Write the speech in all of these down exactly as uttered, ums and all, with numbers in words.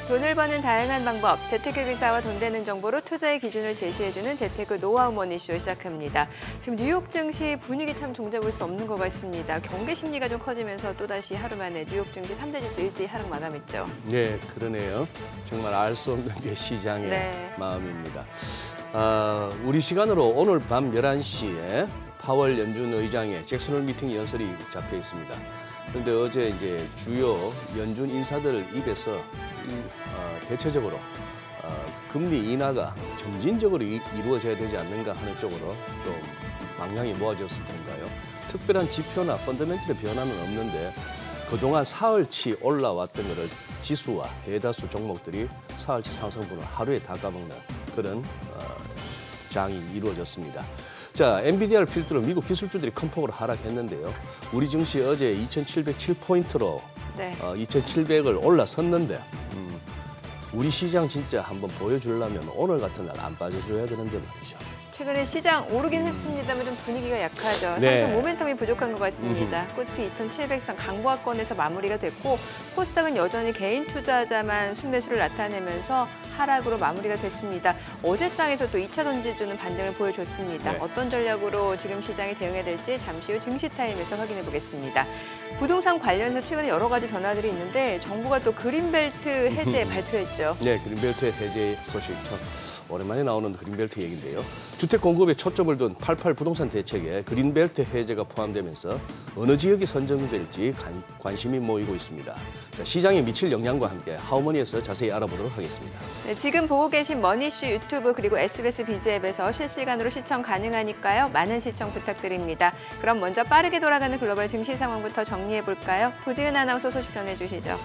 돈을 버는 다양한 방법, 재테크 기사와 돈 되는 정보로 투자의 기준을 제시해주는 재테크 노하우 머니쇼 시작합니다. 지금 뉴욕 증시 분위기 참 종잡을 수 없는 것 같습니다. 경계 심리가 좀 커지면서 또다시 하루 만에 뉴욕 증시 삼 대 지수 일제히 하락 마감했죠. 네, 그러네요. 정말 알 수 없는 게 시장의 네. 마음입니다. 아, 우리 시간으로 오늘 밤 열한 시에 파월 연준 의장의 잭슨홀 미팅 연설이 잡혀 있습니다. 그런데 어제 이제 주요 연준 인사들 입에서 이, 어, 대체적으로 어, 금리 인하가 점진적으로 이, 이루어져야 되지 않는가 하는 쪽으로 좀 방향이 모아졌을 텐가요. 특별한 지표나 펀더멘털의 변화는 없는데 그동안 사흘치 올라왔던 것을 지수와 대다수 종목들이 사흘치 상승분을 하루에 다 까먹는 그런 어, 장이 이루어졌습니다. 자, 엔비디아를 필두로 미국 기술주들이 큰 폭으로 하락했는데요. 우리 증시 어제 이천칠백칠 포인트로 네. 어, 이천칠백을 올라섰는데 음, 우리 시장 진짜 한번 보여주려면 오늘 같은 날 안 빠져줘야 되는데 말이죠. 최근에 시장 오르긴 했습니다만 좀 분위기가 약하죠. 네. 상승 모멘텀이 부족한 것 같습니다. 코스피 이천칠백 선 강보합권에서 마무리가 됐고 코스닥은 여전히 개인 투자자만 순매수를 나타내면서 하락으로 마무리가 됐습니다. 어제장에서 또 이 차 전지주는 반등을 보여줬습니다. 네. 어떤 전략으로 지금 시장이 대응해야 될지 잠시 후 증시타임에서 확인해 보겠습니다. 부동산 관련해서 최근에 여러 가지 변화들이 있는데 정부가 또 그린벨트 해제 발표했죠. 네, 그린벨트 해제 소식 참 오랜만에 나오는 그린벨트 얘기인데요. 주택 공급에 초점을 둔 팔십팔 부동산 대책에 그린벨트 해제가 포함되면서 어느 지역이 선정될지 관, 관심이 모이고 있습니다. 자, 시장에 미칠 영향과 함께 하우머니에서 자세히 알아보도록 하겠습니다. 네, 지금 보고 계신 머니슈 유튜브 그리고 에스비에스 비즈 앱에서 실시간으로 시청 가능하니까요. 많은 시청 부탁드립니다. 그럼 먼저 빠르게 돌아가는 글로벌 증시 상황부터 정리해볼까요? 도지은 아나운서 소식 전해주시죠.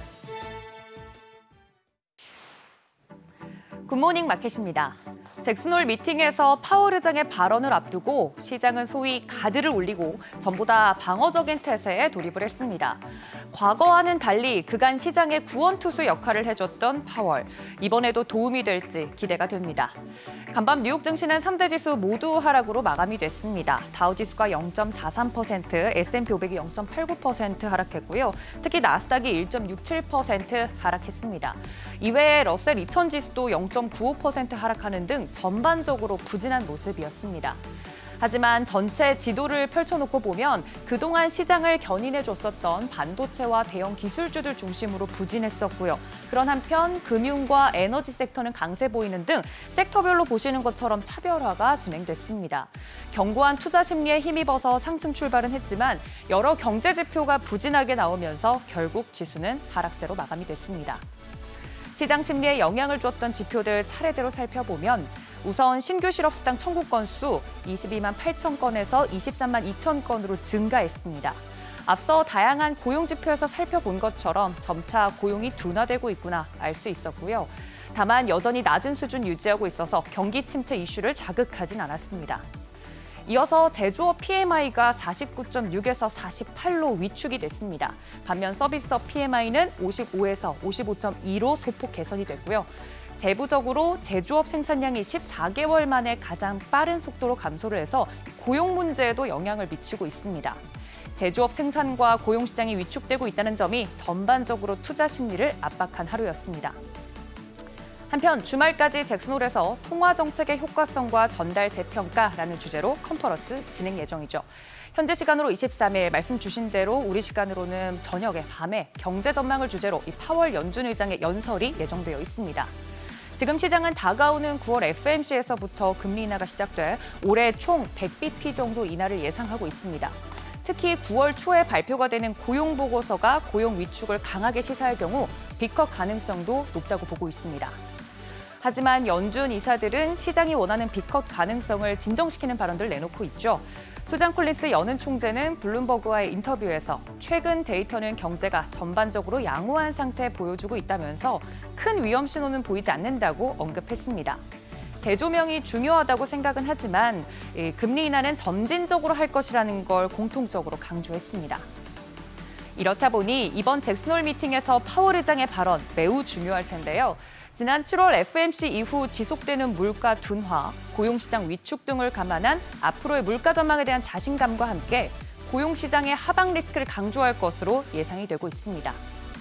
굿모닝 마켓입니다. 잭슨홀 미팅에서 파월 의장의 발언을 앞두고 시장은 소위 가드를 올리고 전보다 방어적인 태세에 돌입을 했습니다. 과거와는 달리 그간 시장의 구원투수 역할을 해줬던 파월. 이번에도 도움이 될지 기대가 됩니다. 간밤 뉴욕 증시는 삼 대 지수 모두 하락으로 마감이 됐습니다. 다우지수가 영 점 사삼 퍼센트, 에스 앤 피 오백이 영 점 팔구 퍼센트 하락했고요. 특히 나스닥이 일 점 육칠 퍼센트 하락했습니다. 이외에 러셀 이천 지수도 영 점 구오 퍼센트 하락하는 등 전반적으로 부진한 모습이었습니다. 하지만 전체 지도를 펼쳐놓고 보면 그동안 시장을 견인해줬었던 반도체와 대형 기술주들 중심으로 부진했었고요. 그런 한편 금융과 에너지 섹터는 강세 보이는 등 섹터별로 보시는 것처럼 차별화가 진행됐습니다. 견고한 투자 심리에 힘입어서 상승 출발은 했지만 여러 경제 지표가 부진하게 나오면서 결국 지수는 하락세로 마감이 됐습니다. 시장 심리에 영향을 줬던 지표들 차례대로 살펴보면 우선 신규 실업 수당 청구 건수 이십이만 팔천 건에서 이십삼만 이천 건으로 증가했습니다. 앞서 다양한 고용 지표에서 살펴본 것처럼 점차 고용이 둔화되고 있구나 알 수 있었고요. 다만 여전히 낮은 수준 유지하고 있어서 경기 침체 이슈를 자극하진 않았습니다. 이어서 제조업 피엠아이가 사십구 점 육에서 사십팔로 위축이 됐습니다. 반면 서비스업 피엠아이는 오십오에서 오십오 점 이로 소폭 개선이 됐고요. 세부적으로 제조업 생산량이 십사 개월 만에 가장 빠른 속도로 감소를 해서 고용 문제에도 영향을 미치고 있습니다. 제조업 생산과 고용 시장이 위축되고 있다는 점이 전반적으로 투자 심리를 압박한 하루였습니다. 한편 주말까지 잭슨홀에서 통화 정책의 효과성과 전달 재평가라는 주제로 컨퍼런스 진행 예정이죠. 현재 시간으로 이십삼 일 말씀 주신 대로 우리 시간으로는 저녁에 밤에 경제 전망을 주제로 이 파월 연준 의장의 연설이 예정되어 있습니다. 지금 시장은 다가오는 구월 에프 오 엠 씨에서부터 금리 인하가 시작돼 올해 총 백 비피 정도 인하를 예상하고 있습니다. 특히 구월 초에 발표가 되는 고용 보고서가 고용 위축을 강하게 시사할 경우 빅컷 가능성도 높다고 보고 있습니다. 하지만 연준 이사들은 시장이 원하는 빅컷 가능성을 진정시키는 발언들을 내놓고 있죠. 수잔 콜린스 연은 총재는 블룸버그와의 인터뷰에서 최근 데이터는 경제가 전반적으로 양호한 상태 보여주고 있다면서 큰 위험 신호는 보이지 않는다고 언급했습니다. 재조명이 중요하다고 생각은 하지만 금리 인하는 점진적으로 할 것이라는 걸 공통적으로 강조했습니다. 이렇다 보니 이번 잭슨홀 미팅에서 파월 의장의 발언 매우 중요할 텐데요. 지난 칠월 에프 오 엠 씨 이후 지속되는 물가 둔화, 고용시장 위축 등을 감안한 앞으로의 물가 전망에 대한 자신감과 함께 고용시장의 하방 리스크를 강조할 것으로 예상이 되고 있습니다.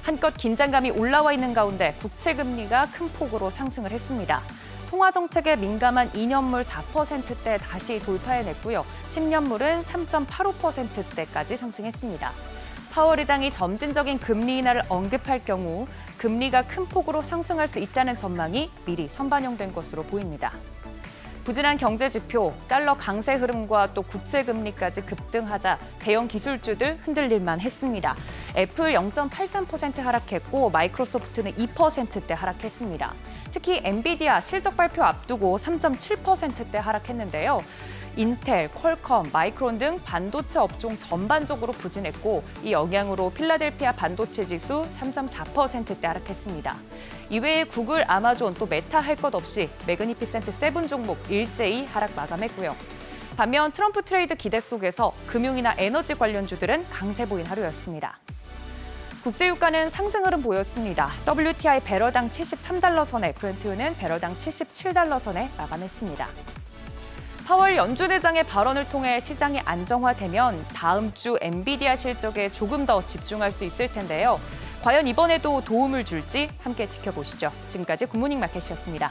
한껏 긴장감이 올라와 있는 가운데 국채 금리가 큰 폭으로 상승을 했습니다. 통화 정책에 민감한 이 년물 사 퍼센트대 다시 돌파해냈고요. 십 년물은 삼 점 팔오 퍼센트대까지 상승했습니다. 파월 의장이 점진적인 금리 인하를 언급할 경우 금리가 큰 폭으로 상승할 수 있다는 전망이 미리 선반영된 것으로 보입니다. 부진한 경제 지표, 달러 강세 흐름과 또 국채 금리까지 급등하자 대형 기술주들 흔들릴만 했습니다. 애플 영 점 팔삼 퍼센트 하락했고 마이크로소프트는 이 퍼센트대 하락했습니다. 특히 엔비디아 실적 발표 앞두고 삼 점 칠 퍼센트대 하락했는데요. 인텔, 퀄컴, 마이크론 등 반도체 업종 전반적으로 부진했고 이 영향으로 필라델피아 반도체 지수 삼 점 사 퍼센트대 하락했습니다. 이외에 구글, 아마존, 또 메타 할 것 없이 매그니피센트 칠 종목 일제히 하락 마감했고요. 반면 트럼프 트레이드 기대 속에서 금융이나 에너지 관련주들은 강세 보인 하루였습니다. 국제유가는 상승 흐름 보였습니다. 더블유티아이 배럴당 칠십삼 달러 선에 브렌트유는 배럴당 칠십칠 달러 선에 마감했습니다. 파월 연준 의장의 발언을 통해 시장이 안정화되면 다음 주 엔비디아 실적에 조금 더 집중할 수 있을 텐데요. 과연 이번에도 도움을 줄지 함께 지켜보시죠. 지금까지 굿모닝 마켓이었습니다.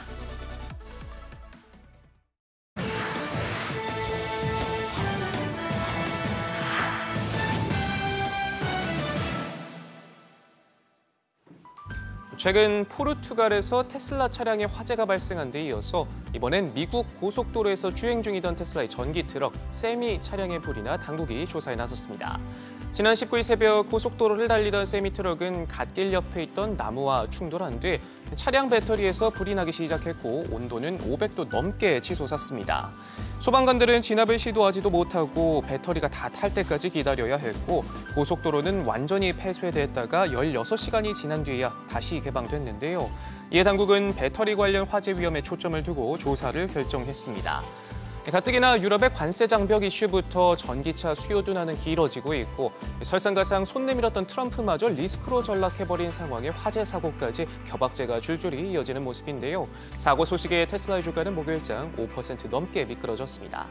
최근 포르투갈에서 테슬라 차량에 화재가 발생한 데 이어서 이번엔 미국 고속도로에서 주행 중이던 테슬라의 전기 트럭 세미 차량에 불이 나 당국이 조사에 나섰습니다. 지난 십구 일 새벽 고속도로를 달리던 세미 트럭은 갓길 옆에 있던 나무와 충돌한 뒤 차량 배터리에서 불이 나기 시작했고 온도는 오백 도 넘게 치솟았습니다. 소방관들은 진압을 시도하지도 못하고 배터리가 다 탈 때까지 기다려야 했고 고속도로는 완전히 폐쇄됐다가 열여섯 시간이 지난 뒤에야 다시 개방됐는데요. 이에 당국은 배터리 관련 화재 위험에 초점을 두고 조사를 결정했습니다. 가뜩이나 유럽의 관세 장벽 이슈부터 전기차 수요 둔화는 길어지고 있고 설상가상 손 내밀었던 트럼프마저 리스크로 전락해버린 상황에 화재 사고까지 겨박제가 줄줄이 이어지는 모습인데요. 사고 소식에 테슬라의 주가는 목요일장 오 퍼센트 넘게 미끄러졌습니다.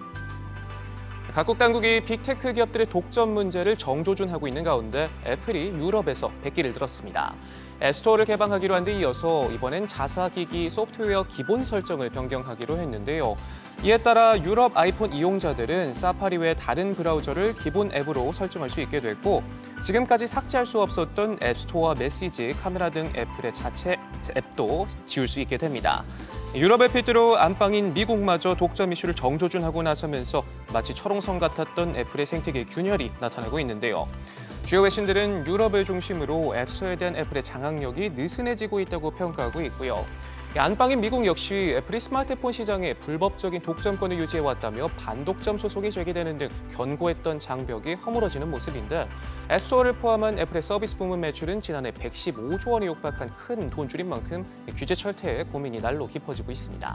각국 당국이 빅테크 기업들의 독점 문제를 정조준하고 있는 가운데 애플이 유럽에서 백기를 들었습니다. 앱스토어를 개방하기로 한 데 이어서 이번엔 자사기기 소프트웨어 기본 설정을 변경하기로 했는데요. 이에 따라 유럽 아이폰 이용자들은 사파리 외 다른 브라우저를 기본 앱으로 설정할 수 있게 됐고 지금까지 삭제할 수 없었던 앱스토어 메시지, 카메라 등 애플의 자체 앱도 지울 수 있게 됩니다. 유럽의 필두로 안방인 미국마저 독점 이슈를 정조준하고 나서면서 마치 철옹성 같았던 애플의 생태계 균열이 나타나고 있는데요. 주요 외신들은 유럽을 중심으로 앱스토어에 대한 애플의 장악력이 느슨해지고 있다고 평가하고 있고요. 안방인 미국 역시 애플이 스마트폰 시장에 불법적인 독점권을 유지해왔다며 반독점 소송이 제기되는 등 견고했던 장벽이 허물어지는 모습인데 앱스토어를 포함한 애플의 서비스 부문 매출은 지난해 백십오조 원에 육박한 큰 돈줄인 만큼 규제 철퇴에 고민이 날로 깊어지고 있습니다.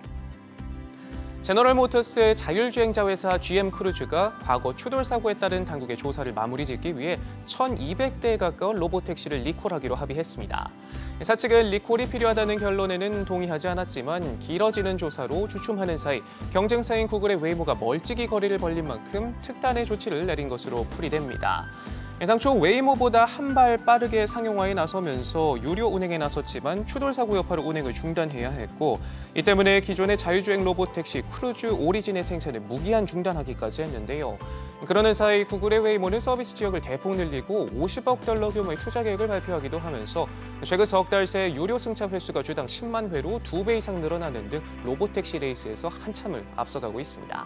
제너럴 모터스의 자율주행자 회사 지엠 크루즈가 과거 추돌 사고에 따른 당국의 조사를 마무리 짓기 위해 천이백 대에 가까운 로보택시를 리콜하기로 합의했습니다. 회사 측은 리콜이 필요하다는 결론에는 동의하지 않았지만 길어지는 조사로 주춤하는 사이 경쟁사인 구글의 웨이모가 멀찍이 거리를 벌린 만큼 특단의 조치를 내린 것으로 풀이됩니다. 당초 웨이모보다 한 발 빠르게 상용화에 나서면서 유료 운행에 나섰지만 추돌 사고 여파로 운행을 중단해야 했고 이 때문에 기존의 자율주행 로봇택시 크루즈 오리진의 생산을 무기한 중단하기까지 했는데요. 그러는 사이 구글의 웨이모는 서비스 지역을 대폭 늘리고 오십억 달러 규모의 투자 계획을 발표하기도 하면서 최근 석 달 새 유료 승차 횟수가 주당 십만 회로 두 배 이상 늘어나는 등 로봇택시 레이스에서 한참을 앞서가고 있습니다.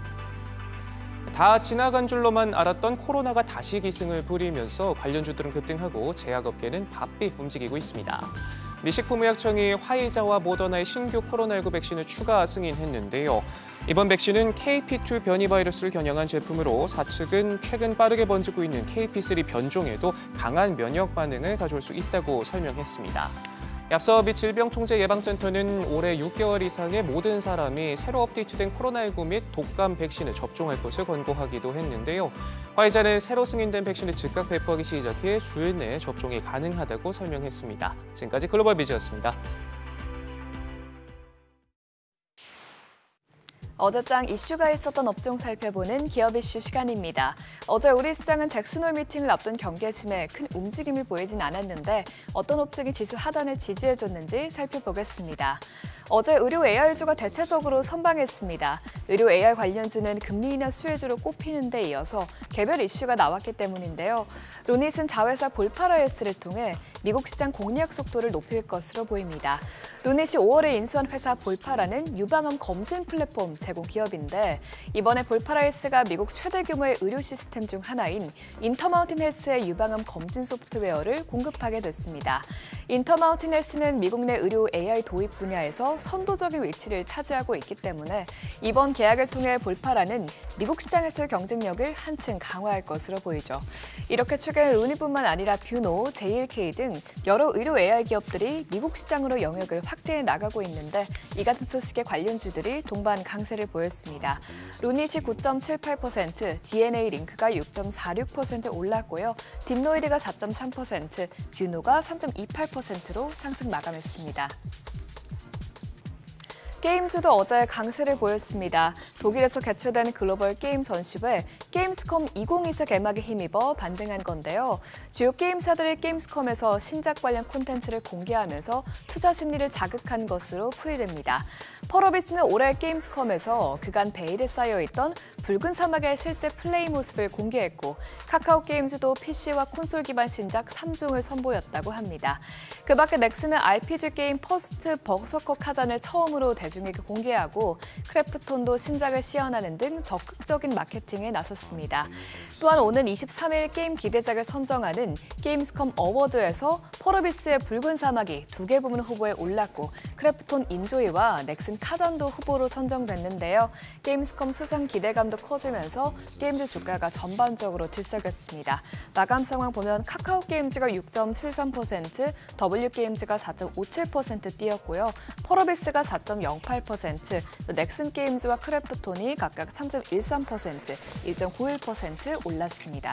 다 지나간 줄로만 알았던 코로나가 다시 기승을 부리면서 관련주들은 급등하고 제약업계는 바삐 움직이고 있습니다. 미 식품의약청이 화이자와 모더나의 신규 코로나십구 백신을 추가 승인했는데요. 이번 백신은 케이피 투 변이 바이러스를 겨냥한 제품으로 사측은 최근 빠르게 번지고 있는 케이피 쓰리 변종에도 강한 면역 반응을 가져올 수 있다고 설명했습니다. 앞서 미 질병통제예방센터는 올해 육 개월 이상의 모든 사람이 새로 업데이트된 코로나십구 및 독감 백신을 접종할 것을 권고하기도 했는데요. 화이자는 새로 승인된 백신을 즉각 배포하기 시작해 주일 내에 접종이 가능하다고 설명했습니다. 지금까지 글로벌 비즈였습니다. 어제장 이슈가 있었던 업종 살펴보는 기업 이슈 시간입니다. 어제 우리 시장은 잭슨홀 미팅을 앞둔 경계심에 큰 움직임을 보이진 않았는데 어떤 업종이 지수 하단을 지지해줬는지 살펴보겠습니다. 어제 의료 에이아이주가 대체적으로 선방했습니다. 의료 에이아이 관련주는 금리 인하 수혜주로 꼽히는 데 이어서 개별 이슈가 나왔기 때문인데요. 루닛은 자회사 볼파라이스를 통해 미국 시장 공략 속도를 높일 것으로 보입니다. 루닛이 오월에 인수한 회사 볼파라는 유방암 검진 플랫폼 제공 기업인데 이번에 볼파라이스가 미국 최대 규모의 의료 시스템 중 하나인 인터마운틴 헬스의 유방암 검진 소프트웨어를 공급하게 됐습니다. 인터마운틴 헬스는 미국 내 의료 에이아이 도입 분야에서 선도적인 위치를 차지하고 있기 때문에 이번 계약을 통해 볼파라는 미국 시장에서의 경쟁력을 한층 강화할 것으로 보이죠. 이렇게 최근 루닛뿐만 아니라 뷰노, 제이엘케이 등 여러 의료 에이아이 기업들이 미국 시장으로 영역을 확대해 나가고 있는데 이 같은 소식에 관련주들이 동반 강세를 보였습니다. 루닛이 구 점 칠팔 퍼센트, 디엔에이 링크가 육 점 사육 퍼센트 올랐고요. 딥노이드가 사 점 삼 퍼센트, 뷰노가 삼 점 이팔 퍼센트로 상승 마감했습니다. 게임주도 어제 강세를 보였습니다. 독일에서 개최된 글로벌 게임 전시회 게임스컴 이천이십사 개막에 힘입어 반등한 건데요. 주요 게임사들이 게임스컴에서 신작 관련 콘텐츠를 공개하면서 투자 심리를 자극한 것으로 풀이됩니다. 펄어비스는 올해 게임스컴에서 그간 베일에 쌓여있던 붉은 사막의 실제 플레이 모습을 공개했고 카카오 게임즈도 피씨와 콘솔 기반 신작 삼 종을 선보였다고 합니다. 그 밖에 넥슨은 알피지 게임 퍼스트 버서커 카잔을 처음으로 대중에게 공개하고 크래프톤도 신작을 시연하는 등 적극적인 마케팅에 나섰습니다. 또한 오는 이십삼 일 게임 기대작을 선정하는 게임스컴 어워드에서 펄어비스의 붉은 사막이 두 개 부문 후보에 올랐고 크래프톤 인조이와 넥슨 카잔도 후보로 선정됐는데요. 게임스컴 수상 기대감도 커지면서 게임즈 주가가 전반적으로 들썩였습니다. 마감 상황 보면 카카오 게임즈가 육 점 칠삼 퍼센트, 더블유 게임즈가 사 점 오칠 퍼센트 뛰었고요. 펄어비스가 사 점 영팔 퍼센트, 넥슨 게임즈와 크래프톤이 각각 삼 점 일삼 퍼센트, 일 점 구일 퍼센트 올랐습니다.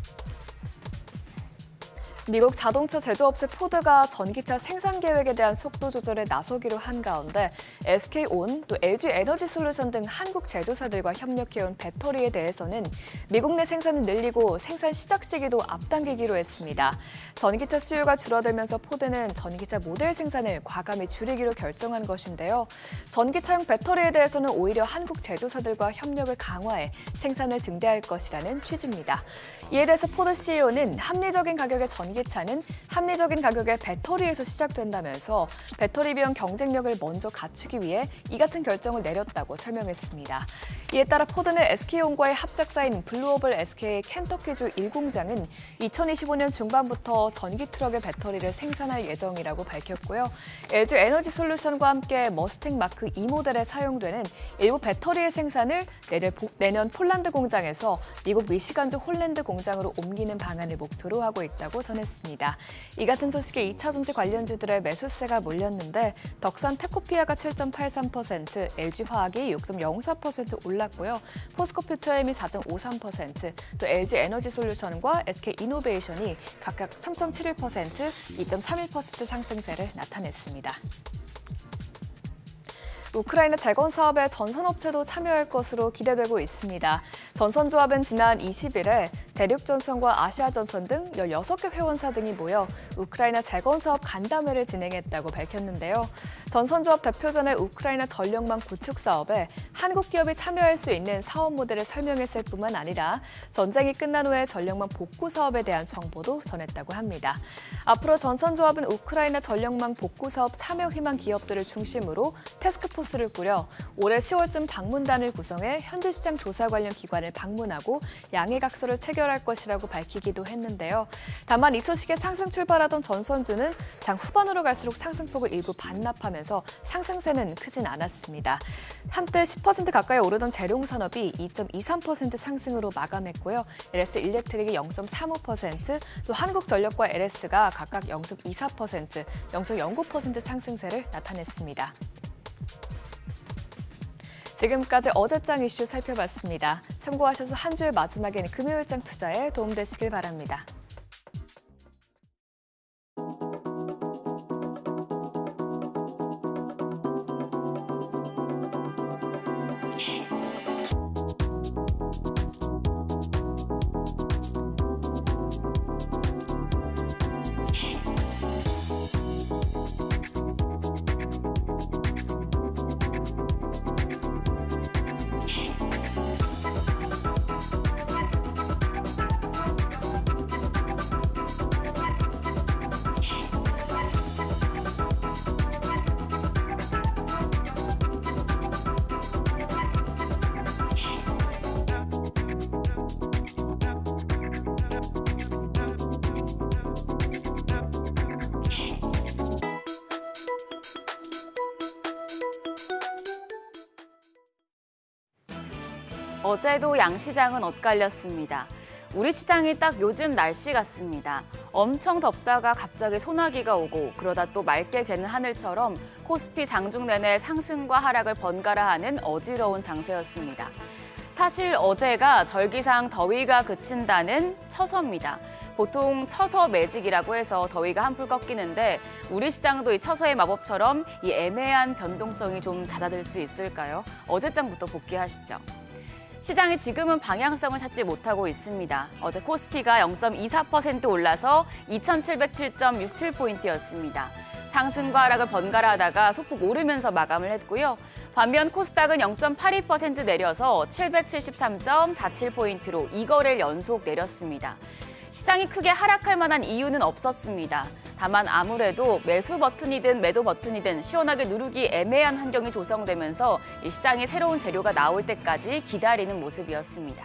미국 자동차 제조업체 포드가 전기차 생산 계획에 대한 속도 조절에 나서기로 한 가운데 에스케이온, 또 엘지에너지솔루션 등 한국 제조사들과 협력해온 배터리에 대해서는 미국 내 생산을 늘리고 생산 시작 시기도 앞당기기로 했습니다. 전기차 수요가 줄어들면서 포드는 전기차 모델 생산을 과감히 줄이기로 결정한 것인데요. 전기차용 배터리에 대해서는 오히려 한국 제조사들과 협력을 강화해 생산을 증대할 것이라는 취지입니다. 이에 대해서 포드 씨이오는 합리적인 가격의 전기 차는 합리적인 가격의 배터리에서 시작된다면서 배터리 비용 경쟁력을 먼저 갖추기 위해 이 같은 결정을 내렸다고 설명했습니다. 이에 따라 포드는 에스케이온과의 합작사인 블루오블 에스케이의 켄터키주 일 공장은 이천이십오 년 중반부터 전기 트럭의 배터리를 생산할 예정이라고 밝혔고요. 엘지에너지솔루션과 함께 머스탱 마크 이 모델에 사용되는 일부 배터리의 생산을 내년 폴란드 공장에서 미국 미시간주 홀랜드 공장으로 옮기는 방안을 목표로 하고 있다고 전했습니다. 이 같은 소식에 이 차 전지 관련주들의 매수세가 몰렸는데 덕산 테코피아가 칠 점 팔삼 퍼센트, 엘지화학이 육 점 영사 퍼센트 올랐고요. 포스코 퓨처엠이 사 점 오삼 퍼센트, 또 엘지에너지솔루션과 에스케이이노베이션이 각각 삼 점 칠일 퍼센트, 이 점 삼일 퍼센트 상승세를 나타냈습니다. 우크라이나 재건 사업에 전선업체도 참여할 것으로 기대되고 있습니다. 전선조합은 지난 이십 일에 대륙전선과 아시아전선 등 열여섯 개 회원사 등이 모여 우크라이나 재건 사업 간담회를 진행했다고 밝혔는데요. 전선조합 대표전의 우크라이나 전력망 구축 사업에 한국 기업이 참여할 수 있는 사업 모델을 설명했을 뿐만 아니라 전쟁이 끝난 후에 전력망 복구 사업에 대한 정보도 전했다고 합니다. 앞으로 전선조합은 우크라이나 전력망 복구 사업 참여 희망 기업들을 중심으로 태스크포스 포스를 꾸려 올해 시월쯤 방문단을 구성해 현지시장 조사 관련 기관을 방문하고 양해각서를 체결할 것이라고 밝히기도 했는데요. 다만 이 소식에 상승 출발하던 전선주는 장 후반으로 갈수록 상승폭을 일부 반납하면서 상승세는 크진 않았습니다. 한때 십 퍼센트 가까이 오르던 재룡산업이 이 점 이삼 퍼센트 상승으로 마감했고요. 엘에스일렉트릭이 영 점 삼오 퍼센트, 또 한국전력과 엘에스가 각각 영 점 이사 퍼센트, 영 점 영구 퍼센트 상승세를 나타냈습니다. 지금까지 어제장 이슈 살펴봤습니다. 참고하셔서 한 주의 마지막에는 금요일장 투자에 도움되시길 바랍니다. 어제도 양시장은 엇갈렸습니다. 우리 시장이 딱 요즘 날씨 같습니다. 엄청 덥다가 갑자기 소나기가 오고 그러다 또 맑게 개는 하늘처럼 코스피 장중 내내 상승과 하락을 번갈아 하는 어지러운 장세였습니다. 사실 어제가 절기상 더위가 그친다는 처서입니다. 보통 처서 매직이라고 해서 더위가 한풀 꺾이는데 우리 시장도 이 처서의 마법처럼 이 애매한 변동성이 좀 잦아들 수 있을까요? 어제장부터 복귀하시죠. 시장이 지금은 방향성을 찾지 못하고 있습니다. 어제 코스피가 영 점 이사 퍼센트 올라서 이천칠백칠 점 육칠 포인트였습니다. 상승과 하락을 번갈아 하다가 소폭 오르면서 마감을 했고요. 반면 코스닥은 영 점 팔이 퍼센트 내려서 칠백칠십삼 점 사칠 포인트로 이 거래일 연속 내렸습니다. 시장이 크게 하락할 만한 이유는 없었습니다. 다만 아무래도 매수 버튼이든 매도 버튼이든 시원하게 누르기 애매한 환경이 조성되면서 이 시장에 새로운 재료가 나올 때까지 기다리는 모습이었습니다.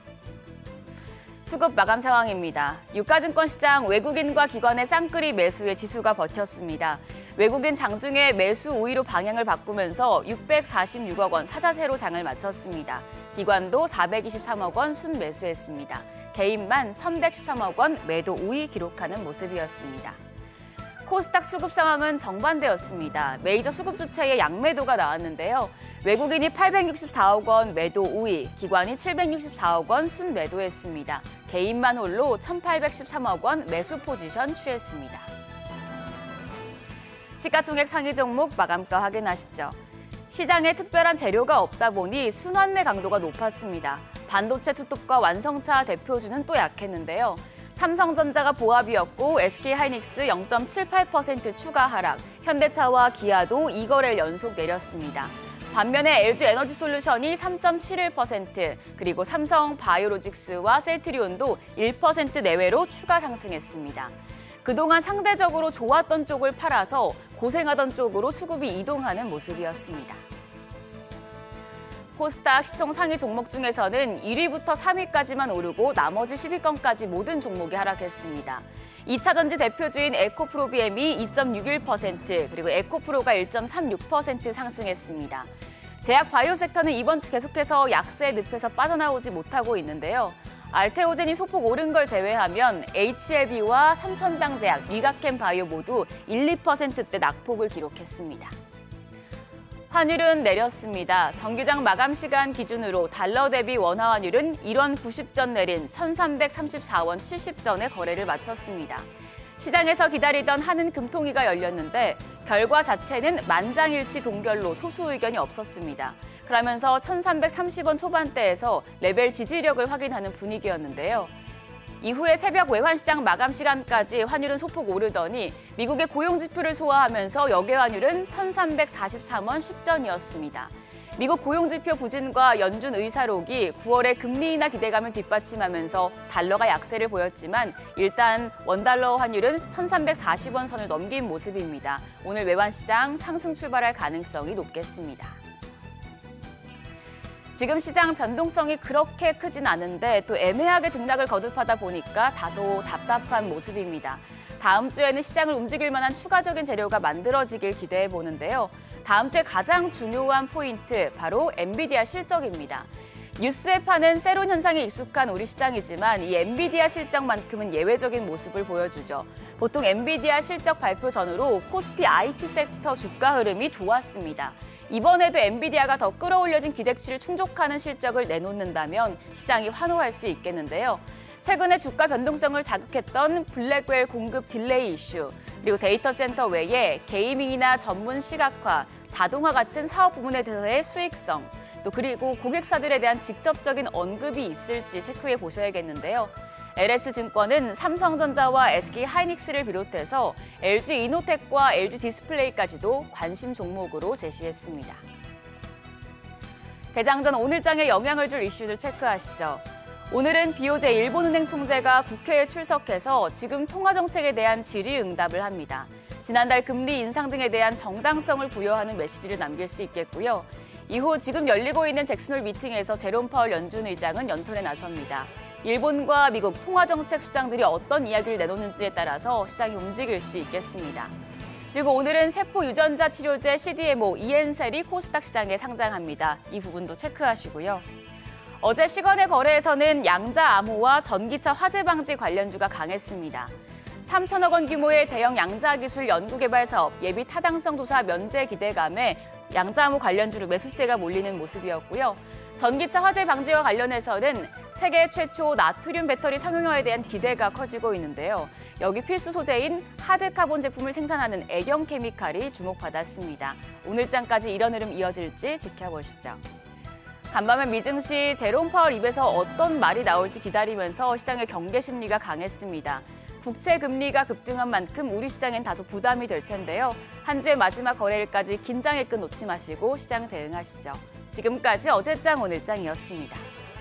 수급 마감 상황입니다. 유가증권 시장 외국인과 기관의 쌍끌이 매수에 지수가 버텼습니다. 외국인 장중에 매수 우위로 방향을 바꾸면서 육백사십육억 원 사자세로 장을 마쳤습니다. 기관도 사백이십삼억 원 순매수했습니다. 개인만 천백십삼억 원 매도 우위 기록하는 모습이었습니다. 코스닥 수급 상황은 정반대였습니다. 메이저 수급 주체의 양매도가 나왔는데요. 외국인이 팔백육십사억 원 매도 우위, 기관이 칠백육십사억 원 순매도했습니다. 개인만 홀로 천팔백십삼억 원 매수 포지션 취했습니다. 시가총액 상위 종목 마감가 확인하시죠. 시장에 특별한 재료가 없다 보니 순환매 강도가 높았습니다. 반도체 투톱과 완성차 대표주는 또 약했는데요. 삼성전자가 보합이었고 에스케이하이닉스 영 점 칠팔 퍼센트 추가 하락, 현대차와 기아도 이 거래일 연속 내렸습니다. 반면에 엘지에너지솔루션이 삼 점 칠일 퍼센트, 그리고 삼성바이오로직스와 셀트리온도 일 퍼센트 내외로 추가 상승했습니다. 그동안 상대적으로 좋았던 쪽을 팔아서 고생하던 쪽으로 수급이 이동하는 모습이었습니다. 코스닥 시총 상위 종목 중에서는 일 위부터 삼 위까지만 오르고 나머지 십 위권까지 모든 종목이 하락했습니다. 이차 전지 대표주인 에코프로비엠이 이 점 육일 퍼센트, 그리고 에코프로가 일 점 삼육 퍼센트 상승했습니다. 제약 바이오 섹터는 이번 주 계속해서 약세 늪에서 빠져나오지 못하고 있는데요. 알테오젠이 소폭 오른 걸 제외하면 에이치엘비와 삼천당제약, 미각캠 바이오 모두 일, 이 퍼센트대 낙폭을 기록했습니다. 환율은 내렸습니다. 정기장 마감 시간 기준으로 달러 대비 원화 환율은 일 원 구십 전 내린 천삼백삼십사 원 칠십 전에 거래를 마쳤습니다. 시장에서 기다리던 한은 금통위가 열렸는데 결과 자체는 만장일치 동결로 소수 의견이 없었습니다. 그러면서 천삼백삼십 원 초반대에서 레벨 지지력을 확인하는 분위기였는데요. 이후에 새벽 외환시장 마감 시간까지 환율은 소폭 오르더니 미국의 고용지표를 소화하면서 역외 환율은 천삼백사십삼 원 십 전이었습니다. 미국 고용지표 부진과 연준 의사록이 구월의 금리 인하 기대감을 뒷받침하면서 달러가 약세를 보였지만 일단 원달러 환율은 천삼백사십 원 선을 넘긴 모습입니다. 오늘 외환시장 상승 출발할 가능성이 높겠습니다. 지금 시장 변동성이 그렇게 크진 않은데 또 애매하게 등락을 거듭하다 보니까 다소 답답한 모습입니다. 다음 주에는 시장을 움직일 만한 추가적인 재료가 만들어지길 기대해 보는데요. 다음 주에 가장 중요한 포인트, 바로 엔비디아 실적입니다. 뉴스에 파는 세론 현상에 익숙한 우리 시장이지만 이 엔비디아 실적만큼은 예외적인 모습을 보여주죠. 보통 엔비디아 실적 발표 전후로 코스피 아이티 섹터 주가 흐름이 좋았습니다. 이번에도 엔비디아가 더 끌어올려진 기대치를 충족하는 실적을 내놓는다면 시장이 환호할 수 있겠는데요. 최근에 주가 변동성을 자극했던 블랙웰 공급 딜레이 이슈, 그리고 데이터 센터 외에 게이밍이나 전문 시각화, 자동화 같은 사업 부문에 대해서의 수익성, 또 그리고 고객사들에 대한 직접적인 언급이 있을지 체크해 보셔야겠는데요. 엘에스증권은 삼성전자와 에스케이하이닉스를 비롯해서 엘지이노텍과 엘지디스플레이까지도 관심 종목으로 제시했습니다. 개장전 오늘장에 영향을 줄 이슈들 체크하시죠. 오늘은 비오제 일본은행 총재가 국회에 출석해서 지금 통화정책에 대한 질의응답을 합니다. 지난달 금리 인상 등에 대한 정당성을 부여하는 메시지를 남길 수 있겠고요. 이후 지금 열리고 있는 잭슨홀 미팅에서 제롬 파월 연준 의장은 연설에 나섭니다. 일본과 미국 통화정책 수장들이 어떤 이야기를 내놓는지에 따라서 시장이 움직일 수 있겠습니다. 그리고 오늘은 세포 유전자 치료제 씨디엠오 이엔셀이 코스닥 시장에 상장합니다. 이 부분도 체크하시고요. 어제 시간의 거래에서는 양자 암호와 전기차 화재 방지 관련주가 강했습니다. 삼천억 원 규모의 대형 양자 기술 연구개발 사업 예비 타당성 조사 면제 기대감에 양자암호 관련주로 매수세가 몰리는 모습이었고요. 전기차 화재 방지와 관련해서는 세계 최초 나트륨 배터리 상용화에 대한 기대가 커지고 있는데요. 여기 필수 소재인 하드카본 제품을 생산하는 애경케미칼이 주목받았습니다. 오늘장까지 이런 흐름 이어질지 지켜보시죠. 간밤에 미증시 제롬 파월 입에서 어떤 말이 나올지 기다리면서 시장의 경계 심리가 강했습니다. 국채 금리가 급등한 만큼 우리 시장엔 다소 부담이 될 텐데요. 한 주의 마지막 거래일까지 긴장의 끈 놓지 마시고 시장 대응하시죠. 지금까지 어제장 오늘장이었습니다.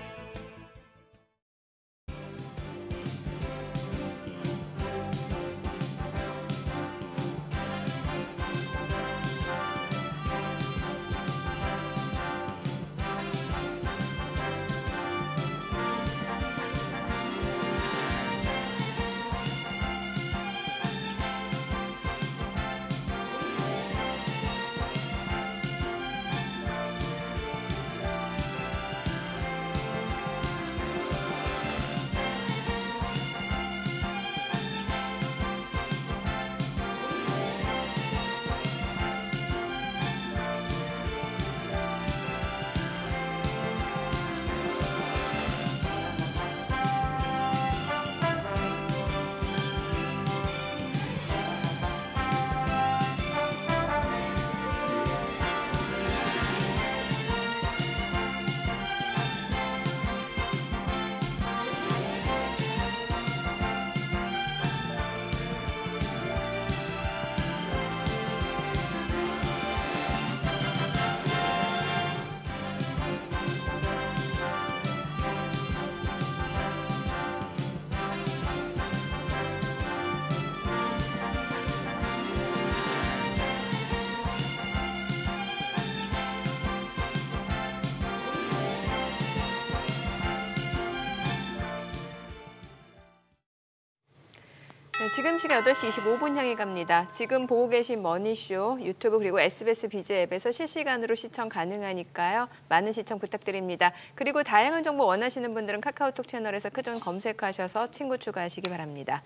네, 지금 시간 여덟 시 이십오 분 향해 갑니다. 지금 보고 계신 머니쇼 유튜브 그리고 에스비에스 비즈 앱에서 실시간으로 시청 가능하니까요. 많은 시청 부탁드립니다. 그리고 다양한 정보 원하시는 분들은 카카오톡 채널에서 크존 검색하셔서 친구 추가하시기 바랍니다.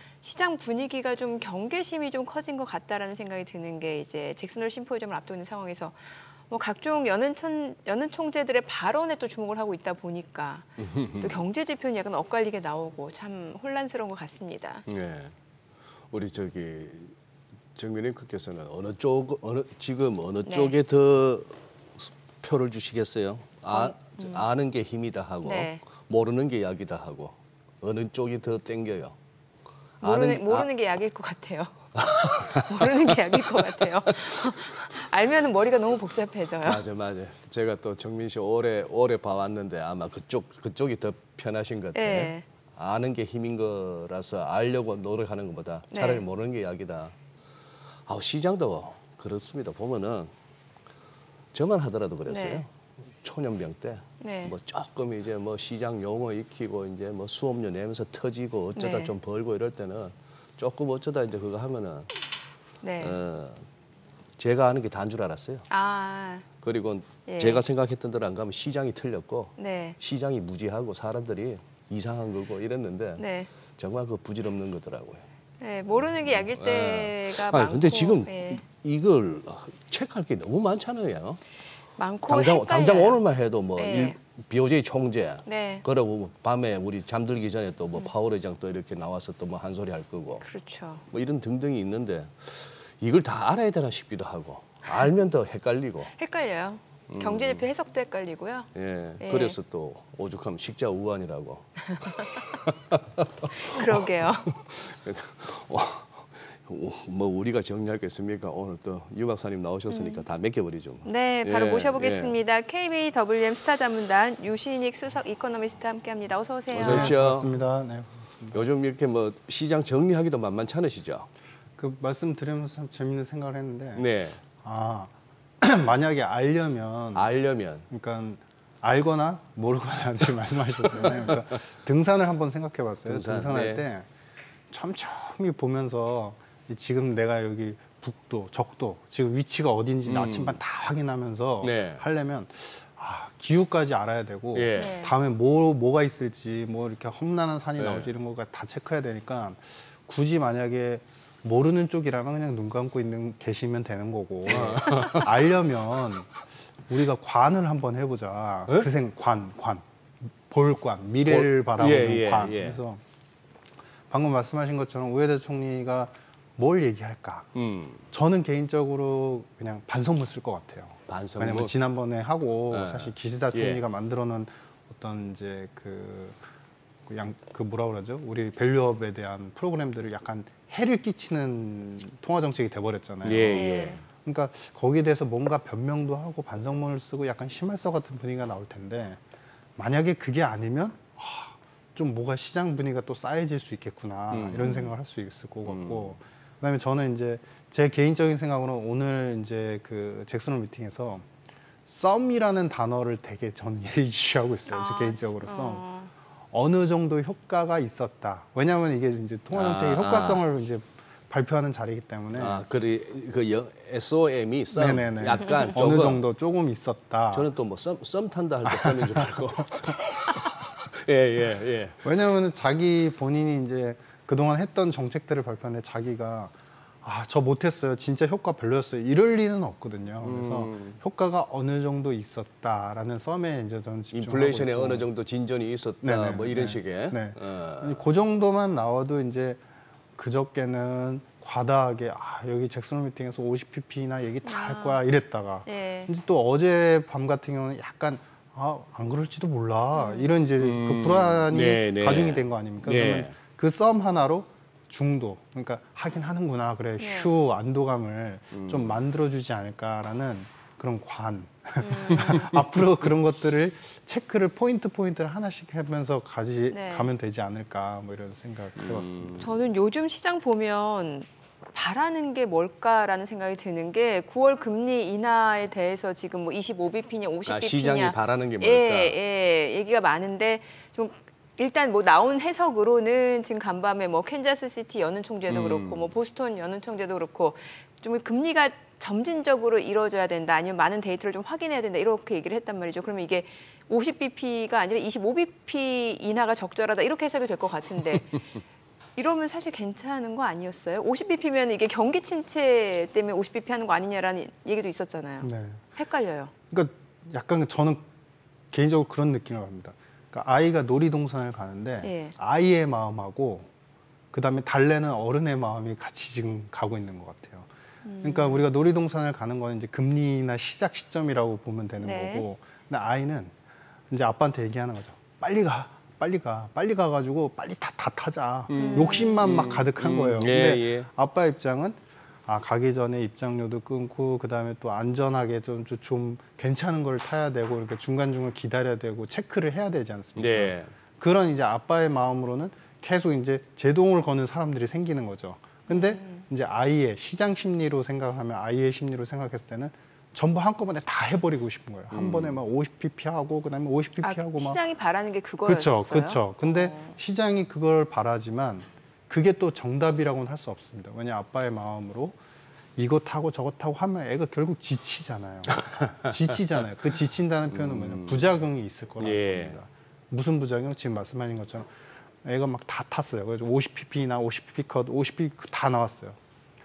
시장 분위기가 좀 경계심이 좀 커진 것 같다라는 생각이 드는 게 이제 잭슨홀 심포지엄을 앞두는 상황에서 뭐 각종 연은, 천, 연은 총재들의 발언에 또 주목을 하고 있다 보니까 또 경제 지표는 약간 엇갈리게 나오고 참 혼란스러운 것 같습니다. 네, 우리 저기 정민 앵커께서는 어느 쪽 어느 지금 어느 네. 쪽에 더 표를 주시겠어요? 아, 어, 음. 아는 게 힘이다 하고 네. 모르는 게 약이다 하고 어느 쪽이 더 땡겨요? 모르는, 아는, 모르는 게 약일 것 같아요. 모르는 게 약일 것 같아요. 알면은 머리가 너무 복잡해져요. 맞아, 맞아. 제가 또 정민 씨 오래 오래 봐왔는데 아마 그쪽 그쪽이 더 편하신 것 같아요. 네. 아는 게 힘인 거라서 알려고 노력하는 것보다 차라리 네. 모르는 게 약이다. 아, 시장도 그렇습니다. 보면은 저만 하더라도 그랬어요. 네. 초년병 때. 네. 뭐 조금 이제 뭐 시장 용어 익히고 이제 뭐 수업료 내면서 터지고 어쩌다 네. 좀 벌고 이럴 때는 조금 어쩌다 이제 그거 하면은 네. 어, 제가 아는 게 다인 줄 알았어요. 아, 그리고 예. 제가 생각했던 대로 안 가면 시장이 틀렸고 네. 시장이 무지하고 사람들이 이상한 거고 이랬는데 네. 정말 그 부질없는 거더라고요. 네, 모르는 게 약일 예. 때가 아니, 많고. 근데 지금 예. 이걸 체크할 게 너무 많잖아요. 많고 당장 헷갈려요. 당장 오늘만 해도 뭐 네. 일, 비오제이 총재, 네. 그러고 밤에 우리 잠들기 전에 또 뭐 파월 의장 또 이렇게 나와서 또 뭐 한 소리 할 거고 그렇죠. 뭐 이런 등등이 있는데 이걸 다 알아야 되나 싶기도 하고 알면 더 헷갈리고. 헷갈려요. 경제지표 해석도 헷갈리고요. 예, 예. 그래서 또 오죽하면 식자 우환이라고. 그러게요. 어, 뭐 우리가 정리할 게 있습니까? 오늘 또 유 박사님 나오셨으니까 다 맡겨버리죠. 뭐. 네, 바로 예, 모셔보겠습니다. 케이비더블유엠 스타자문단 유신익 수석 이코노미스트 함께합니다. 어서 오세요. 어서 오십시오. 네, 반갑습니다. 네, 반갑습니다. 요즘 이렇게 뭐 시장 정리하기도 만만치 않으시죠? 그 말씀 드리면서 참 재밌는 생각을 했는데, 네, 아 만약에 알려면, 알려면. 그러니까 알거나 모르거나 지금 말씀하셨잖아요. 그러니까 등산을 한번 생각해봤어요. 등산, 등산할 네. 때 촘촘히 보면서 지금 내가 여기 북도, 적도, 지금 위치가 어딘지 음. 아침반 다 확인하면서 네. 하려면 아 기후까지 알아야 되고 예. 네. 다음에 뭐 뭐가 있을지 뭐 이렇게 험난한 산이 네. 나올지 이런 거가 다 체크해야 되니까 굳이 만약에 모르는 쪽이라면 그냥 눈 감고 있는 계시면 되는 거고 알려면 우리가 관을 한번 해보자. 에? 그생 관, 관, 볼관, 미래를 볼- 바라보는 예, 예, 관. 예. 그래서 방금 말씀하신 것처럼 우회대 총리가 뭘 얘기할까? 음. 저는 개인적으로 그냥 반성문 쓸 것 같아요. 반성문. 왜냐면 지난번에 하고 네. 사실 기시다 예. 총리가 만들어 놓은 어떤 이제 그, 그 양, 그 뭐라 그러죠? 우리 밸류업에 대한 프로그램들을 약간 해를 끼치는 통화 정책이 돼버렸잖아요. 예, 예. 그러니까 거기에 대해서 뭔가 변명도 하고 반성문을 쓰고 약간 심할서 같은 분위기가 나올 텐데 만약에 그게 아니면 아, 좀 뭐가 시장 분위기가 또 쌓여질 수 있겠구나 음. 이런 생각을 할 수 있을 것 같고 그다음에 저는 이제 제 개인적인 생각으로는 오늘 이제 그 잭슨홀 미팅에서 썸이라는 단어를 되게 저는 예의주시하고 있어요. 아, 제 개인적으로 썸. 어. 어느 정도 효과가 있었다. 왜냐하면 이게 이제 통화 정책의 아, 효과성을 이제 발표하는 자리이기 때문에 아, 그래 그 여- 에스오엠이 썸 네네네. 약간 조금 어느 정도 조금 있었다. 저는 또 뭐 썸 썸 탄다 할 때 썸인 줄 알고. 예, 예, 예. 왜냐하면 자기 본인이 이제 그동안 했던 정책들을 발표하는데 자기가 아, 저 못했어요. 진짜 효과 별로였어요. 이럴 리는 없거든요. 그래서 음. 효과가 어느 정도 있었다라는 썸에 이제 저는 집중하고 인플레이션에 있고. 어느 정도 진전이 있었다 네네, 뭐 이런 네. 식의. 네. 어. 그 정도만 나와도 이제 그저께는 과다하게 아, 여기 잭슨홀 미팅에서 오십 피피나 얘기 다 할 거야 이랬다가 네. 이제 또 어제 밤 같은 경우는 약간 아, 안 그럴지도 몰라 이런 이제 음. 그 불안이 네, 네. 가중이 된 거 아닙니까? 네. 그러면 그 썸 하나로 중도 그러니까 하긴 하는구나 그래 네. 휴 안도감을 음. 좀 만들어주지 않을까라는 그런 관 음. 앞으로 그런 것들을 체크를 포인트 포인트를 하나씩 하면서 가지 네. 가면 되지 않을까 뭐 이런 생각 음. 해봤습니다. 저는 요즘 시장 보면 바라는 게 뭘까라는 생각이 드는 게 구월 금리 인하에 대해서 지금 뭐 이십오 비피냐 오십 아, 비피냐 시장이 바라는 게 뭘까? 예, 예, 얘기가 많은데 좀 일단 뭐 나온 해석으로는 지금 간밤에 뭐 캔자스 시티 여는 총재도 음. 그렇고 뭐 보스턴 여는 총재도 그렇고 좀 금리가 점진적으로 이루어져야 된다 아니면 많은 데이터를 좀 확인해야 된다 이렇게 얘기를 했단 말이죠. 그러면 이게 오십 비피가 아니라 이십오 비피 인하가 적절하다 이렇게 해석이 될 것 같은데 이러면 사실 괜찮은 거 아니었어요? 오십 비피면 이게 경기 침체 때문에 오십 비피 하는 거 아니냐라는 얘기도 있었잖아요. 네. 헷갈려요. 그러니까 약간 저는 개인적으로 그런 느낌을 받습니다. 그러니까 아이가 놀이동산을 가는데 예. 아이의 마음하고 그다음에 달래는 어른의 마음이 같이 지금 가고 있는 것 같아요. 그러니까 우리가 놀이동산을 가는 건 이제 금리나 시작 시점이라고 보면 되는 네. 거고, 근데 아이는 이제 아빠한테 얘기하는 거죠. 빨리 가, 빨리 가, 빨리 가가지고 빨리 다, 다 타자. 욕심만 막 가득한 음. 거예요. 예, 근데 예. 아빠 입장은 아 가기 전에 입장료도 끊고 그다음에 또 안전하게 좀, 좀, 좀 괜찮은 걸 타야 되고 이렇게 중간중간 기다려야 되고 체크를 해야 되지 않습니까? 네. 그런 이제 아빠의 마음으로는 계속 이제 제동을 거는 사람들이 생기는 거죠. 근데 이제 아이의 시장 심리로 생각하면 아이의 심리로 생각했을 때는 전부 한꺼번에 다 해버리고 싶은 거예요. 한 음. 번에 막 오십 피피 하고 그다음에 오십 피피 아, 하고 막 시장이 바라는 게 그거였어요? 그렇죠, 그렇죠. 근데 어. 시장이 그걸 바라지만 그게 또 정답이라고는 할 수 없습니다. 왜냐 아빠의 마음으로 이거 타고 저거 타고 하면 애가 결국 지치잖아요. 지치잖아요. 그 지친다는 표현은 뭐냐 부작용이 있을 거라는 예. 겁니다. 무슨 부작용? 지금 말씀하신 것처럼 애가 막 다 탔어요. 그래서 오십 피피나 오십 피피 컷, 오십 피피 다 나왔어요.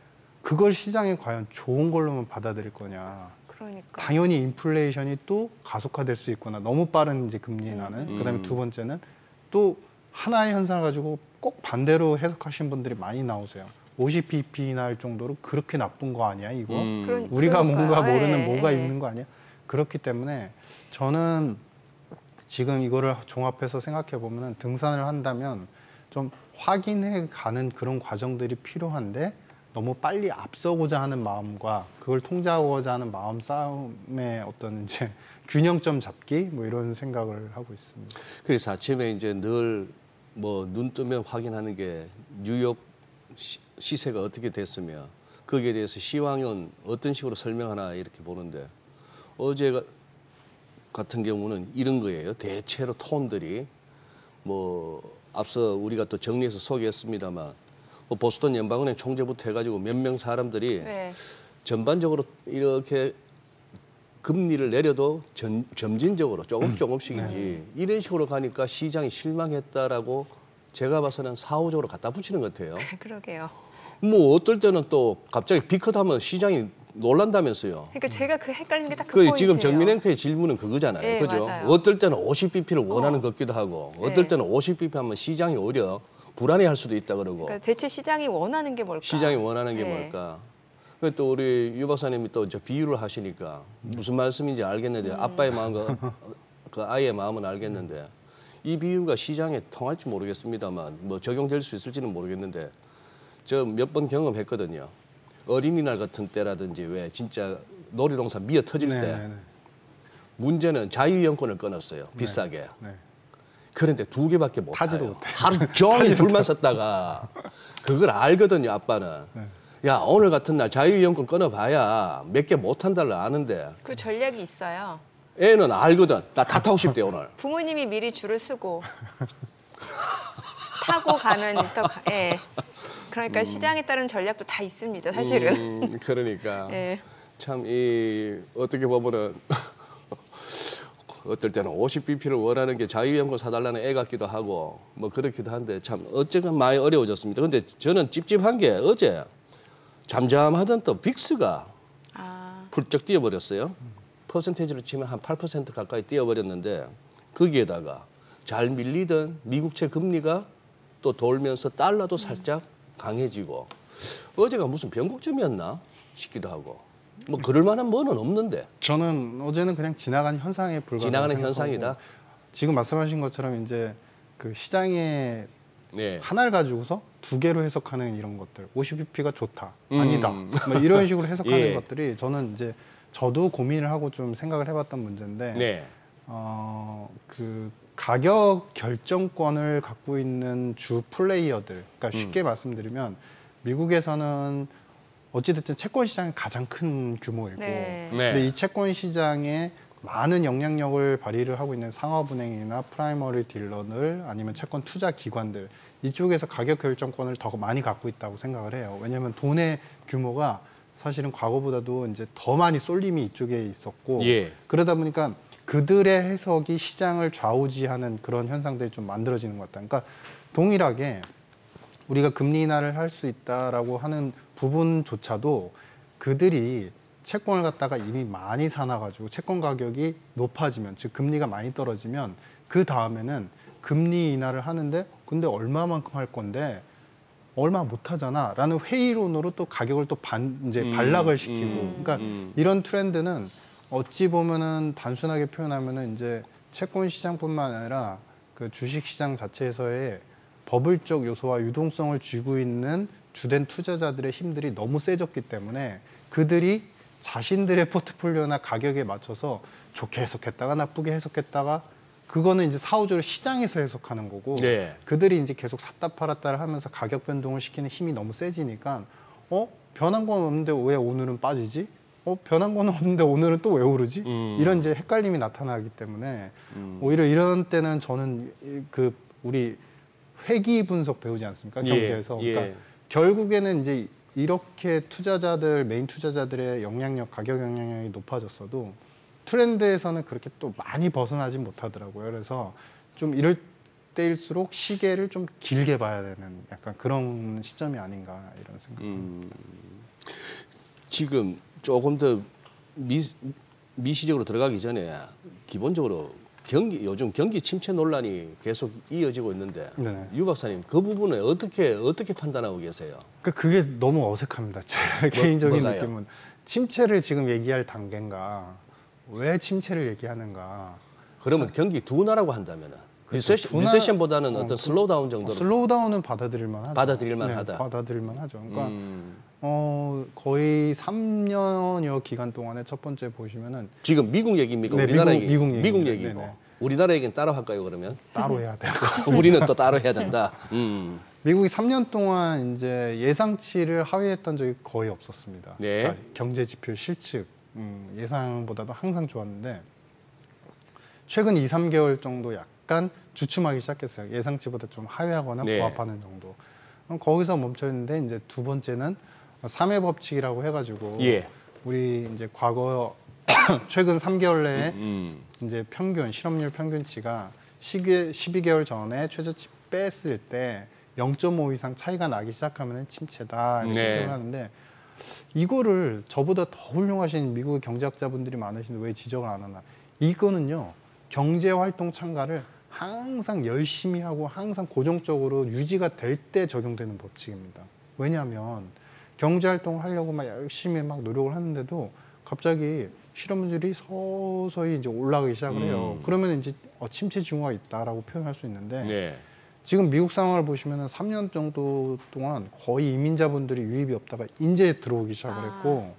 그걸 시장이 과연 좋은 걸로만 받아들일 거냐? 그러니까. 당연히 인플레이션이 또 가속화될 수 있구나. 너무 빠른 이제 금리 인하는. 음. 그다음에 두 번째는 또 하나의 현상을 가지고 꼭 반대로 해석하신 분들이 많이 나오세요. 오십 피피 날 정도로 그렇게 나쁜 거 아니야 이거? 음. 그런- 우리가 그러니까요. 뭔가 모르는 예, 뭐가 예. 있는 거 아니야? 그렇기 때문에 저는 지금 이거를 종합해서 생각해 보면은 등산을 한다면 좀 확인해 가는 그런 과정들이 필요한데 너무 빨리 앞서고자 하는 마음과 그걸 통제하고자 하는 마음 싸움의 어떤 이제 균형점 잡기 뭐 이런 생각을 하고 있습니다. 그래서 아침에 이제 늘 뭐 눈 뜨면 확인하는 게 뉴욕 시, 시세가 어떻게 됐으며 거기에 대해서 시황은 어떤 식으로 설명하나 이렇게 보는데 어제 가- 같은 경우는 이런 거예요. 대체로 톤들이 뭐 앞서 우리가 또 정리해서 소개했습니다만 뭐 보스턴 연방은행 총재부터 해가지고 몇 명 사람들이 네. 전반적으로 이렇게 금리를 내려도 전, 점진적으로 조금 조금씩이지 네. 이런 식으로 가니까 시장이 실망했다라고 제가 봐서는 사후적으로 갖다 붙이는 것 같아요. 그러게요. 뭐 어떨 때는 또 갑자기 비컷하면 시장이 놀란다면서요. 그러니까 제가 그 헷갈리는 게 딱 그 그 포인트예요. 지금 정민앵커의 질문은 그거잖아요. 네, 그죠? 맞아요. 어떨 때는 오십 비피를 원하는 어. 것 같기도 하고 네. 어떨 때는 오십 비피 하면 시장이 오히려 불안해할 수도 있다 그러고 그러니까 대체 시장이 원하는 게 뭘까? 시장이 원하는 게 네. 뭘까? 그또 우리 유 박사님이 또 저 비유를 하시니까 무슨 말씀인지 알겠는데 음. 아빠의 마음과 그 아이의 마음은 알겠는데 이 비유가 시장에 통할지 모르겠습니다만 뭐 적용될 수 있을지는 모르겠는데 저 몇 번 경험했거든요. 어린이날 같은 때라든지 왜 진짜 놀이동산 미어 터질 네, 때 네, 네. 문제는 자유이용권을 끊었어요. 비싸게. 네. 그런데 두 개밖에 못 타지도 타요. 못해. 하루 종일 줄만 섰다가 그걸 알거든요. 아빠는. 네. 야 오늘 같은 날 자유이용권 끊어봐야 몇 개 못 탄다를 아는데 그 전략이 있어요. 애는 알거든. 나 다 타고 싶대 오늘. 부모님이 미리 줄을 서고 타고 가면 더 가, 예. 그러니까 시장에 따른 전략도 다 있습니다. 사실은. 음, 그러니까 예. 참 이 어떻게 보면은 어떨 때는 오십 비피를 원하는 게 자유이용권 사달라는 애 같기도 하고 뭐 그렇기도 한데 참 어쨌든 많이 어려워졌습니다. 근데 저는 찝찝한 게 어제 잠잠하던 또 빅스가 아, 훌쩍 뛰어버렸어요. 퍼센테이지로 치면 한 팔 퍼센트 가까이 뛰어버렸는데 거기에다가 잘 밀리던 미국채 금리가 또 돌면서 달러도 살짝 강해지고 어제가 무슨 변곡점이었나 싶기도 하고 뭐 그럴 만한 뭐는 없는데 저는 어제는 그냥 지나가는 현상에 불과하다고 지나가는 생각하고 현상이다. 지금 말씀하신 것처럼 이제 그 시장에 네. 하나를 가지고서 두 개로 해석하는 이런 것들, 오십 비피가 좋다, 음. 아니다, 뭐 이런 식으로 해석하는 예. 것들이 저는 이제 저도 고민을 하고 좀 생각을 해봤던 문제인데, 네. 어, 그 가격 결정권을 갖고 있는 주 플레이어들, 그러니까 쉽게 음. 말씀드리면 미국에서는 어찌됐든 채권 시장이 가장 큰 규모이고, 네. 네. 근데 이 채권 시장에 많은 영향력을 발휘를 하고 있는 상업은행이나 프라이머리 딜러들 아니면 채권 투자 기관들 이쪽에서 가격 결정권을 더 많이 갖고 있다고 생각을 해요. 왜냐하면 돈의 규모가 사실은 과거보다도 이제 더 많이 쏠림이 이쪽에 있었고 예. 그러다 보니까 그들의 해석이 시장을 좌우지하는 그런 현상들이 좀 만들어지는 것 같다. 그러니까 동일하게 우리가 금리 인하를 할 수 있다라고 하는 부분조차도 그들이 채권을 갖다가 이미 많이 사놔가지고 채권 가격이 높아지면, 즉 금리가 많이 떨어지면 그 다음에는 금리 인하를 하는데 근데 얼마만큼 할 건데 얼마 못 하잖아라는 회의론으로 또 가격을 또 반 이제 음, 반락을 시키고, 음, 그러니까 음. 이런 트렌드는 어찌 보면은 단순하게 표현하면은 이제 채권 시장뿐만 아니라 그 주식 시장 자체에서의 버블적 요소와 유동성을 쥐고 있는 주된 투자자들의 힘들이 너무 세졌기 때문에 그들이 자신들의 포트폴리오나 가격에 맞춰서 좋게 해석했다가 나쁘게 해석했다가 그거는 이제 사후적으로 시장에서 해석하는 거고 네. 그들이 이제 계속 샀다 팔았다를 하면서 가격 변동을 시키는 힘이 너무 세지니까 어? 변한 건 없는데 왜 오늘은 빠지지? 어? 변한 건 없는데 오늘은 또 왜 오르지? 음. 이런 이제 헷갈림이 나타나기 때문에 음. 오히려 이런 때는 저는 이- 그 우리 회귀 분석 배우지 않습니까? 예, 경제에서. 예. 그러니까 결국에는 이제 이렇게 투자자들, 메인 투자자들의 영향력, 가격 영향력이 높아졌어도 트렌드에서는 그렇게 또 많이 벗어나지 못하더라고요. 그래서 좀 이럴 때일수록 시계를 좀 길게 봐야 되는 약간 그런 시점이 아닌가 이런 생각. 음, 지금 조금 더 미, 미시적으로 들어가기 전에 기본적으로 경기 요즘 경기 침체 논란이 계속 이어지고 있는데 네. 유 박사님 그 부분을 어떻게 어떻게 판단하고 계세요? 그러니까 그게 너무 어색합니다. 제 개인적인 뭐가요? 느낌은 침체를 지금 얘기할 단계인가, 왜 침체를 얘기하는가. 그러면 경기 둔화라고 한다면은 그렇죠. 리세션, 둔화- 리세션보다는 어, 어떤 그- 슬로우다운 어, 정도로 슬로우다운은 받아들일만 하죠. 받아들일만 네, 하다. 받아들일만 하죠. 그러니까 음, 어, 거의 삼 년여 기간 동안에 첫 번째 보시면은 지금 미국 얘기입니까? 네, 우리나라 미국- 얘기? 미국 얘기입니다. 미국 얘기고 네네. 우리나라 얘기는 따로 할까요 그러면? 따로 해야 돼요. 우리는 또 따로 해야 된다. 음. 미국이 삼 년 동안 이제 예상치를 하회했던 적이 거의 없었습니다. 네. 그러니까 경제 지표 실측 음, 예상보다도 항상 좋았는데 최근 이, 삼 개월 정도 약간 주춤하기 시작했어요. 예상치보다 좀 하회하거나 네. 부합하는 정도. 그럼 거기서 멈춰있는데 이제 두 번째는 삼 회 법칙이라고 해가지고 예. 우리 이제 과거 최근 삼 개월 내에 음. 이제 평균 실업률 평균치가 십이 개월 전에 최저치 뺐을 때 영 점 오 이상 차이가 나기 시작하면 침체다 이렇게 네. 표현을 하는데 이거를 저보다 더 훌륭하신 미국 경제학자분들이 많으신데 왜 지적을 안 하나? 이거는요 경제활동 참가를 항상 열심히 하고 항상 고정적으로 유지가 될 때 적용되는 법칙입니다. 왜냐하면 경제활동을 하려고 막 열심히 막 노력을 하는데도 갑자기 실업률이 서서히 이제 올라가기 시작을 해요. 음. 그러면 이제 어, 침체 징후가 있다라고 표현할 수 있는데 네. 지금 미국 상황을 보시면은 삼 년 정도 동안 거의 이민자분들이 유입이 없다가 이제 들어오기 시작을 했고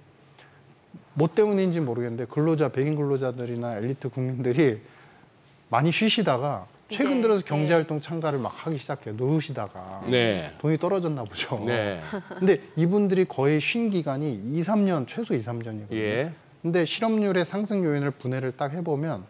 뭐 때문인지 모르겠는데 근로자, 백인 근로자들이나 엘리트 국민들이 많이 쉬시다가 최근 이제, 들어서 네. 경제활동 참가를 막 하기 시작해요. 놓으시다가 네. 돈이 떨어졌나 보죠. 네. 근데 이분들이 거의 쉰 기간이 이, 삼 년, 최소 이, 삼 년이거든요. 예. 근데 실업률의 상승 요인을 분해를 딱 해보면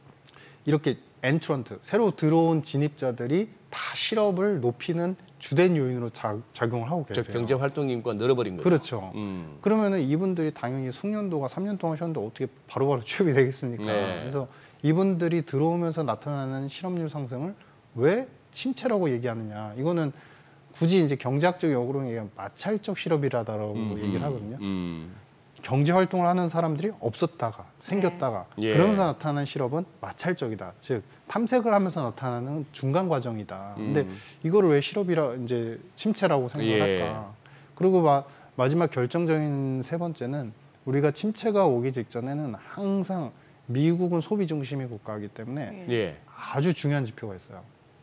이렇게 엔트런트, 새로 들어온 진입자들이 다 실업을 높이는 주된 요인으로 자, 작용을 하고 저 계세요. 경제 활동 인구가 늘어버린 거죠. 그렇죠. 음. 그러면은 이분들이 당연히 숙련도가 삼 년 동안 쉬었는데 어떻게 바로바로 취업이 되겠습니까? 네. 그래서 이분들이 들어오면서 나타나는 실업률 상승을 왜 침체라고 얘기하느냐? 이거는 굳이 이제 경제학적 역으로 얘기하면 마찰적 실업이라다라고 음, 얘기를 음, 하거든요. 음. 경제 활동을 하는 사람들이 없었다가 생겼다가 예. 그러면서 나타나는 실업은 마찰적이다. 즉 탐색을 하면서 나타나는 중간 과정이다. 근데 음. 이거를 왜 실업이라 이제 침체라고 생각을 예. 할까? 그리고 마, 마지막 결정적인 세 번째는 우리가 침체가 오기 직전에는 항상 미국은 소비 중심의 국가이기 때문에 예. 아주 중요한 지표가 있어요.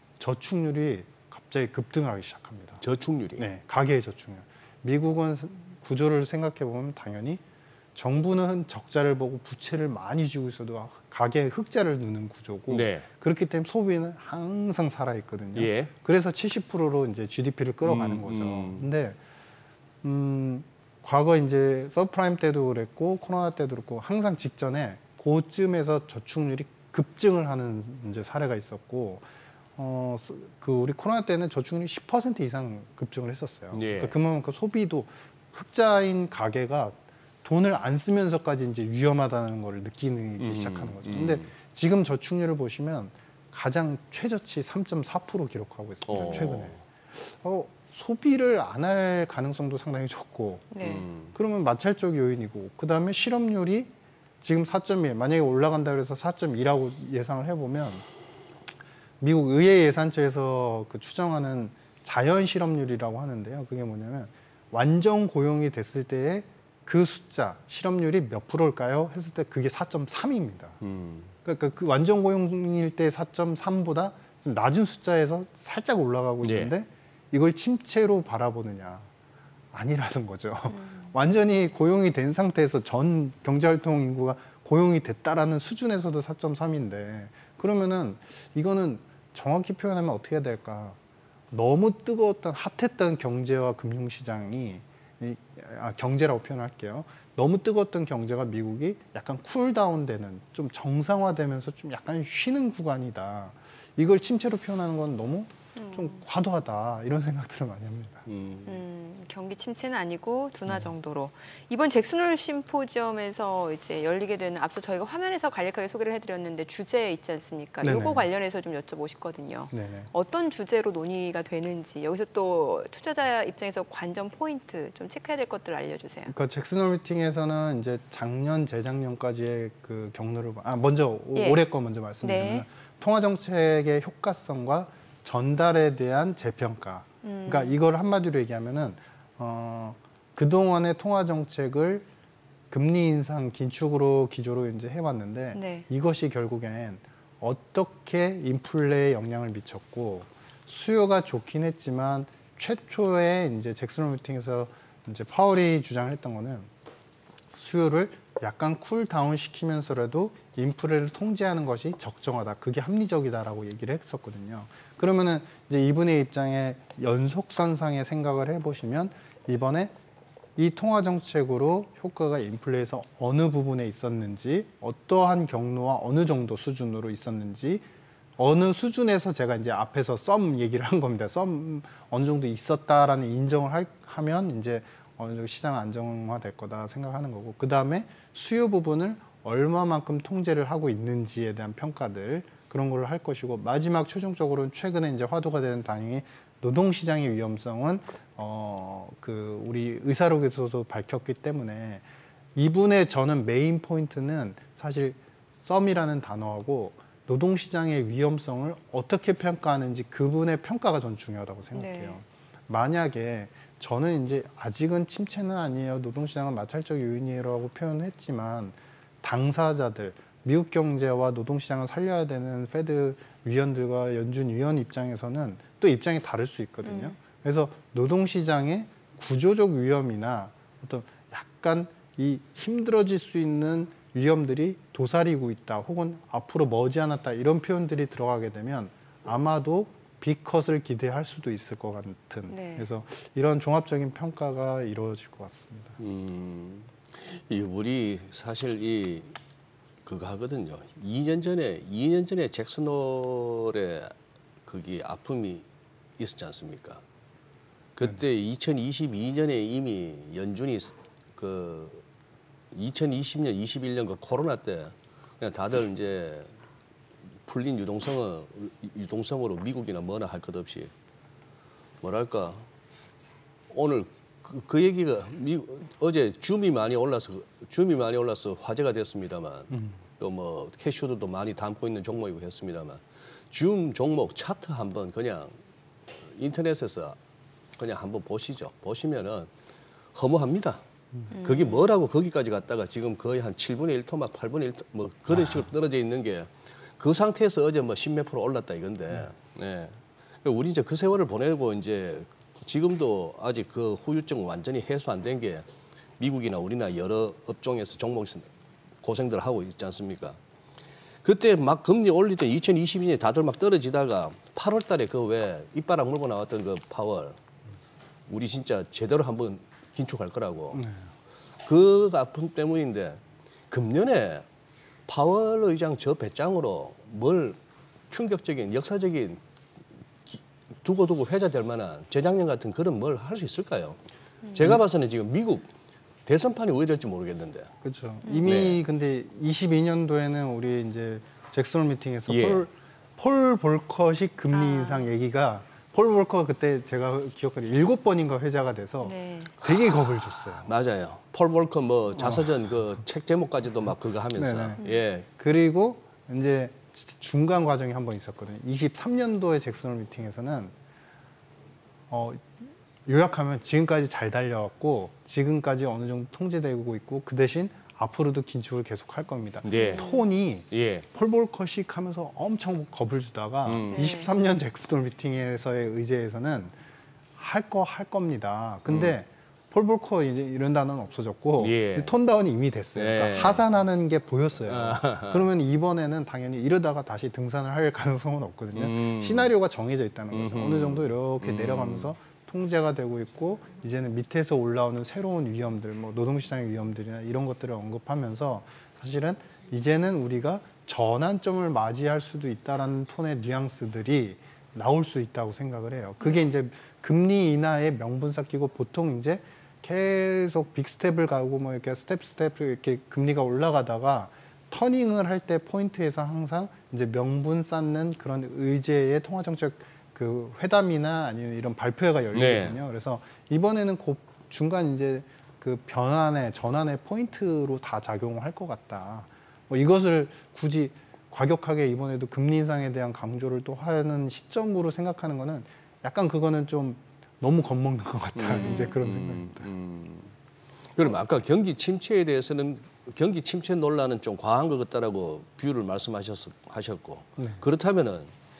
저축률이 갑자기 급등하기 시작합니다. 저축률이. 네, 가계의 저축률. 미국은 구조를 생각해 보면 당연히 정부는 적자를 보고 부채를 많이 쥐고 있어도 가계에 흑자를 넣는 구조고 네. 그렇기 때문에 소비는 항상 살아 있거든요. 예. 그래서 칠십 퍼센트로 이제 지디피를 끌어가는 음, 거죠. 음. 근데 음, 과거 이제 서프라임 때도 그랬고 코로나 때도 그렇고 항상 직전에 그쯤에서 저축률이 급증을 하는 이제 사례가 있었고 어, 그 우리 코로나 때는 저축률이 십 퍼센트 이상 급증을 했었어요. 예. 그러니까 그만큼 소비도 흑자인 가게가 돈을 안 쓰면서까지 이제 위험하다는 걸 느끼기 음, 시작하는 거죠. 음. 근데 지금 저축률을 보시면 가장 최저치 삼 점 사 퍼센트 기록하고 있습니다. 어. 최근에. 어, 소비를 안 할 가능성도 상당히 적고 네. 음. 그러면 마찰적 요인이고 그다음에 실업률이 지금 사 점 일 만약에 올라간다 그래서 사 점 이라고 예상을 해보면 미국 의회 예산처에서 그 추정하는 자연 실업률이라고 하는데요. 그게 뭐냐면 완전 고용이 됐을 때의 그 숫자 실업률이 몇 프로일까요? 했을 때 그게 사 점 삼입니다. 음. 그러니까 그 완전 고용일 때 사 점 삼보다 좀 낮은 숫자에서 살짝 올라가고 예. 있는데 이걸 침체로 바라보느냐 아니라는 거죠. 완전히 고용이 된 상태에서 전 경제활동 인구가 고용이 됐다라는 수준에서도 사 점 삼인데 그러면은 이거는 정확히 표현하면 어떻게 해야 될까? 너무 뜨거웠던 핫했던 경제와 금융시장이 이, 아, 경제라고 표현할게요. 너무 뜨거웠던 경제가 미국이 약간 쿨다운되는 좀 정상화되면서 좀 약간 쉬는 구간이다. 이걸 침체로 표현하는 건 너무 좀 과도하다 이런 생각들을 많이 합니다. 음. 음, 경기 침체는 아니고 둔화 정도로. 이번 잭슨홀 심포지엄에서 이제 열리게 되는 앞서 저희가 화면에서 간략하게 소개를 해드렸는데 주제 있지 않습니까? 네네. 이거 관련해서 좀 여쭤보고 싶거든요. 네네. 어떤 주제로 논의가 되는지 여기서 또 투자자 입장에서 관전 포인트 좀 체크해야 될 것들 알려주세요. 그러니까 잭슨홀 미팅에서는 이제 작년 재작년까지의 그 경로를 아 먼저 예. 올해 거 먼저 말씀드리면 네. 통화 정책의 효과성과 전달에 대한 재평가. 음. 그러니까 이걸 한마디로 얘기하면은 어, 그 동안의 통화 정책을 금리 인상 긴축으로 기조로 이제 해왔는데 네. 이것이 결국엔 어떻게 인플레에 영향을 미쳤고 수요가 좋긴 했지만 최초에 이제 잭슨홀 미팅에서 이제 파월이 주장을 했던 거는 수요를 약간 쿨다운 시키면서라도 인플레를 통제하는 것이 적정하다. 그게 합리적이다라고 얘기를 했었거든요. 그러면은 이제 이분의 입장에 연속선상의 생각을 해보시면 이번에 이 통화 정책으로 효과가 인플레에서 어느 부분에 있었는지, 어떠한 경로와 어느 정도 수준으로 있었는지, 어느 수준에서 제가 이제 앞에서 썸 얘기를 한 겁니다. 썸 어느 정도 있었다라는 인정을 할, 하면 이제 어느 정도 시장 안정화될 거다 생각하는 거고, 그 다음에 수요 부분을 얼마만큼 통제를 하고 있는지에 대한 평가들 그런 걸 할 것이고 마지막 최종적으로는 최근에 이제 화두가 되는 당연히 노동시장의 위험성은 어, 그 우리 의사록에서도 밝혔기 때문에 이분의 저는 메인 포인트는 사실 썸이라는 단어하고 노동시장의 위험성을 어떻게 평가하는지 그분의 평가가 전 중요하다고 생각해요. 네. 만약에 저는 이제 아직은 침체는 아니에요. 노동시장은 마찰적 요인이라고 표현했지만 당사자들, 미국 경제와 노동시장을 살려야 되는 페드 위원들과 연준 위원 입장에서는 또 입장이 다를 수 있거든요. 음. 그래서 노동시장의 구조적 위험이나 어떤 약간 이 힘들어질 수 있는 위험들이 도사리고 있다 혹은 앞으로 머지않았다 이런 표현들이 들어가게 되면 아마도 빅컷을 기대할 수도 있을 것 같은 네. 그래서 이런 종합적인 평가가 이루어질 것 같습니다. 음, 이 우리 사실 이 그거 하거든요. 이 년 전에 이 년 전에 잭슨홀의 그게 아픔이 있었지 않습니까? 그때 네. 이천이십이 년에 이미 연준이 그 이천이십 년, 이십일 년 그 코로나 때 그냥 다들 이제 풀린 유동성은 유동성으로 미국이나 뭐나 할 것 없이 뭐랄까 오늘 그, 그 얘기가 미, 어제 줌이 많이 올라서 줌이 많이 올라서 화제가 됐습니다만 음. 또 뭐 캐시우드도 많이 담고 있는 종목이고 했습니다만 줌 종목 차트 한번 그냥 인터넷에서 그냥 한번 보시죠. 보시면은 허무합니다. 음. 그게 뭐라고 거기까지 갔다가 지금 거의 한 칠분의 일 토막 팔분의 일 토 뭐 그런 식으로 떨어져 있는 게 그 상태에서 어제 뭐 십몇 프로 올랐다 이건데, 네. 네. 우리 이제 그 세월을 보내고 이제 지금도 아직 그 후유증 완전히 해소 안 된 게 미국이나 우리나 여러 업종에서 종목에서 고생들 하고 있지 않습니까? 그때 막 금리 올릴 때 이천이십이 년에 다들 막 떨어지다가 팔월 달에 그 왜 이빨락 물고 나왔던 그 파월 우리 진짜 제대로 한번 긴축할 거라고. 네. 그 아픔 때문인데 금년에 파월 의장 저 배짱으로 뭘 충격적인 역사적인 기, 두고두고 회자될 만한 재작년 같은 그런 뭘 할 수 있을까요? 음. 제가 봐서는 지금 미국 대선판이 왜 될지 모르겠는데. 그렇죠. 이미 네. 근데 이십이 년도에는 우리 이제 잭슨홀 미팅에서 예. 폴, 폴 볼커식 금리 아. 인상 얘기가 폴 볼커가 그때 제가 기억하기에 일곱 번인가 회자가 돼서 네. 되게 겁을 줬어요. 맞아요. 폴 볼커 뭐 자서전 어. 그 책 제목까지도 막 그거 하면서. 네네. 예. 그리고 이제 중간 과정이 한 번 있었거든요. 이십삼 년도에 잭슨홀 미팅에서는 어, 요약하면 지금까지 잘 달려왔고 지금까지 어느 정도 통제되고 있고 그 대신 앞으로도 긴축을 계속 할 겁니다. 네. 톤이 예. 폴 볼커식 하면서 엄청 겁을 주다가 음. 이십삼 년 잭슨홀 미팅에서의 의제에서는 할 거 할 겁니다. 근데 음. 폴 볼커 이제 이런 단어는 없어졌고 예. 톤 다운이 이미 됐어요. 예. 그러니까 하산하는 게 보였어요. 아. 그러면 이번에는 당연히 이러다가 다시 등산을 할 가능성은 없거든요. 음. 시나리오가 정해져 있다는 거죠. 음흠. 어느 정도 이렇게 음. 내려가면서 통제가 되고 있고 이제는 밑에서 올라오는 새로운 위험들, 뭐 노동시장의 위험들이나 이런 것들을 언급하면서 사실은 이제는 우리가 전환점을 맞이할 수도 있다라는 톤의 뉘앙스들이 나올 수 있다고 생각을 해요. 그게 이제 금리 인하의 명분 쌓기고 보통 이제 계속 빅스텝을 가고 뭐 이렇게 스텝 스텝 이렇게 금리가 올라가다가 터닝을 할 때 포인트에서 항상 이제 명분 쌓는 그런 의제의 통화정책 그 회담이나 아니면 이런 발표회가 열리거든요. 네. 그래서 이번에는 그 중간 이제 그 변환의 전환의 포인트로 다 작용을 할 것 같다. 뭐 이것을 굳이 과격하게 이번에도 금리 인상에 대한 강조를 또 하는 시점으로 생각하는 거는 약간 그거는 좀 너무 겁먹는 것 같다. 음, 이제 그런 생각입니다. 음, 음. 그럼 아까 경기 침체에 대해서는 경기 침체 논란은 좀 과한 것 같다라고 비유를 말씀하셨고 네. 그렇다면은.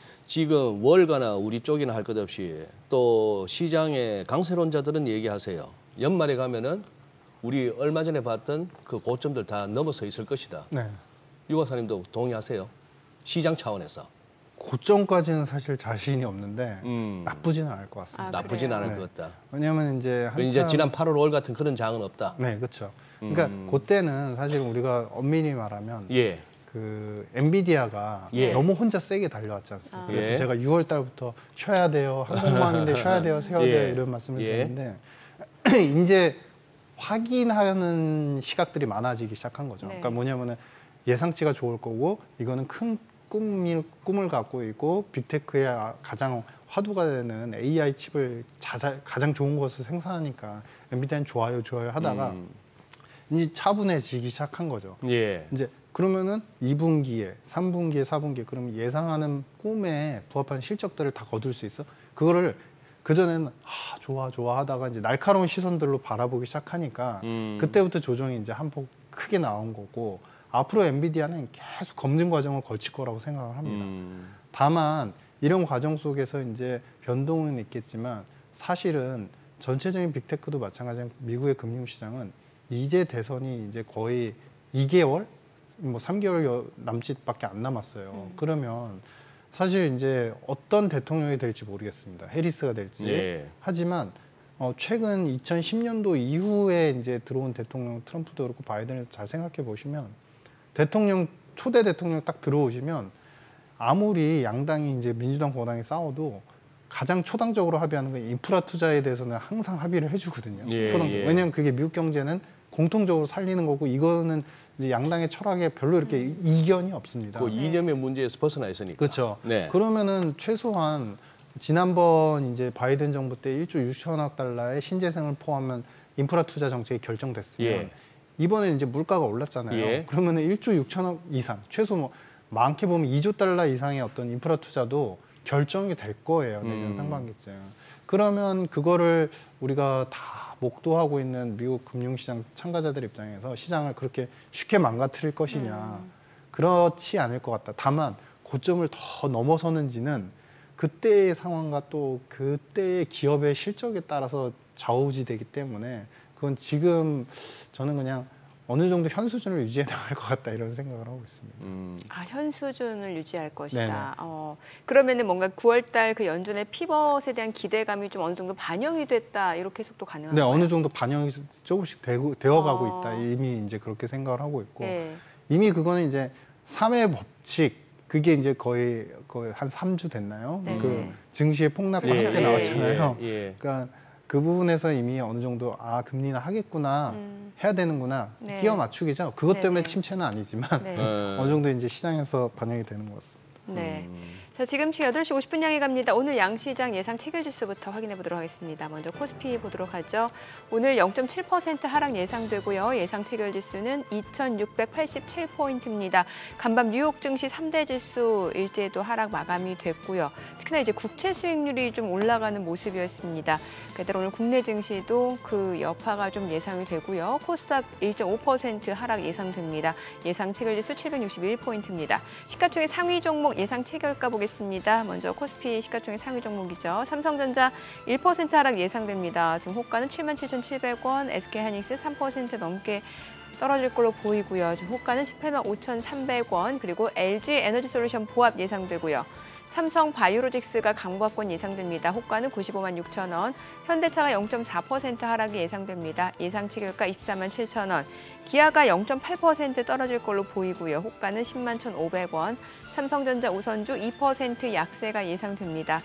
지금 월가나 우리 쪽이나 할 것 없이 또 시장의 강세론자들은 얘기하세요. 연말에 가면은 우리 얼마 전에 봤던 그 고점들 다 넘어서 있을 것이다. 네. 유 박사님도 동의하세요? 시장 차원에서. 고점까지는 사실 자신이 없는데 음. 나쁘지는 않을 것 같습니다. 아, 나쁘지는 않을 네. 것 같다. 왜냐하면 이제 한참... 이제 지난 팔월, 오월 같은 그런 장은 없다. 네, 그렇죠. 그러니까 음. 그때는 사실 우리가 엄밀히 말하면 예. 그 엔비디아가 예. 너무 혼자 세게 달려왔지 않습니까? 아. 그래서 예. 제가 유월 달부터 쉬어야 돼요, 항공모함인데 쉬어야 돼요, 쉬어야 예. 돼요 이런 말씀을 예. 드렸는데 이제 확인하는 시각들이 많아지기 시작한 거죠. 네. 그러니까 뭐냐면은 예상치가 좋을 거고 이거는 큰 꿈을, 꿈을 갖고 있고 빅테크의 가장 화두가 되는 에이아이 칩을 자자, 가장 좋은 것을 생산하니까 엔비디아는 좋아요 좋아요 하다가 음. 이제 차분해지기 시작한 거죠. 예. 이제 그러면은 이 분기에, 삼 분기에, 사 분기에 그러면 예상하는 꿈에 부합한 실적들을 다 거둘 수 있어? 그거를 그전에는 아, 좋아 좋아 하다가 이제 날카로운 시선들로 바라보기 시작하니까 음. 그때부터 조정이 이제 한 폭 크게 나온 거고 앞으로 엔비디아는 계속 검증 과정을 거칠 거라고 생각을 합니다. 음. 다만 이런 과정 속에서 이제 변동은 있겠지만 사실은 전체적인 빅테크도 마찬가지로 미국의 금융시장은 이제 대선이 이제 거의 이 개월, 뭐 삼 개월 남짓밖에 안 남았어요. 음. 그러면 사실 이제 어떤 대통령이 될지 모르겠습니다. 해리스가 될지. 예. 하지만 어, 최근 이천십 년도 이후에 이제 들어온 대통령 트럼프도 그렇고 바이든을 잘 생각해 보시면 대통령 초대 대통령 딱 들어오시면 아무리 양당이 이제 민주당 공화당이 싸워도 가장 초당적으로 합의하는 건 인프라 투자에 대해서는 항상 합의를 해주거든요. 예, 초당적. 예. 왜냐하면 그게 미국 경제는 공통적으로 살리는 거고 이거는 이제 양당의 철학에 별로 이렇게 음. 이견이 없습니다. 그 이념의 문제에서 벗어나 있으니까. 그렇죠. 네. 그러면은 최소한 지난번 이제 바이든 정부 때 일조 육천억 달러의 신재생을 포함한 인프라 투자 정책이 결정됐으면 예. 이번에 이제 물가가 올랐잖아요. 예. 그러면은 일조 육천억 이상, 최소 뭐 많게 보면 이조 달러 이상의 어떤 인프라 투자도 결정이 될 거예요. 내년 음. 상반기쯤. 그러면 그거를 우리가 다 목도하고 있는 미국 금융시장 참가자들 입장에서 시장을 그렇게 쉽게 망가뜨릴 것이냐. 음. 그렇지 않을 것 같다. 다만 고점을 더 넘어서는지는 그때의 상황과 또 그때의 기업의 실적에 따라서 좌우지되기 때문에 그건 지금 저는 그냥 어느 정도 현 수준을 유지해 나갈 것 같다 이런 생각을 하고 있습니다. 음. 아, 현 수준을 유지할 것이다. 네네. 어, 그러면은 뭔가 구월 달 그 연준의 피벗에 대한 기대감이 좀 어느 정도 반영이 됐다 이렇게 해석도 네, 가능한가요? 어느 정도 반영이 조금씩 되고, 되어가고 어. 있다. 이미 이제 그렇게 생각을 하고 있고 예. 이미 그거는 이제 삼의 법칙 그게 이제 거의 거의 한 삼 주 됐나요? 네. 그 증시의 폭락과 그렇죠. 함께 예, 나왔잖아요. 예, 예. 그러니까 그 부분에서 이미 어느 정도 아 금리는 하겠구나 음. 해야 되는구나 네. 끼워 맞추기죠. 그것 때문에 네네. 침체는 아니지만 네. 어. 어느 정도 이제 시장에서 반영이 되는 것 같습니다. 네. 음. 자, 지금 여덟 시 오십 분 향해 갑니다. 오늘 양시장 예상 체결지수부터 확인해 보도록 하겠습니다. 먼저 코스피 보도록 하죠. 오늘 영 점 칠 퍼센트 하락 예상되고요. 예상 체결지수는 이천육백팔십칠 포인트입니다. 간밤 뉴욕 증시 삼 대 지수 일제도 하락 마감이 됐고요. 특히나 이제 국채 수익률이 좀 올라가는 모습이었습니다. 게다가 오늘 국내 증시도 그 여파가 좀 예상이 되고요. 코스닥 일 점 오 퍼센트 하락 예상됩니다. 예상 체결지수 칠백육십일 포인트입니다. 시가총액 상위 종목 예상 체결가 보겠습니다. 먼저 코스피 시가총액 상위 종목이죠. 삼성전자 일 퍼센트 하락 예상됩니다. 지금 호가는 칠만 칠천칠백 원, 에스케이하이닉스 삼 퍼센트 넘게 떨어질 걸로 보이고요. 지금 호가는 십팔만 오천삼백 원, 그리고 엘지에너지솔루션 보합 예상되고요. 삼성 바이오로직스가 강보합권 예상됩니다. 호가는 구십오만 육천 원, 현대차가 영 점 사 퍼센트 하락이 예상됩니다. 예상 체결가 이십사만 칠천 원, 기아가 영 점 팔 퍼센트 떨어질 걸로 보이고요. 호가는 십만 천오백 원, 삼성전자 우선주 이 퍼센트 약세가 예상됩니다.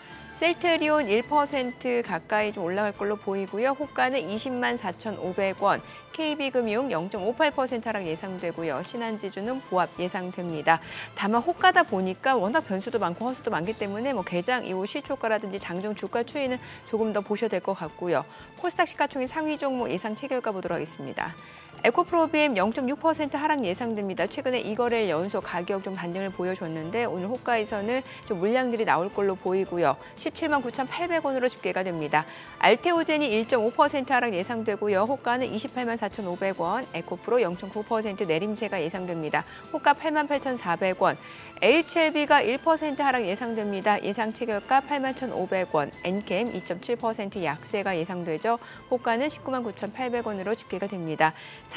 셀트리온 일 퍼센트 가까이 좀 올라갈 걸로 보이고요. 호가는 이십만 사천오백 원, 케이비금융 영 점 오팔 퍼센트 하락 예상되고요. 신한지주는 보합 예상됩니다. 다만 호가다 보니까 워낙 변수도 많고 허수도 많기 때문에 뭐 개장 이후 시초가라든지 장중 주가 추이는 조금 더 보셔야 될 것 같고요. 코스닥 시가총액 상위 종목 예상 체결가 보도록 하겠습니다. 에코프로비엠 영 점 육 퍼센트 하락 예상됩니다. 최근에 이거래일 연속 가격 좀 반등을 보여줬는데 오늘 호가에서는 좀 물량들이 나올 걸로 보이고요. 십칠만 구천팔백 원으로 집계가 됩니다. 알테오젠이 일 점 오 퍼센트 하락 예상되고요. 호가는 이십팔만 사천오백 원, 에코프로 영 점 구 퍼센트 내림세가 예상됩니다. 호가 팔만 팔천사백 원, 에이치엘비가 일 퍼센트 하락 예상됩니다. 예상 체결가 팔만 천오백 원, 엔캠 이 점 칠 퍼센트 약세가 예상되죠. 호가는 십구만 구천팔백 원으로 집계가 됩니다.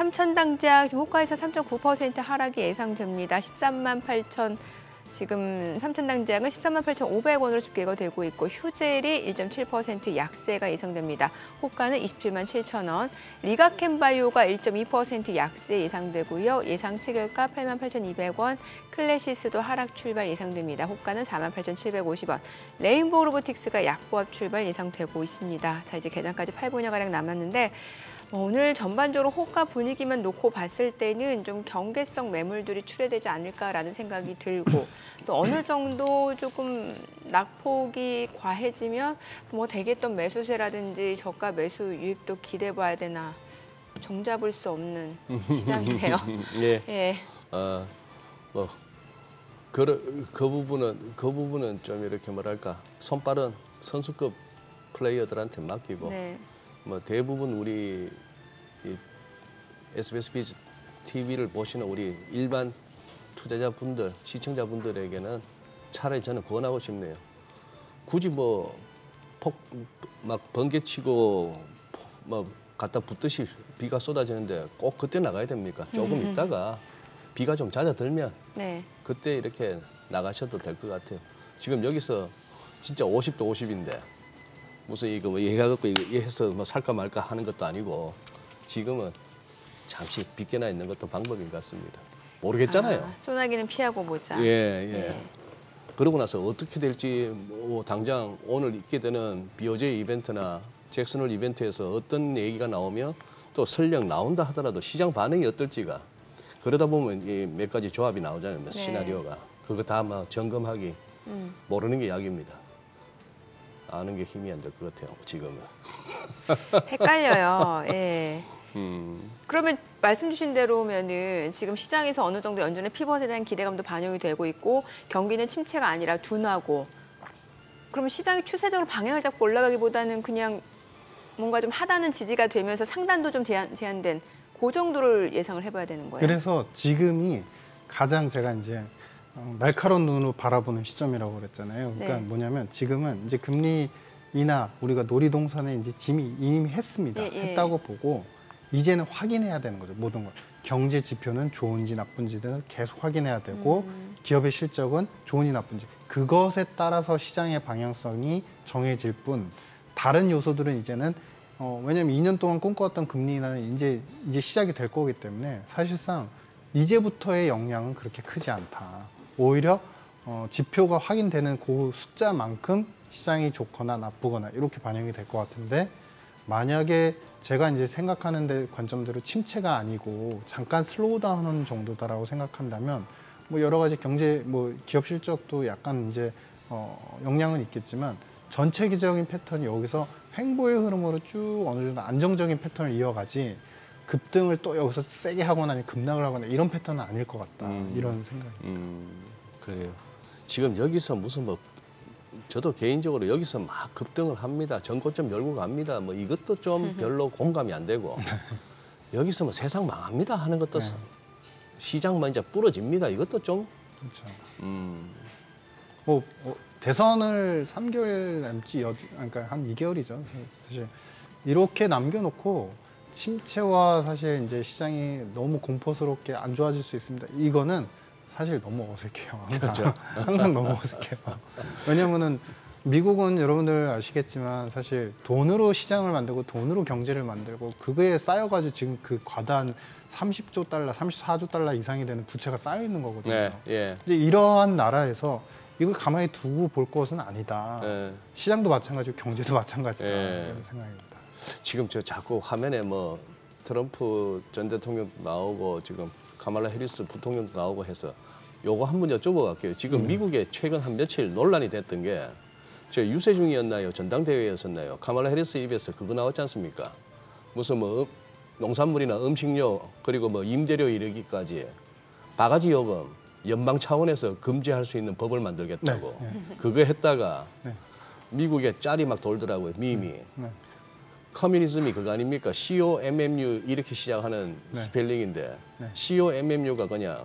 삼천당작 지금 호가에서 삼 점 구 퍼센트 하락이 예상됩니다. 십삼만 팔천 지금 삼천당작은 십삼만 팔천오백 원으로 집계가 되고 있고 휴젤이 일 점 칠 퍼센트 약세가 예상됩니다. 호가는 이십칠만 칠천 원, 리가캠바이오가 일 점 이 퍼센트 약세 예상되고요. 예상 체결가 팔만 팔천이백 원, 클래시스도 하락 출발 예상됩니다. 호가는 사만 팔천칠백오십 원, 레인보우 로보틱스가 약보합 출발 예상되고 있습니다. 자, 이제 개장까지 팔 분여가량 남았는데 오늘 전반적으로 호가 분위기만 놓고 봤을 때는 좀 경계성 매물들이 출회되지 않을까라는 생각이 들고 또 어느 정도 조금 낙폭이 과해지면 뭐 되겠던 매수세라든지 저가 매수 유입도 기대해 봐야 되나 종잡을 수 없는 시장이네요. 예. 예. 어, 뭐 그, 그 부분은 그 부분은 좀 이렇게 뭐랄까 손빠른 선수급 플레이어들한테 맡기고 네. 뭐 대부분 우리 이 에스비에스 티비를 보시는 우리 일반 투자자분들, 시청자분들에게는 차라리 저는 권하고 싶네요. 굳이 뭐 폭 막 번개치고 뭐 갖다 붙듯이 비가 쏟아지는데 꼭 그때 나가야 됩니까? 조금 음. 있다가 비가 좀 잦아들면 네. 그때 이렇게 나가셔도 될 것 같아요. 지금 여기서 진짜 오십 도 오십인데 무슨 이거 뭐 얘기하고 이거 해서 뭐 살까 말까 하는 것도 아니고 지금은 잠시 빗겨나 있는 것도 방법인 것 같습니다. 모르겠잖아요. 아, 소나기는 피하고 보자. 예, 예. 네. 그러고 나서 어떻게 될지 뭐 당장 오늘 있게 되는 비오제이 이벤트나 잭슨홀 이벤트에서 어떤 얘기가 나오면 또 설령 나온다 하더라도 시장 반응이 어떨지가 그러다 보면 이 몇 가지 조합이 나오잖아요. 몇 네. 시나리오가. 그거 다 막 점검하기 음. 모르는 게 약입니다. 아는 게 힘이 안 될 것 같아요. 지금은. 헷갈려요. 예. 음. 그러면 말씀 주신 대로면은 지금 시장에서 어느 정도 연준의 피벗에 대한 기대감도 반영이 되고 있고 경기는 침체가 아니라 둔하고 그럼 시장이 추세적으로 방향을 잡고 올라가기보다는 그냥 뭔가 좀 하다는 지지가 되면서 상단도 좀 제한, 제한된 그 정도를 예상을 해봐야 되는 거예요. 그래서 지금이 가장 제가 이제 어, 날카로운 눈으로 바라보는 시점이라고 그랬잖아요. 그러니까 네. 뭐냐면 지금은 이제 금리 인하 우리가 놀이동산에 이제 짐이 이미 했습니다. 예, 예. 했다고 보고 이제는 확인해야 되는 거죠. 모든 걸. 경제 지표는 좋은지 나쁜지는 계속 확인해야 되고 음. 기업의 실적은 좋은지 나쁜지 그것에 따라서 시장의 방향성이 정해질 뿐 다른 요소들은 이제는 어, 왜냐하면 이 년 동안 꿈꿔왔던 금리 인하는 이제 이제 시작이 될 거기 때문에 사실상 이제부터의 영향은 그렇게 크지 않다. 오히려 어, 지표가 확인되는 그 숫자만큼 시장이 좋거나 나쁘거나 이렇게 반영이 될 것 같은데 만약에 제가 이제 생각하는 데 관점대로 침체가 아니고 잠깐 슬로우다운하는 정도다라고 생각한다면 뭐 여러 가지 경제 뭐 기업 실적도 약간 이제 어, 영향은 있겠지만 전체적인 패턴이 여기서 횡보의 흐름으로 쭉 어느 정도 안정적인 패턴을 이어가지 급등을 또 여기서 세게 하거나 아니면 급락을 하거나 이런 패턴은 아닐 것 같다. 음. 이런 생각이. 음, 그래요. 지금 여기서 무슨 뭐 저도 개인적으로 여기서 막 급등을 합니다. 전고점 열고 갑니다. 뭐 이것도 좀 별로 공감이 안 되고 여기서 뭐 세상 망합니다 하는 것도 네. 시장만 이제 부러집니다. 이것도 좀 그렇죠. 음, 뭐 어, 대선을 삼 개월 남지 여, 그러니까 한 이 개월이죠. 사실 이렇게 남겨놓고 침체와 사실 이제 시장이 너무 공포스럽게 안 좋아질 수 있습니다. 이거는 사실 너무 어색해요. 항상, 그렇죠. 항상 너무 어색해요. 왜냐면은 미국은 여러분들 아시겠지만 사실 돈으로 시장을 만들고 돈으로 경제를 만들고 그거에 쌓여가지고 지금 그 과다한 삼십조 달러, 삼십사조 달러 이상이 되는 부채가 쌓여 있는 거거든요. 네, 예, 이제 이러한 나라에서 이걸 가만히 두고 볼 것은 아니다. 예. 시장도 마찬가지고 경제도 마찬가지다. 예. 이런 생각입니다. 지금 저 자꾸 화면에 뭐 트럼프 전 대통령도 나오고 지금 카말라 해리스 부통령도 나오고 해서 요거 한번 여쭤보 갈게요. 지금 음. 미국에 최근 한 며칠 논란이 됐던 게 저 유세 중이었나요? 전당대회였었나요? 카말라 해리스 입에서 그거 나왔지 않습니까? 무슨 뭐 음, 농산물이나 음식료 그리고 뭐 임대료 이르기까지 바가지 요금 연방 차원에서 금지할 수 있는 법을 만들겠다고 네, 네. 그거 했다가 네. 미국에 짤이 막 돌더라고요. 밈이. 네. 커뮤니즘이 그거 아닙니까? 씨 오 엠 엠 유 이렇게 시작하는 네. 스펠링인데 네. 씨 오 엠 엠 유가 그냥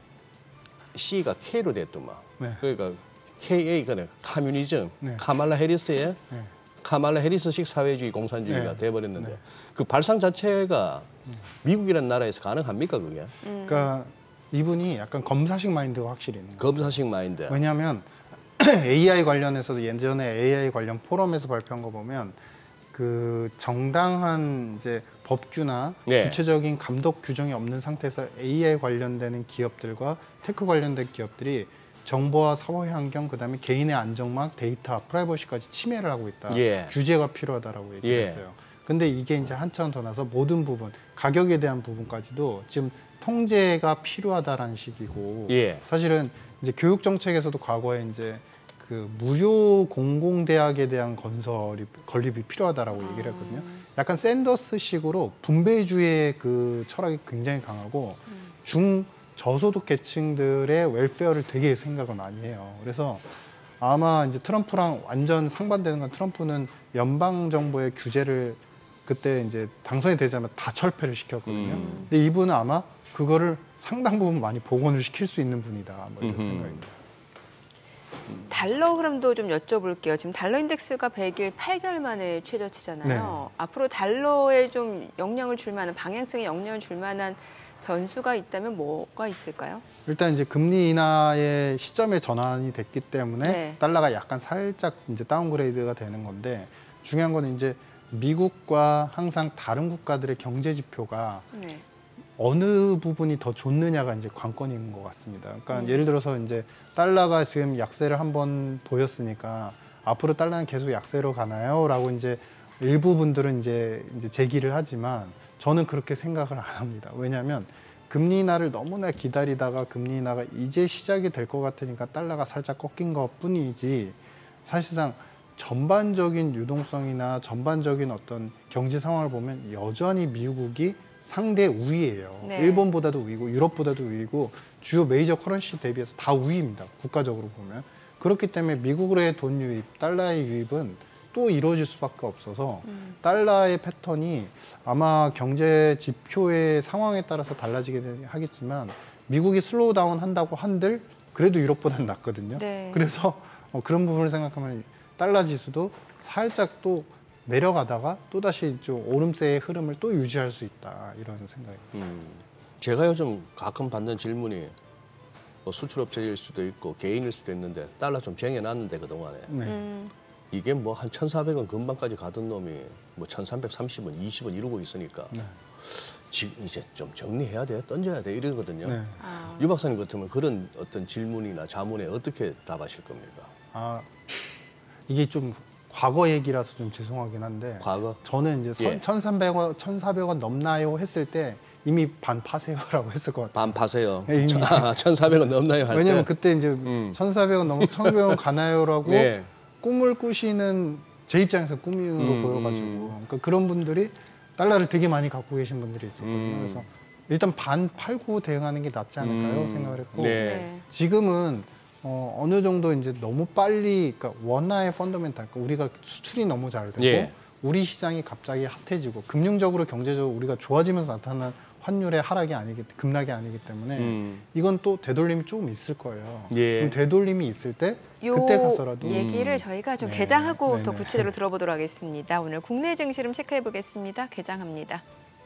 C가 K로 됐더만. 네. 그러니까 케이 에이 그냥 커뮤니즘, 네. 카말라 해리스의 네. 카말라 해리스식 사회주의 공산주의가 네. 돼버렸는데 네. 그 발상 자체가 미국이라는 나라에서 가능합니까 그게? 그러니까 이분이 약간 검사식 마인드가 확실히 있는 거예요. 검사식 마인드. 왜냐하면 에이아이 관련해서도 예전에 에이아이 관련 포럼에서 발표한 거 보면 그 정당한 이제 법규나 네. 구체적인 감독 규정이 없는 상태에서 에이아이 관련되는 기업들과 테크 관련된 기업들이 정보와 사회 환경 그다음에 개인의 안전망, 데이터, 프라이버시까지 침해를 하고 있다. 예. 규제가 필요하다라고 예. 얘기했어요. 근데 이게 이제 한참 더 나서 모든 부분, 가격에 대한 부분까지도 지금 통제가 필요하다라는 식이고 예. 사실은 이제 교육 정책에서도 과거에 이제 그 무료 공공대학에 대한 건설이 건립이 필요하다라고 아. 얘기를 했거든요. 약간 샌더스식으로 분배주의 그 철학이 굉장히 강하고 음. 중 저소득 계층들의 웰페어를 되게 생각을 많이 해요. 그래서 아마 이제 트럼프랑 완전 상반되는 건 트럼프는 연방 정부의 규제를 그때 이제 당선이 되자마자 다 철폐를 시켰거든요. 음. 근데 이분은 아마 그거를 상당 부분 많이 복원을 시킬 수 있는 분이다. 뭐 이런 음흠. 생각입니다. 달러 흐름도 좀 여쭤볼게요. 지금 달러 인덱스가 백 일 팔 개월 만에 최저치잖아요. 네. 앞으로 달러에 좀 영향을 줄 만한, 방향성에 영향을 줄 만한 변수가 있다면 뭐가 있을까요? 일단 이제 금리 인하의 시점에 전환이 됐기 때문에 네. 달러가 약간 살짝 이제 다운그레이드가 되는 건데 중요한 건 이제 미국과 항상 다른 국가들의 경제 지표가 네. 어느 부분이 더 좋느냐가 이제 관건인 것 같습니다. 그러니까 음. 예를 들어서 이제 달러가 지금 약세를 한번 보였으니까 앞으로 달러는 계속 약세로 가나요? 라고 이제 일부 분들은 이제 이제 제기를 하지만 저는 그렇게 생각을 안 합니다. 왜냐하면 금리 인하를 너무나 기다리다가 금리 인하가 이제 시작이 될 것 같으니까 달러가 살짝 꺾인 것 뿐이지 사실상 전반적인 유동성이나 전반적인 어떤 경제 상황을 보면 여전히 미국이 상대 우위예요. 네. 일본보다도 우위고 유럽보다도 우위고 주요 메이저 커런시 대비해서 다 우위입니다. 국가적으로 보면. 그렇기 때문에 미국의 돈 유입, 달러의 유입은 또 이루어질 수밖에 없어서 음. 달러의 패턴이 아마 경제 지표의 상황에 따라서 달라지긴 하겠지만 미국이 슬로우 다운 한다고 한들 그래도 유럽보다는 낫거든요. 네. 그래서 어, 그런 부분을 생각하면 달러 지수도 살짝 또 내려가다가 또다시 좀 오름세의 흐름을 또 유지할 수 있다 이런 생각입니다. 음. 제가 요즘 가끔 받는 질문이 뭐 수출업체일 수도 있고 개인일 수도 있는데 달러 좀 쟁여놨는데 그동안에 네. 음. 이게 뭐 한 천사백 원 금방까지 가던 놈이 뭐 천삼백삼십 원, 이십 원 이러고 있으니까 네. 지금 이제 좀 정리해야 돼, 던져야 돼 이러거든요. 네. 아. 유 박사님 같으면 그런 어떤 질문이나 자문에 어떻게 답하실 겁니까? 아 이게 좀 과거 얘기라서 좀 죄송하긴 한데 과거? 저는 이제 예. 천삼백 원, 천사백 원 넘나요 했을 때 이미 반 파세요라고 했을 것 같아요. 반 파세요. 네, 이미. 천사백 원 넘나요 할 왜냐면 때? 그때 이제 음. 천사백 원 넘어 천오백 원 가나요라고 네. 꿈을 꾸시는 제 입장에서 꿈으로 음, 보여가지고 음. 그러니까 그런 분들이 달러를 되게 많이 갖고 계신 분들이 있었거든요. 음. 그래서 일단 반 팔고 대응하는 게 낫지 않을까요 음. 생각을 했고 네. 네. 지금은 어, 어느 정도 이제 너무 빨리 그러니까 원화의 펀더멘탈 그러니까 우리가 수출이 너무 잘 되고 예. 우리 시장이 갑자기 핫해지고 금융적으로 경제적으로 우리가 좋아지면서 나타난 환율의 하락이 아니기 급락이 아니기 때문에 음. 이건 또 되돌림이 조금 있을 거예요. 예. 그럼 되돌림이 있을 때 요 그때 가서라도 얘기를 음. 저희가 좀 네. 개장하고 네, 더 네. 구체적으로 들어보도록 하겠습니다. 오늘 국내 증시 좀 체크해 보겠습니다. 개장합니다.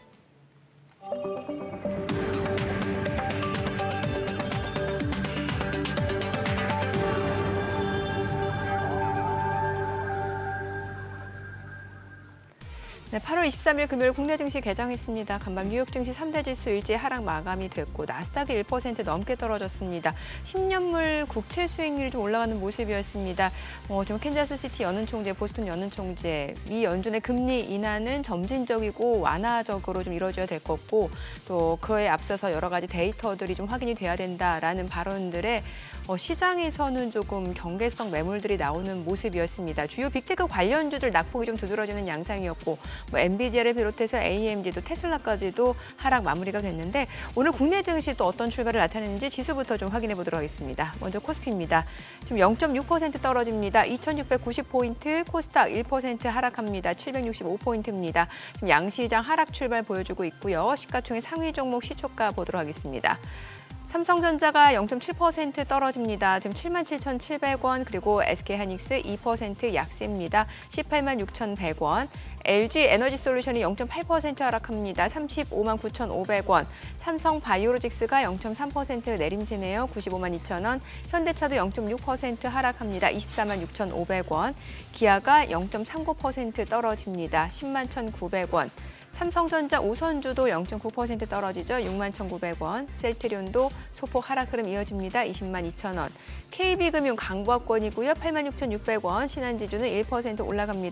네, 팔월 이십삼일 금요일 국내 증시 개장했습니다. 간밤 뉴욕 증시 삼 대 지수 일제히 하락 마감이 됐고 나스닥이 일 퍼센트 넘게 떨어졌습니다. 십 년물 국채 수익률이 좀 올라가는 모습이었습니다. 어, 좀 캔자스시티 연은총재, 보스턴 연은총재, 미 연준의 금리 인하는 점진적이고 완화적으로 좀 이루어져야 될 거고 또 그에 앞서서 여러 가지 데이터들이 좀 확인이 돼야 된다라는 발언들에 어, 시장에서는 조금 경계성 매물들이 나오는 모습이었습니다. 주요 빅테크 관련주들 낙폭이 좀 두드러지는 양상이었고 뭐 엔비디아를 비롯해서 에이엠디도 테슬라까지도 하락 마무리가 됐는데 오늘 국내 증시 또 어떤 출발을 나타내는지 지수부터 좀 확인해 보도록 하겠습니다. 먼저 코스피입니다. 지금 영 점 육 퍼센트 떨어집니다. 이천육백구십 포인트, 코스닥 일 퍼센트 하락합니다. 칠백육십오 포인트입니다. 지금 양시장 하락 출발 보여주고 있고요. 시가총액 상위 종목 시초가 보도록 하겠습니다. 삼성전자가 영 점 칠 퍼센트 떨어집니다. 지금 칠만 칠천칠백 원, 그리고 에스케이하이닉스 이 퍼센트 약세입니다. 십팔만 육천백 원. 엘지에너지솔루션이 영 점 팔 퍼센트 하락합니다. 삼십오만 구천오백 원. 삼성바이오로직스가 영 점 삼 퍼센트 내림세네요. 구십오만 이천 원. 현대차도 영 점 육 퍼센트 하락합니다. 이십사만 육천오백 원. 기아가 영 점 삼구 퍼센트 떨어집니다. 십만 천구백 원. 삼성전자 우선주도 영 점 구 퍼센트 떨어지죠. 육만 천구백 원. 셀트리온도 소폭 하락 흐름 이어집니다. 이십만 이천 원. 케이비금융 강보합권이고요. 팔만 육천육백 원. 신한지주는 일 퍼센트 올라갑니다.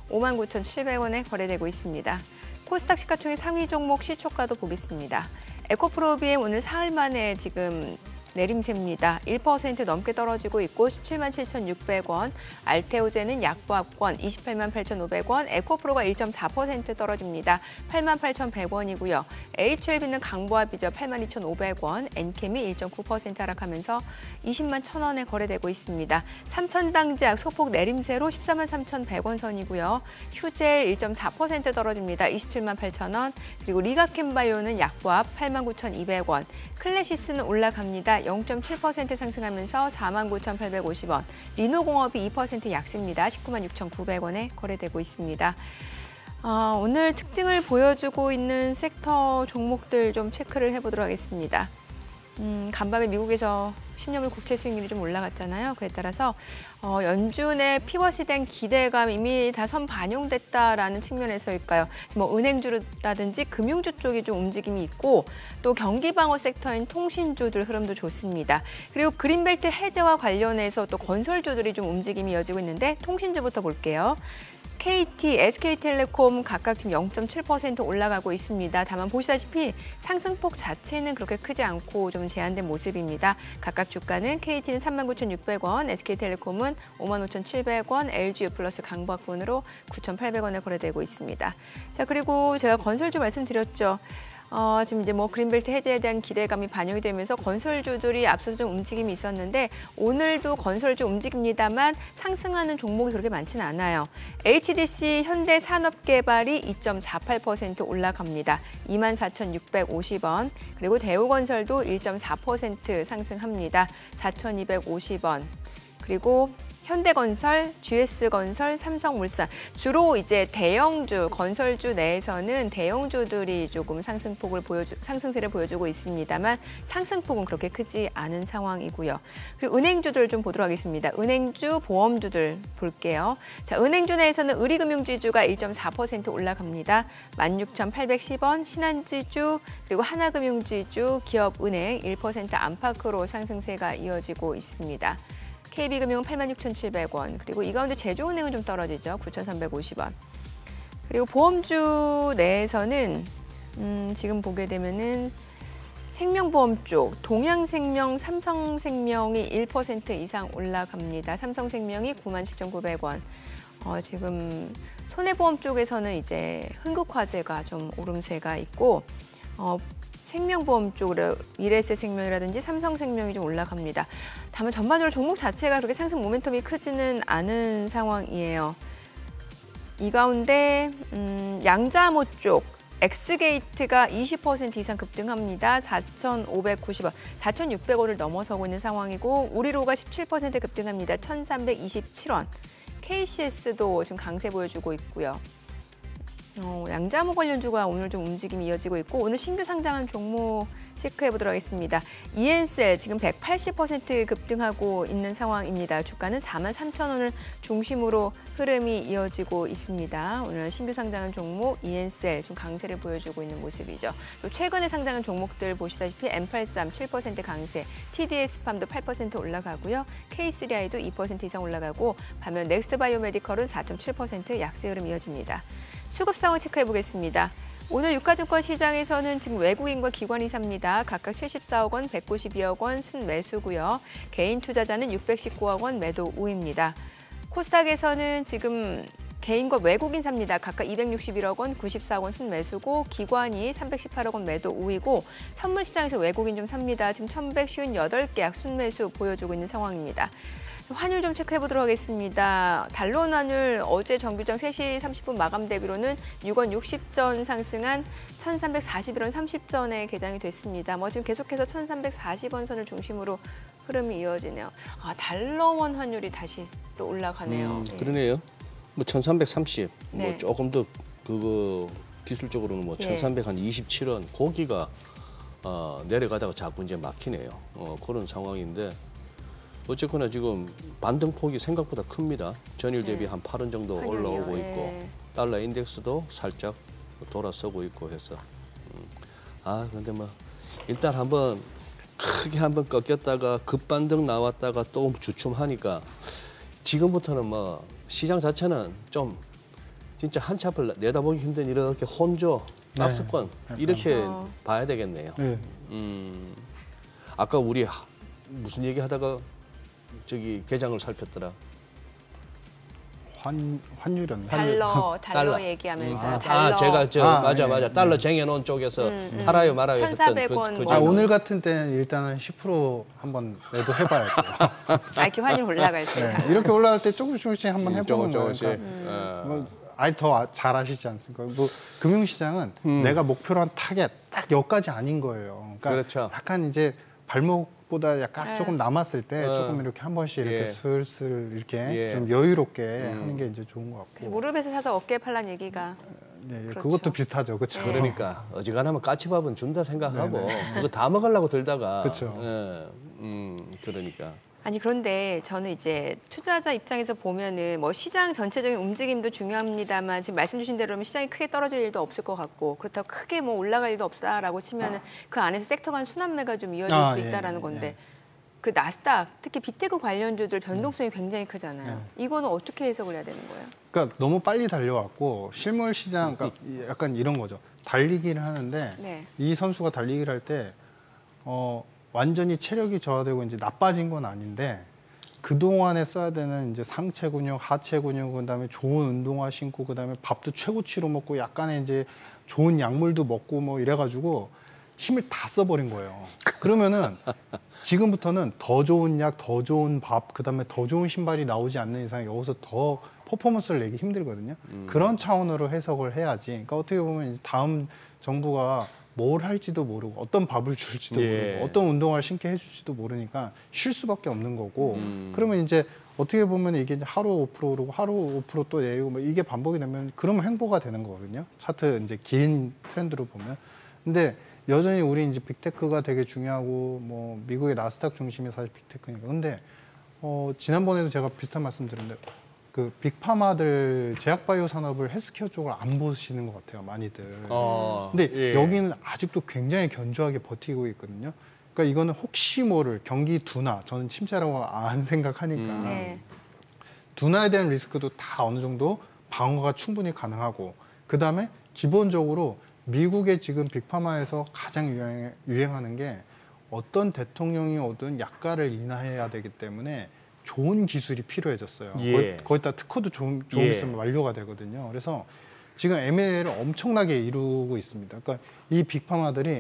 오만 구천칠백 원에 거래되고 있습니다. 코스닥 시가총액 상위 종목 시초가도 보겠습니다. 에코프로비엠 오늘 사흘 만에 지금 내림세입니다. 일 퍼센트 넘게 떨어지고 있고 십칠만 칠천육백 원, 알테오제는 약보합권 이십팔만 팔천오백 원, 에코프로가 일 점 사 퍼센트 떨어집니다. 팔만 팔천백 원이고요. 에이치엘비는 강보합이죠. 팔만 이천오백 원, 엔캠이 일 점 구 퍼센트 하락하면서 이십만 천 원에 거래되고 있습니다. 삼천당제약 소폭 내림세로 십사만 삼천백 원 선이고요. 휴젤 일 점 사 퍼센트 떨어집니다. 이십칠만 팔천 원, 그리고 리가캠바이오는 약보합 팔만 구천이백 원, 클래시스는 올라갑니다. 영 점 칠 퍼센트 상승하면서 사만 구천팔백오십 원, 리노공업이 이 퍼센트 약세입니다. 십구만 육천구백 원에 거래되고 있습니다. 어, 오늘 특징을 보여주고 있는 섹터 종목들 좀 체크를 해보도록 하겠습니다. 음, 간밤에 미국에서 십 년물 국채 수익률이 좀 올라갔잖아요. 그에 따라서 어, 연준의 피벗에 대한 기대감 이미 다 선 반영됐다라는 측면에서일까요? 뭐 은행주라든지 금융주 쪽이 좀 움직임이 있고 또 경기 방어 섹터인 통신주들 흐름도 좋습니다. 그리고 그린벨트 해제와 관련해서 또 건설주들이 좀 움직임이 이어지고 있는데 통신주부터 볼게요. 케이티, 에스케이텔레콤 각각 지금 영 점 칠 퍼센트 올라가고 있습니다. 다만 보시다시피 상승폭 자체는 그렇게 크지 않고 좀 제한된 모습입니다. 각각 주가는 케이티는 삼만 구천육백 원, 에스케이텔레콤은 오만 오천칠백 원, 엘지유플러스 강보합권으로 구천팔백 원에 거래되고 있습니다. 자, 그리고 제가 건설주 말씀드렸죠. 어, 지금 이제 뭐 그린벨트 해제에 대한 기대감이 반영이 되면서 건설주들이 앞서서 좀 움직임이 있었는데 오늘도 건설주 움직입니다만 상승하는 종목이 그렇게 많지는 않아요. 에이치디씨 현대산업개발이 이 점 사팔 퍼센트 올라갑니다. 이만 사천육백오십 원. 그리고 대우건설도 일 점 사 퍼센트 상승합니다. 사천이백오십 원. 그리고 현대건설, 지에스건설, 삼성물산 주로 이제 대형주, 건설주 내에서는 대형주들이 조금 상승폭을 보여주, 상승세를 보여주고 있습니다만 상승폭은 그렇게 크지 않은 상황이고요. 그리고 은행주들 좀 보도록 하겠습니다. 은행주, 보험주들 볼게요. 자, 은행주 내에서는 의리금융지주가 일 점 사 퍼센트 올라갑니다. 만 육천팔백십 원, 신한지주, 그리고 하나금융지주, 기업은행 일 퍼센트 안팎으로 상승세가 이어지고 있습니다. 케이비금융은 팔만 육천칠백 원, 그리고 이 가운데 제주은행은 좀 떨어지죠. 구천삼백오십 원. 그리고 보험주 내에서는 음, 지금 보게 되면은 생명보험 쪽, 동양생명, 삼성생명이 일 퍼센트 이상 올라갑니다. 삼성생명이 구만 칠천구백 원. 어, 지금 손해보험 쪽에서는 이제 흥국화재가 좀 오름세가 있고 어, 생명보험 쪽으로 미래에셋생명이라든지 삼성생명이 좀 올라갑니다. 다만 전반적으로 종목 자체가 그렇게 상승 모멘텀이 크지는 않은 상황이에요. 이 가운데 음, 양자모 쪽 엑스게이트가 이십 퍼센트 이상 급등합니다. 사천오백구십 원, 사천육백 원을 넘어서고 있는 상황이고 우리로가 십칠 퍼센트 급등합니다. 천삼백이십칠 원. 케이씨에스도 지금 강세 보여주고 있고요. 어, 양자모 관련주가 오늘 좀 움직임이 이어지고 있고 오늘 신규 상장한 종목 체크해 보도록 하겠습니다. 이엔셀 지금 백팔십 퍼센트 급등하고 있는 상황입니다. 주가는 사만 삼천 원을 중심으로 흐름이 이어지고 있습니다. 오늘 신규 상장한 종목 이엔셀 좀 강세를 보여주고 있는 모습이죠. 또 최근에 상장한 종목들 보시다시피 엠팔십삼 칠 퍼센트 강세, 티디에스팜도 팔 퍼센트 올라가고요. 케이쓰리아이도 이 퍼센트 이상 올라가고 반면 넥스트바이오메디컬은 사 점 칠 퍼센트 약세 흐름 이어집니다. 수급 상황 체크해 보겠습니다. 오늘 유가증권 시장에서는 지금 외국인과 기관이 삽니다. 각각 칠십사억 원, 백구십이억 원 순매수고요. 개인 투자자는 육백십구억 원 매도 우입니다. 코스닥에서는 지금 개인과 외국인 삽니다. 각각 이백육십일억 원, 구십사억 원 순매수고 기관이 삼백십팔억 원 매도 우이고 선물 시장에서 외국인 좀 삽니다. 지금 천백오십팔 계약 순매수 보여주고 있는 상황입니다. 환율 좀 체크해 보도록 하겠습니다. 달러원 환율 어제 정규장 세 시 삼십 분 마감 대비로는 육 원 육십 전 상승한 천삼백사십일 원 삼십 전에 개장이 됐습니다. 뭐 지금 계속해서 천삼백사십 원 선을 중심으로 흐름이 이어지네요. 아, 달러원 환율이 다시 또 올라가네요. 음, 그러네요. 뭐 천삼백삼십, 네. 뭐 조금 더 그거 기술적으로는 뭐 예. 천삼백이십칠 원 고기가 어, 내려가다가 자꾸 이제 막히네요. 어, 그런 상황인데. 어쨌거나 지금 반등폭이 생각보다 큽니다. 전일 대비 네. 한 팔 원 정도 환율이요. 올라오고 예. 있고 달러 인덱스도 살짝 돌아서고 있고 해서 음. 아 근데 뭐 일단 한번 크게 한번 꺾였다가 급반등 나왔다가 또 주춤하니까 지금부터는 뭐 시장 자체는 좀 진짜 한치 앞을 내다보기 힘든 이렇게 혼조, 낙습권 네. 이렇게 어. 봐야 되겠네요. 네. 음, 아까 우리 하- 무슨 얘기하다가 저기 개장을 살폈더라. 환 환율이었나? 달러, 달러, 달러. 얘기하면서 아, 달러. 아, 제가 저 아, 맞아 네, 맞아 네. 달러 쟁여놓은 쪽에서 음, 음. 팔아요 말아요 했던 천사백 그, 원 그 뭐. 아, 장면. 오늘 같은 때는 일단은 십 퍼센트 한번 내도 해봐야 돼요. 아, 이렇게 환율 올라갈 때. 네, 이렇게 올라갈 때 조금씩 조금씩 한번 음, 해보는 거예요. 조금씩. 그러니까 어. 뭐 아예 더 잘 아시지 않습니까? 뭐 금융시장은 음. 내가 목표로 한 타겟 딱 여기까지 아닌 거예요. 그러니까 그렇죠. 약간 이제 발목보다 약간 네. 조금 남았을 때 어. 조금 이렇게 한 번씩 이렇게 예. 슬슬 이렇게 예. 좀 여유롭게 음. 하는 게 이제 좋은 것 그래서 같고. 무릎에서 사서 어깨에 팔란 얘기가. 예, 예, 그렇죠. 그것도 비슷하죠, 그렇죠? 네. 그러니까 어지간하면 까치밥은 준다 생각하고 그거 다 먹으려고 들다가 그쵸. 예, 음, 그러니까 아니 그런데 저는 이제 투자자 입장에서 보면은 뭐 시장 전체적인 움직임도 중요합니다만 지금 말씀 주신 대로면 시장이 크게 떨어질 일도 없을 것 같고 그렇다고 크게 뭐 올라갈 일도 없다라고 치면은 그 안에서 섹터 간 순환매가 좀 이어질 아, 수 예, 있다라는 예, 건데 예. 그 나스닥 특히 빅테크 관련주들 변동성이 굉장히 크잖아요. 이거는 어떻게 해석을 해야 되는 거예요? 그러니까 너무 빨리 달려왔고 실물 시장, 그러니까 약간 이런 거죠. 달리기를 하는데 네. 이 선수가 달리기를 할 때 어, 완전히 체력이 저하되고 이제 나빠진 건 아닌데 그 동안에 써야 되는 이제 상체 근육, 하체 근육, 그다음에 좋은 운동화 신고, 그다음에 밥도 최고치로 먹고 약간의 이제 좋은 약물도 먹고 뭐 이래가지고 힘을 다 써버린 거예요. 그러면은 지금부터는 더 좋은 약, 더 좋은 밥, 그다음에 더 좋은 신발이 나오지 않는 이상 여기서 더 퍼포먼스를 내기 힘들거든요. 음. 그런 차원으로 해석을 해야지. 그러니까 어떻게 보면 이제 다음 정부가 뭘 할지도 모르고 어떤 밥을 줄지도 예. 모르고 어떤 운동화를 신게 해줄지도 모르니까 쉴 수밖에 없는 거고 음. 그러면 이제 어떻게 보면 이게 이제 하루 오 퍼센트 오르고 하루 오 퍼센트 또 내리고 뭐 이게 반복이 되면 그러면 행보가 되는 거거든요. 차트 이제 긴 트렌드로 보면. 근데 여전히 우리 이제 빅테크가 되게 중요하고 뭐 미국의 나스닥 중심이 사실 빅테크니까. 근데 어 지난번에도 제가 비슷한 말씀 드렸는데 그 빅파마들 제약바이오 산업을 헬스케어 쪽을 안 보시는 것 같아요, 많이들. 어, 근데 예. 여기는 아직도 굉장히 견조하게 버티고 있거든요. 그러니까 이거는 혹시 모를 경기 둔화, 저는 침체라고 안 생각하니까 음. 네. 둔화에 대한 리스크도 다 어느 정도 방어가 충분히 가능하고 그 다음에 기본적으로 미국의 지금 빅파마에서 가장 유행, 유행하는 게 어떤 대통령이 오든 약가를 인하해야 되기 때문에 좋은 기술이 필요해졌어요. 예. 거의, 거기다 특허도 좋은, 좋은 예. 기술로 완료가 되거든요. 그래서 지금 엠 앤 에이를 엄청나게 이루고 있습니다. 그러니까 이 빅파마들이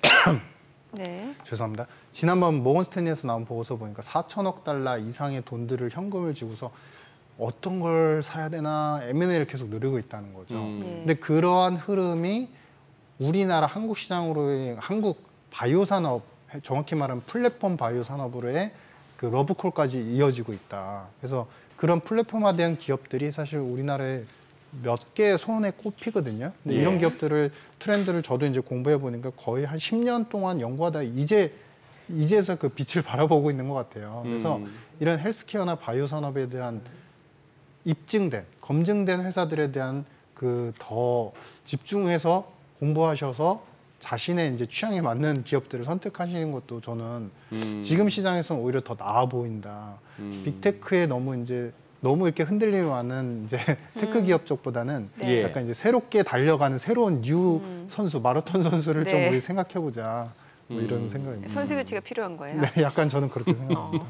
네. 죄송합니다. 지난번 모건스탠리에서 나온 보고서 보니까 사천억 달러 이상의 돈들을 현금을 지고서 어떤 걸 사야 되나 엠 앤 에이를 계속 누리고 있다는 거죠. 음. 네. 근데 그러한 흐름이 우리나라 한국 시장으로의 한국 바이오 산업, 정확히 말하면 플랫폼 바이오 산업으로의 그 러브콜까지 이어지고 있다. 그래서 그런 플랫폼화에 대한 기업들이 사실 우리나라에 몇 개 손에 꼽히거든요. 근데 예. 이런 기업들을 트렌드를 저도 이제 공부해 보니까 거의 한 십 년 동안 연구하다 이제 이제서 그 빛을 바라보고 있는 것 같아요. 그래서 음. 이런 헬스케어나 바이오 산업에 대한 입증된, 검증된 회사들에 대한 그 더 집중해서 공부하셔서 자신의 이제 취향에 맞는 기업들을 선택하시는 것도 저는 음. 지금 시장에서는 오히려 더 나아 보인다. 음. 빅테크에 너무 이제 너무 이렇게 흔들림이 많은 이제 테크 기업 쪽보다는 네. 약간 이제 새롭게 달려가는 새로운 뉴 음. 선수, 마라톤 선수를 좀 네. 우리 생각해 보자. 뭐 이런 음. 생각입니다. 선수 교체가 필요한 거예요. 네, 약간 저는 그렇게 생각합니다.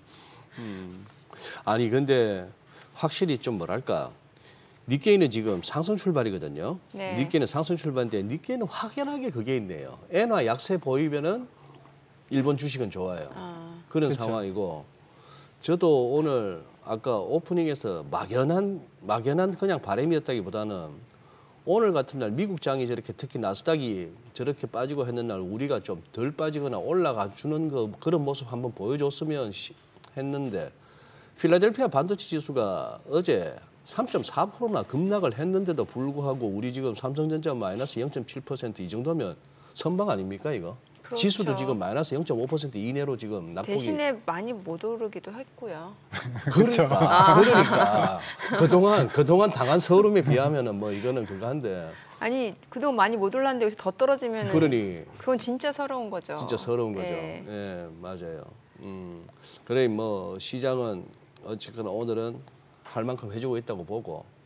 음. 아니 근데 확실히 좀 뭐랄까 니케이는 지금 상승 출발이거든요. 네. 니케이는 상승 출발인데 니케이는 확연하게 그게 있네요. 엔화 약세 보이면은 일본 주식은 좋아요. 아. 그런 그쵸. 상황이고 저도 오늘 아까 오프닝에서 막연한 막연한 그냥 바람이었다기보다는 오늘 같은 날 미국 장이 저렇게 특히 나스닥이 저렇게 빠지고 했는 날 우리가 좀 덜 빠지거나 올라가 주는 그 그런 모습 한번 보여줬으면 시, 했는데 필라델피아 반도체 지수가 어제 삼 점 사 퍼센트나 급락을 했는데도 불구하고 우리 지금 삼성전자 마이너스 영 점 칠 퍼센트 이 정도면 선방 아닙니까 이거? 그렇죠. 지수도 지금 마이너스 영 점 오 퍼센트 이내로 지금 낙폭이 대신에 많이 못 오르기도 했고요. 그러니까 그러니까 그동안 그동안 당한 서름에 비하면은 뭐 이거는 그거한데 아니 그동안 많이 못 올랐는데 여기서 더 떨어지면 그러니 그건 진짜 서러운 거죠. 진짜 서러운 거죠. 네. 예, 맞아요. 음, 그래 뭐 시장은 어쨌거나 오늘은 할 만큼 해주고 있다고 보고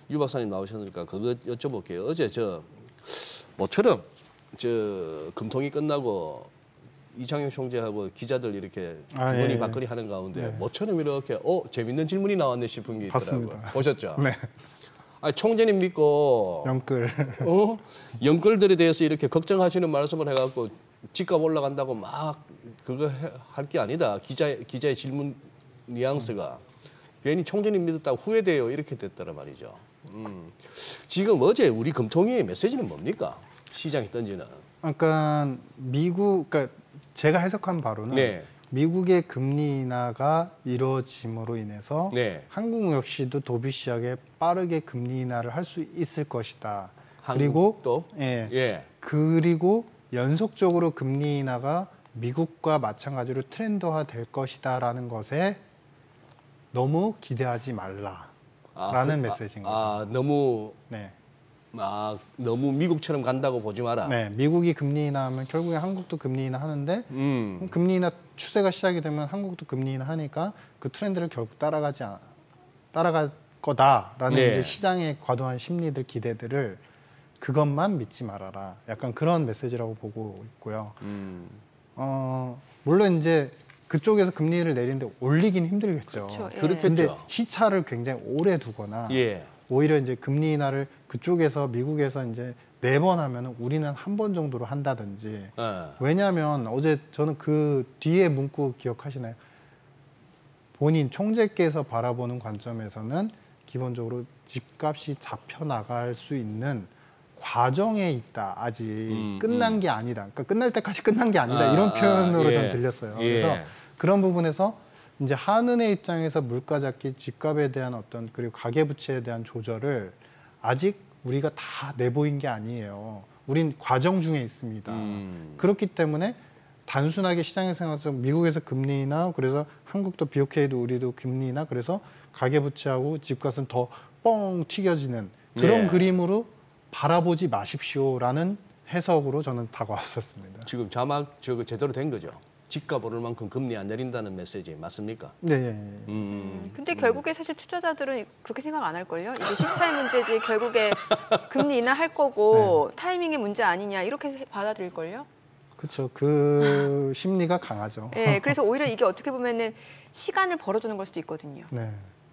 유 박사님 나오셨으니까 그거 여쭤볼게요. 어제 저 모처럼 저 금통이 끝나고 이창용 총재하고 기자들 이렇게 아, 주머니 예, 밖거리 하는 가운데 네. 모처럼 이렇게 어 재밌는 질문이 나왔네 싶은 게 있더라고요. 봤습니다. 보셨죠? 네, 아니, 총재님 믿고 영끌. 어? 연끌들에 대해서 이렇게 걱정하시는 말씀을 해갖고 집값 올라간다고 막 그거 할 게 아니다. 기자 기자의 질문 뉘앙스가 괜히 총재님 믿었다고 후회돼요. 이렇게 됐더란 말이죠. 음. 지금 어제 우리 금통위의 메시지는 뭡니까? 시장이 던지는. 그러니까 미국, 그러니까 제가 해석한 바로는 네. 미국의 금리 인하가 이루어짐으로 인해서 네. 한국 역시도 도비시하게 빠르게 금리 인하를 할 수 있을 것이다. 그리고 또 예, 예. 그리고 연속적으로 금리 인하가 미국과 마찬가지로 트렌드화 될 것이다라는 것에 너무 기대하지 말라라는 아, 그- 메시지인 거죠. 아, 아, 너무 네. 아, 너무 미국처럼 간다고 보지 마라. 네, 미국이 금리 인하하면 결국에 한국도 금리 인하 하는데 음. 금리 인하 추세가 시작이 되면 한국도 금리 인하 하니까 그 트렌드를 결국 따라가지 않, 따라갈 거다라는 네. 이제 시장의 과도한 심리들 기대들을 그것만 믿지 말아라. 약간 그런 메시지라고 보고 있고요. 음. 어, 물론 이제 그쪽에서 금리를 내리는데 올리긴 힘들겠죠. 그렇죠. 예. 그렇겠죠. 근데 시차를 굉장히 오래 두거나 예. 오히려 이제 금리 인하를 그쪽에서 미국에서 이제 네 번 하면은 우리는 한 번 정도로 한다든지. 어. 왜냐하면 어제 저는 그 뒤에 문구 기억하시나요? 본인 총재께서 바라보는 관점에서는 기본적으로 집값이 잡혀 나갈 수 있는 과정에 있다. 아직 음, 끝난 음. 게 아니다. 그러니까 끝날 때까지 끝난 게 아니다. 아, 이런 표현으로 아, 예. 전 들렸어요. 예. 그래서 그런 부분에서 이제 한은의 입장에서 물가 잡기, 집값에 대한 어떤 그리고 가계부채에 대한 조절을 아직 우리가 다 내보인 게 아니에요. 우린 과정 중에 있습니다. 음. 그렇기 때문에 단순하게 시장의 생각에서 미국에서 금리나 그래서 한국도 비오케이도 우리도 금리나 그래서 가계부채하고 집값은 더 뻥 튀겨지는 그런 네. 그림으로 바라보지 마십시오라는 해석으로 저는 다가왔었습니다. 지금 자막 저거 제대로 된 거죠. 집값 오를 만큼 금리 안 내린다는 메시지 맞습니까? 네, 예, 예. 음. 근데 결국에 사실 투자자들은 그렇게 생각 안 할걸요? 이게 시차의 문제지 결국에 금리 인하할 거고 타이밍의 문제 아니냐 이렇게 받아들일걸요? 그렇죠. 그 심리가 강하죠. 네, 그래서 오히려 이게 어떻게 보면은 시간을 벌어주는 걸 수도 있거든요. 네.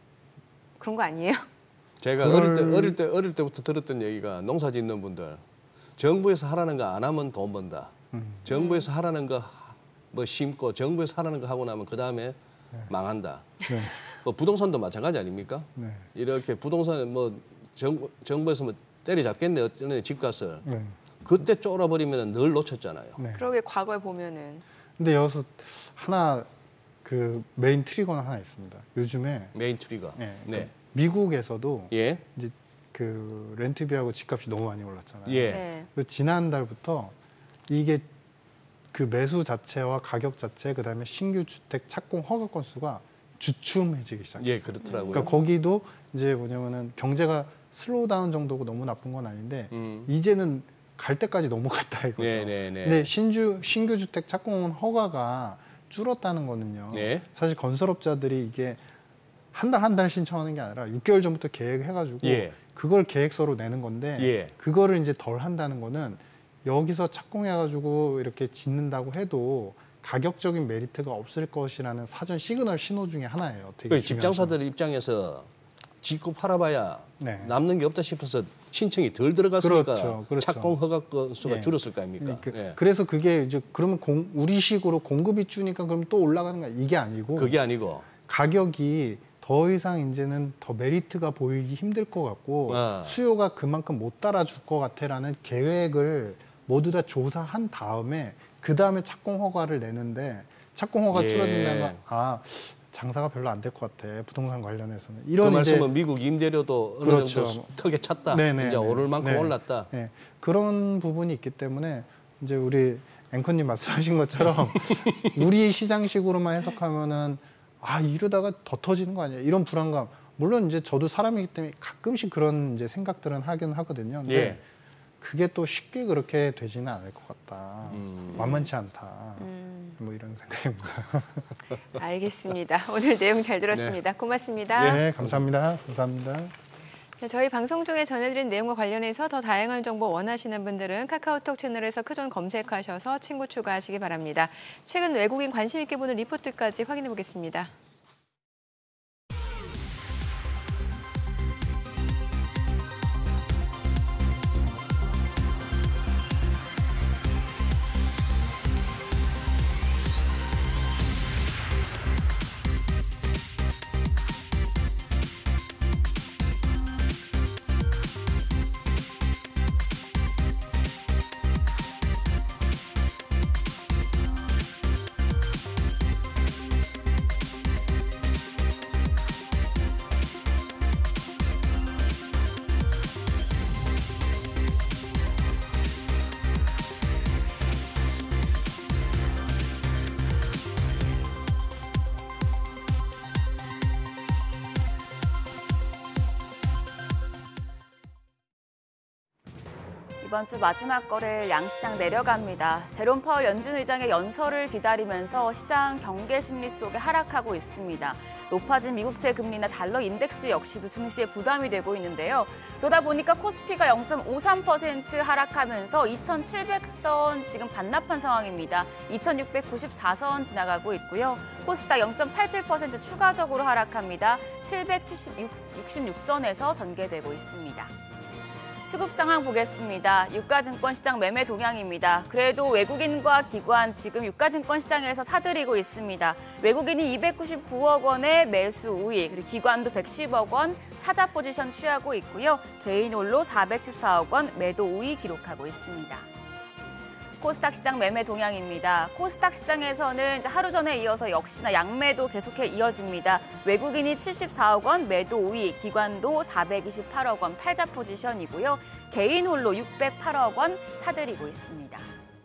그런 거 아니에요? 제가 그걸- 어릴 때 어릴 때 어릴 때부터 들었던 얘기가 농사 짓는 분들 정부에서 하라는 거 안 하면 돈 번다. 음. 정부에서 하라는 거 뭐 심고 정부에서 하라는 거 하고 나면 그 다음에 망한다. 네. 뭐 부동산도 마찬가지 아닙니까? 네. 이렇게 부동산 뭐 정부 정부에서 뭐 때려잡겠네 어쩌네 집값을 네. 그때 쫄아버리면 늘 놓쳤잖아요. 네. 그러게 과거에 보면은 근데 여기서 하나 그 메인 트리거는 하나 있습니다. 요즘에 메인 트리거. 네. 네. 미국에서도 예. 이제 그 렌트비하고 집값이 너무 많이 올랐잖아요. 예. 네. 그래서 지난달부터 이게 그 매수 자체와 가격 자체 그다음에 신규 주택 착공 허가 건수가 주춤해지기 시작했어요. 예, 그렇더라고요. 그러니까 거기도 이제 뭐냐면은 경제가 슬로우 다운 정도고 너무 나쁜 건 아닌데 음. 이제는 갈 때까지 넘어갔다 이거죠. 네, 네, 네. 근데 신주 신규 주택 착공 허가가 줄었다는 거는요. 네. 사실 건설업자들이 이게 한 달 한 달 신청하는 게 아니라 육 개월 전부터 계획해가지고 예. 그걸 계획서로 내는 건데 예. 그거를 이제 덜 한다는 거는 여기서 착공해가지고 이렇게 짓는다고 해도 가격적인 메리트가 없을 것이라는 사전 시그널 신호 중에 하나예요. 되게 그 중요한 집장사들 입장에서 짓고 팔아봐야 네. 남는 게 없다 싶어서 신청이 덜 들어갔으니까 그렇죠, 그렇죠. 착공 허가 건수가 예. 줄었을 거 아닙니까? 그, 예. 그래서 그게 이제 그러면 공, 우리식으로 공급이 주니까 그럼 또 올라가는 거야 이게 아니고 그게 아니고 가격이 더 이상 이제는 더 메리트가 보이기 힘들 것 같고 아. 수요가 그만큼 못 따라줄 것 같아라는 계획을 모두 다 조사한 다음에 그 다음에 착공 허가를 내는데 착공 허가 예. 줄어든다면 아 장사가 별로 안 될 것 같아 부동산 관련해서는 그 이런 이제 말씀은 미국 임대료도 어느 그렇죠. 정도 턱에 찼다. 네네, 이제 네. 오를 만큼 네. 올랐다. 네, 그런 부분이 있기 때문에 이제 우리 앵커님 말씀하신 것처럼 우리 시장식으로만 해석하면은 아 이러다가 더 터지는 거 아니야 이런 불안감 물론 이제 저도 사람이기 때문에 가끔씩 그런 이제 생각들은 하긴 하거든요. 근데 예. 그게 또 쉽게 그렇게 되지는 않을 것 같다. 음. 만만치 않다. 음, 뭐 이런 생각입니다. 알겠습니다. 오늘 내용 잘 들었습니다. 고맙습니다. 네, 감사합니다. 감사합니다. 네, 저희 방송 중에 전해드린 내용과 관련해서 더 다양한 정보 원하시는 분들은 카카오톡 채널에서 크존 검색하셔서 친구 추가하시기 바랍니다. 최근 외국인 관심 있게 보는 리포트까지 확인해 보겠습니다. 이번 주 마지막 거래일 양시장 내려갑니다. 제롬 파월 연준 의장의 연설을 기다리면서 시장 경계 심리 속에 하락하고 있습니다. 높아진 미국채 금리나 달러 인덱스 역시도 증시에 부담이 되고 있는데요. 그러다 보니까 코스피가 영 점 오삼 퍼센트 하락하면서 이천칠백 선 지금 반납한 상황입니다. 이천육백구십사 선 지나가고 있고요. 코스닥 영 점 팔칠 퍼센트 추가적으로 하락합니다. 칠백육십육 선에서 전개되고 있습니다. 수급 상황 보겠습니다. 유가증권 시장 매매 동향입니다. 그래도 외국인과 기관 지금 유가증권 시장에서 사들이고 있습니다. 외국인이 이백구십구억 원의 매수 우위, 그리고 기관도 백십억 원 사자 포지션 취하고 있고요. 개인 홀로 사백십사억 원 매도 우위 기록하고 있습니다. 코스닥 시장 매매 동향입니다. 코스닥 시장에서는 하루 전에 이어서 역시나 양매도 계속해 이어집니다. 외국인이 칠십사억 원 매도 우위, 기관도 사백이십팔억 원 팔자 포지션이고요. 개인 홀로 육백팔억 원 사들이고 있습니다.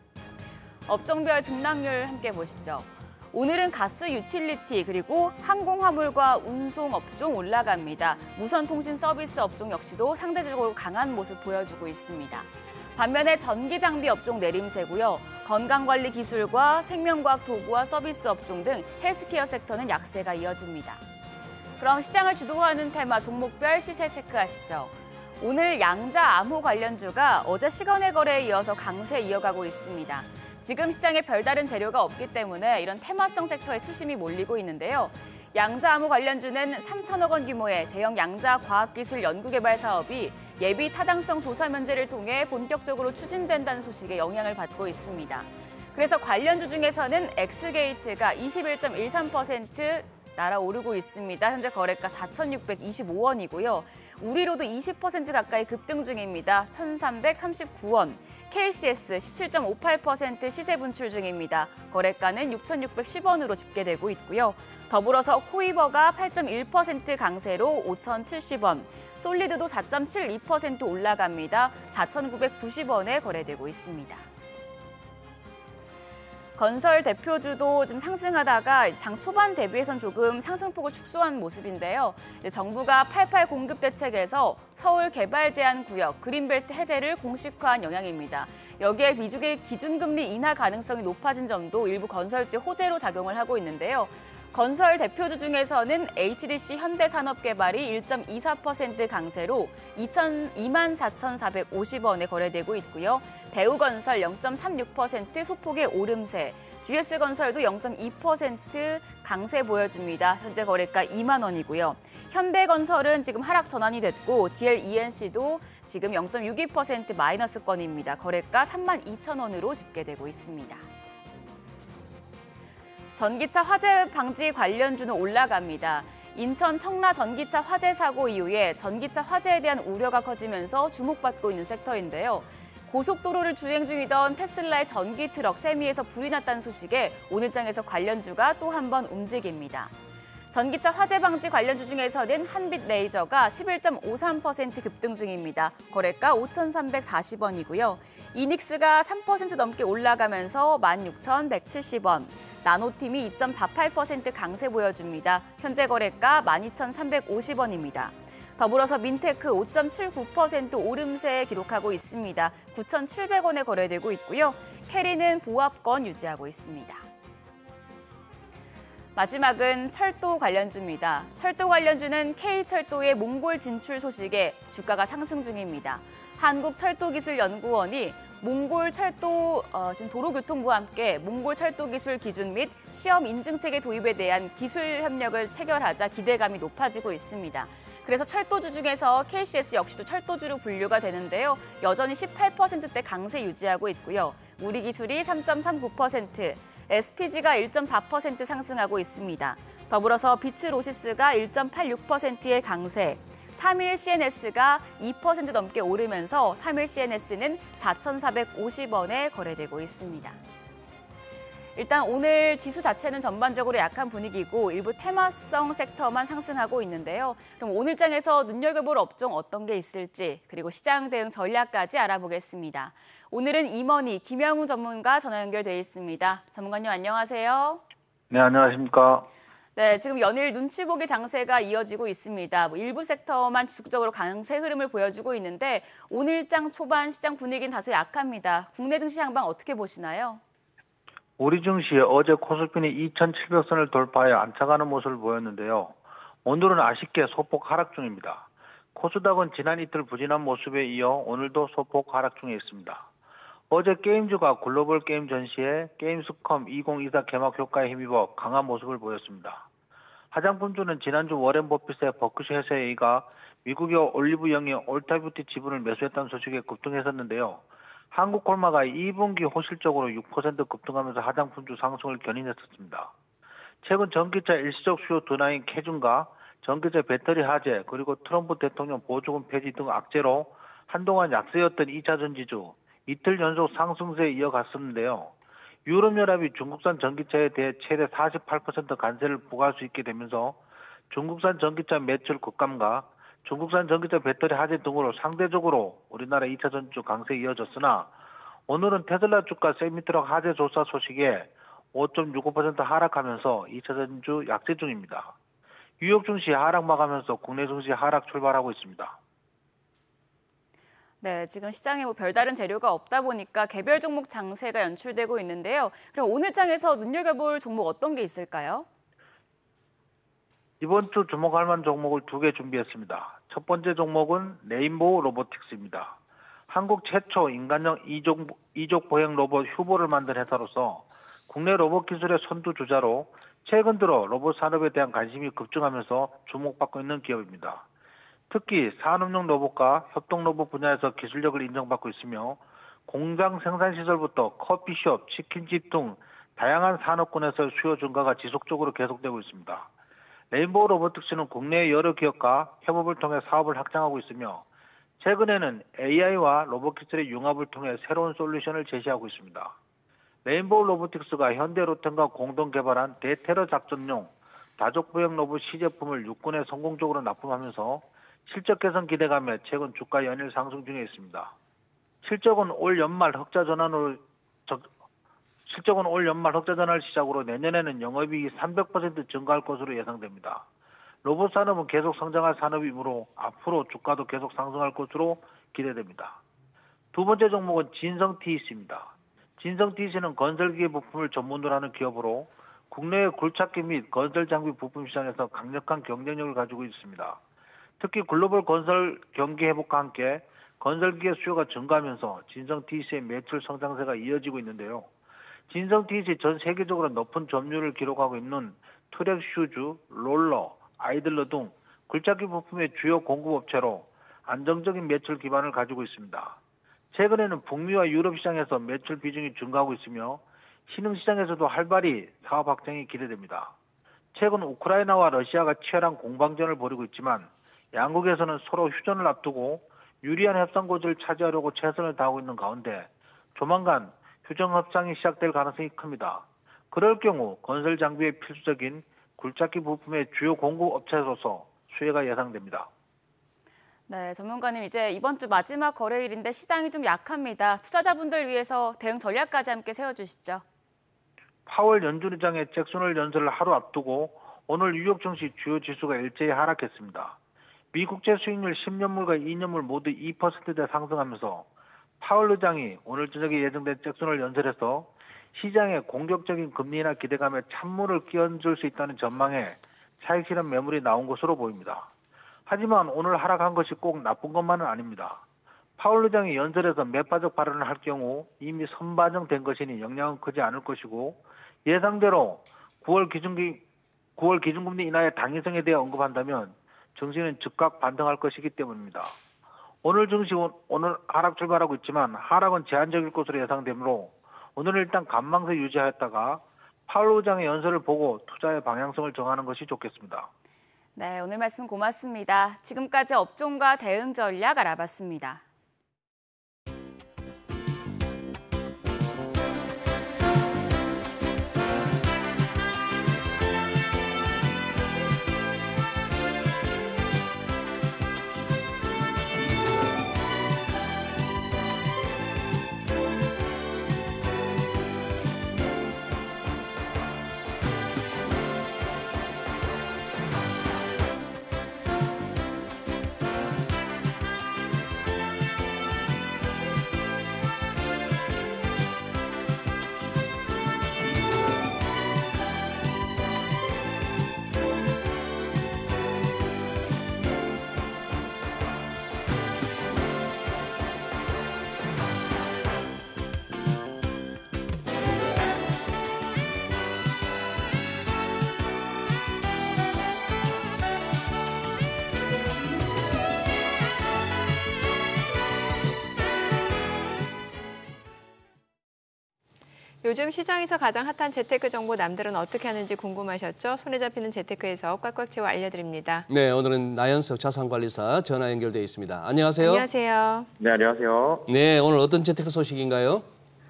업종별 등락률 함께 보시죠. 오늘은 가스, 유틸리티, 그리고 항공화물과 운송 업종 올라갑니다. 무선통신 서비스 업종 역시도 상대적으로 강한 모습 보여주고 있습니다. 반면에 전기장비 업종 내림세고요. 건강관리 기술과 생명과학 도구와 서비스 업종 등 헬스케어 섹터는 약세가 이어집니다. 그럼 시장을 주도하는 테마 종목별 시세 체크하시죠. 오늘 양자 암호 관련주가 어제 시간의 거래에 이어서 강세 이어가고 있습니다. 지금 시장에 별다른 재료가 없기 때문에 이런 테마성 섹터에 투심이 몰리고 있는데요. 양자 암호 관련주는 삼천억 원 규모의 대형 양자 과학기술 연구개발 사업이 예비 타당성 조사 면제를 통해 본격적으로 추진된다는 소식에 영향을 받고 있습니다. 그래서 관련주 중에서는 엑스게이트가 이십일 점 일삼 퍼센트 날아오르고 있습니다. 현재 거래가 사천육백이십오 원이고요. 우리로도 이십 퍼센트 가까이 급등 중입니다. 천삼백삼십구 원. 케이씨에스 십칠 점 오팔 퍼센트 시세 분출 중입니다. 거래가는 육천육백십 원으로 집계되고 있고요. 더불어서 코이버가 팔 점 일 퍼센트 강세로 오천칠십 원. 솔리드도 사 점 칠이 퍼센트 올라갑니다. 사천구백구십 원에 거래되고 있습니다. 건설 대표주도 좀 상승하다가 장 초반 대비해선 조금 상승폭을 축소한 모습인데요. 정부가 팔팔 공급 대책에서 서울 개발 제한 구역, 그린벨트 해제를 공식화한 영향입니다. 여기에 미국의 기준금리 인하 가능성이 높아진 점도 일부 건설주 호재로 작용을 하고 있는데요. 건설 대표주 중에서는 에이치디씨 현대산업개발이 일 점 이사 퍼센트 강세로 이만 사천사백오십 원에 거래되고 있고요. 대우건설 영 점 삼육 퍼센트 소폭의 오름세, 지에스건설도 영 점 이 퍼센트 강세 보여줍니다. 현재 거래가 이만 원이고요. 현대건설은 지금 하락 전환이 됐고 디엘이엔씨도 지금 영 점 육이 퍼센트 마이너스권입니다. 거래가 삼만 이천 원으로 집계되고 있습니다. 전기차 화재 방지 관련주는 올라갑니다. 인천 청라 전기차 화재 사고 이후에 전기차 화재에 대한 우려가 커지면서 주목받고 있는 섹터인데요. 고속도로를 주행 중이던 테슬라의 전기 트럭 세미에서 불이 났다는 소식에 오늘장에서 관련주가 또 한 번 움직입니다. 전기차 화재 방지 관련주 중에서는 한빛레이저가 십일 점 오삼 퍼센트 급등 중입니다. 거래가 오천삼백사십 원이고요. 이닉스가 삼 퍼센트 넘게 올라가면서 만 육천백칠십 원. 나노팀이 이 점 사팔 퍼센트 강세 보여줍니다. 현재 거래가 만 이천삼백오십 원입니다. 더불어서 민테크 오 점 칠구 퍼센트 오름세 기록하고 있습니다. 구천칠백 원에 거래되고 있고요. 캐리는 보합권 유지하고 있습니다. 마지막은 철도 관련주입니다. 철도 관련주는 K철도의 몽골 진출 소식에 주가가 상승 중입니다. 한국철도기술연구원이 몽골 철도 어, 지금 도로교통부와 함께 몽골 철도 기술 기준 및 시험 인증 체계 도입에 대한 기술 협력을 체결하자 기대감이 높아지고 있습니다. 그래서 철도주 중에서 케이씨에스 역시도 철도주로 분류가 되는데요. 여전히 십팔 퍼센트대 강세 유지하고 있고요. 우리기술이 삼 점 삼구 퍼센트, 에스피지가 일 점 사 퍼센트 상승하고 있습니다. 더불어서 비츠로시스가 일 점 팔육 퍼센트의 강세, 삼 일 씨엔에스가 이 퍼센트 넘게 오르면서 삼 일 씨엔에스는 사천사백오십 원에 거래되고 있습니다. 일단 오늘 지수 자체는 전반적으로 약한 분위기고 일부 테마성 섹터만 상승하고 있는데요. 그럼 오늘 장에서 눈여겨볼 업종 어떤 게 있을지 그리고 시장 대응 전략까지 알아보겠습니다. 오늘은 이머니 김영우 전문가 전화 연결돼 있습니다. 전문가님 안녕하세요. 네, 안녕하십니까. 네, 지금 연일 눈치 보기 장세가 이어지고 있습니다. 뭐 일부 섹터만 지속적으로 강세 흐름을 보여주고 있는데 오늘장 초반 시장 분위기는 다소 약합니다. 국내 증시 향방 어떻게 보시나요? 우리 증시에 어제 코스피는 이천칠백 선을 돌파해 안착하는 모습을 보였는데요. 오늘은 아쉽게 소폭 하락 중입니다. 코스닥은 지난 이틀 부진한 모습에 이어 오늘도 소폭 하락 중에 있습니다. 어제 게임주가 글로벌 게임 전시에 게임스컴 이천이십사 개막 효과에 힘입어 강한 모습을 보였습니다. 화장품주는 지난주 워렌 버핏의 버크셔 해서웨이가 미국의 올리브영의 올타뷰티 지분을 매수했다는 소식에 급등했었는데요. 한국콜마가 이 분기 호실적으로 육 퍼센트 급등하면서 화장품주 상승을 견인했었습니다. 최근 전기차 일시적 수요 둔화인 캐준과 전기차 배터리 화재 그리고 트럼프 대통령 보조금 폐지 등 악재로 한동안 약세였던 이차 전지주 이틀 연속 상승세에 이어갔었는데요. 유럽연합이 중국산 전기차에 대해 최대 사십팔 퍼센트 관세를 부과할 수 있게 되면서 중국산 전기차 매출 급감과 중국산 전기차 배터리 화재 등으로 상대적으로 우리나라 이차 전지주 강세에 이어졌으나 오늘은 테슬라 주가 세미트럭 화재 조사 소식에 오 점 육오 퍼센트 하락하면서 이차 전지주 약세 중입니다. 뉴욕 증시 하락 마감하면서 국내 증시 하락 출발하고 있습니다. 네, 지금 시장에 뭐 별다른 재료가 없다 보니까 개별 종목 장세가 연출되고 있는데요. 그럼 오늘 장에서 눈여겨볼 종목 어떤 게 있을까요? 이번 주 주목할 만한 종목을 두 개 준비했습니다. 첫 번째 종목은 레인보우 로보틱스입니다. 한국 최초 인간형 이족, 이족 보행 로봇 휴보를 만든 회사로서 국내 로봇 기술의 선두주자로 최근 들어 로봇 산업에 대한 관심이 급증하면서 주목받고 있는 기업입니다. 특히 산업용 로봇과 협동 로봇 분야에서 기술력을 인정받고 있으며 공장 생산시설부터 커피숍, 치킨집 등 다양한 산업군에서 수요 증가가 지속적으로 계속되고 있습니다. 레인보우 로보틱스는 국내의 여러 기업과 협업을 통해 사업을 확장하고 있으며 최근에는 에이아이와 로봇 기술의 융합을 통해 새로운 솔루션을 제시하고 있습니다. 레인보우 로보틱스가 현대로템과 공동 개발한 대테러 작전용 다족보행 로봇 시제품을 육군에 성공적으로 납품하면서 실적 개선 기대감에 최근 주가 연일 상승 중에 있습니다. 실적은 올 연말 흑자 전환으로 실적은 올 연말 흑자 전환을 시작으로 내년에는 영업이익이 삼백 퍼센트 증가할 것으로 예상됩니다. 로봇 산업은 계속 성장할 산업이므로 앞으로 주가도 계속 상승할 것으로 기대됩니다. 두 번째 종목은 진성티이씨입니다. 진성티이씨는 건설기계 부품을 전문으로 하는 기업으로 국내의 굴착기 및 건설 장비 부품 시장에서 강력한 경쟁력을 가지고 있습니다. 특히 글로벌 건설 경기 회복과 함께 건설기계 수요가 증가하면서 진성티이씨의 매출 성장세가 이어지고 있는데요. 진성티이씨 전 세계적으로 높은 점유율을 기록하고 있는 트랙 슈즈, 롤러, 아이들러 등 굴착기 부품의 주요 공급업체로 안정적인 매출 기반을 가지고 있습니다. 최근에는 북미와 유럽 시장에서 매출 비중이 증가하고 있으며 신흥시장에서도 활발히 사업 확장이 기대됩니다. 최근 우크라이나와 러시아가 치열한 공방전을 벌이고 있지만 양국에서는 서로 휴전을 앞두고 유리한 협상 고지를 차지하려고 최선을 다하고 있는 가운데 조만간 휴전 협상이 시작될 가능성이 큽니다. 그럴 경우 건설 장비에 필수적인 굴착기 부품의 주요 공급 업체로서 수혜가 예상됩니다. 네, 전문가님 이제 이번 주 마지막 거래일인데 시장이 좀 약합니다. 투자자분들 위해서 대응 전략까지 함께 세워주시죠. 파월 연준 의장의 잭슨홀 연설을 하루 앞두고 오늘 뉴욕 증시 주요 지수가 일제히 하락했습니다. 미 국채 수익률 십 년물과 이 년물 모두 이 퍼센트대 상승하면서 파월 의장이 오늘 저녁에 예정된 잭슨홀 연설에서 시장에 공격적인 금리나 기대감에 찬물을 끼얹을 수 있다는 전망에 차익 실현 매물이 나온 것으로 보입니다. 하지만 오늘 하락한 것이 꼭 나쁜 것만은 아닙니다. 파월 의장이 연설에서 매파적 발언을 할 경우 이미 선반영된 것이니 영향은 크지 않을 것이고, 예상대로 구월 기준기, 구월 기준금리 인하의 당위성에 대해 언급한다면 증시는 즉각 반등할 것이기 때문입니다. 오늘 증시는 오늘 하락 출발하고 있지만 하락은 제한적일 것으로 예상되므로 오늘은 일단 관망세 유지하였다가 파월 의장의 연설을 보고 투자의 방향성을 정하는 것이 좋겠습니다. 네, 오늘 말씀 고맙습니다. 지금까지 업종과 대응 전략 알아봤습니다. 요즘 시장에서 가장 핫한 재테크 정보 남들은 어떻게 하는지 궁금하셨죠? 손에 잡히는 재테크에서 꽉꽉 채워 알려드립니다. 네, 오늘은 나연석 자산관리사 전화 연결돼 있습니다. 안녕하세요. 안녕하세요. 네, 안녕하세요. 네, 오늘 어떤 재테크 소식인가요?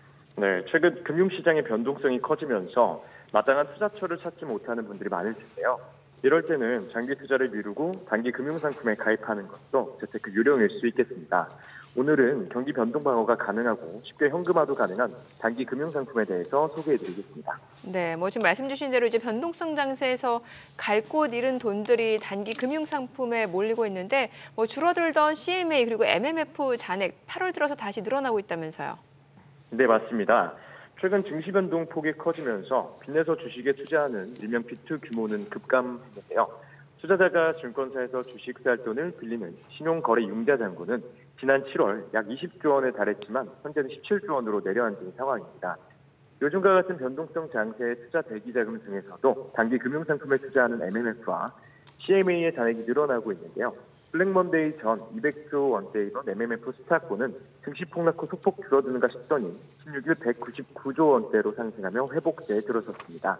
네, 최근 금융시장의 변동성이 커지면서 마땅한 투자처를 찾지 못하는 분들이 많을 텐데요. 이럴 때는 장기 투자를 미루고 단기 금융상품에 가입하는 것도 재테크 유령일 수 있겠습니다. 오늘은 경기 변동 방어가 가능하고 쉽게 현금화도 가능한 단기 금융상품에 대해서 소개해드리겠습니다. 네, 뭐 지금 말씀 주신 대로 이제 변동성 장세에서 갈 곳 잃은 돈들이 단기 금융상품에 몰리고 있는데, 뭐 줄어들던 씨엠에이 그리고 엠엠에프 잔액 팔월 들어서 다시 늘어나고 있다면서요? 네, 맞습니다. 최근 증시 변동 폭이 커지면서 빚내서 주식에 투자하는 일명 비투 규모는 급감했는데요. 투자자가 증권사에서 주식 살 돈을 빌리는 신용거래 융자 잔고는 지난 칠월 약 이십조 원에 달했지만 현재는 십칠조 원으로 내려앉은 상황입니다. 요즘과 같은 변동성 장세의 투자 대기 자금 중에서도 단기 금융상품에 투자하는 엠엠에프와 씨엠에이의 잔액이 늘어나고 있는데요. 블랙먼데이 전 이백조 원대이던 엠엠에프 스타코는 증시 폭락 후 소폭 줄어드는가 싶더니 십육일 백구십구조 원대로 상승하며 회복세에 들어섰습니다.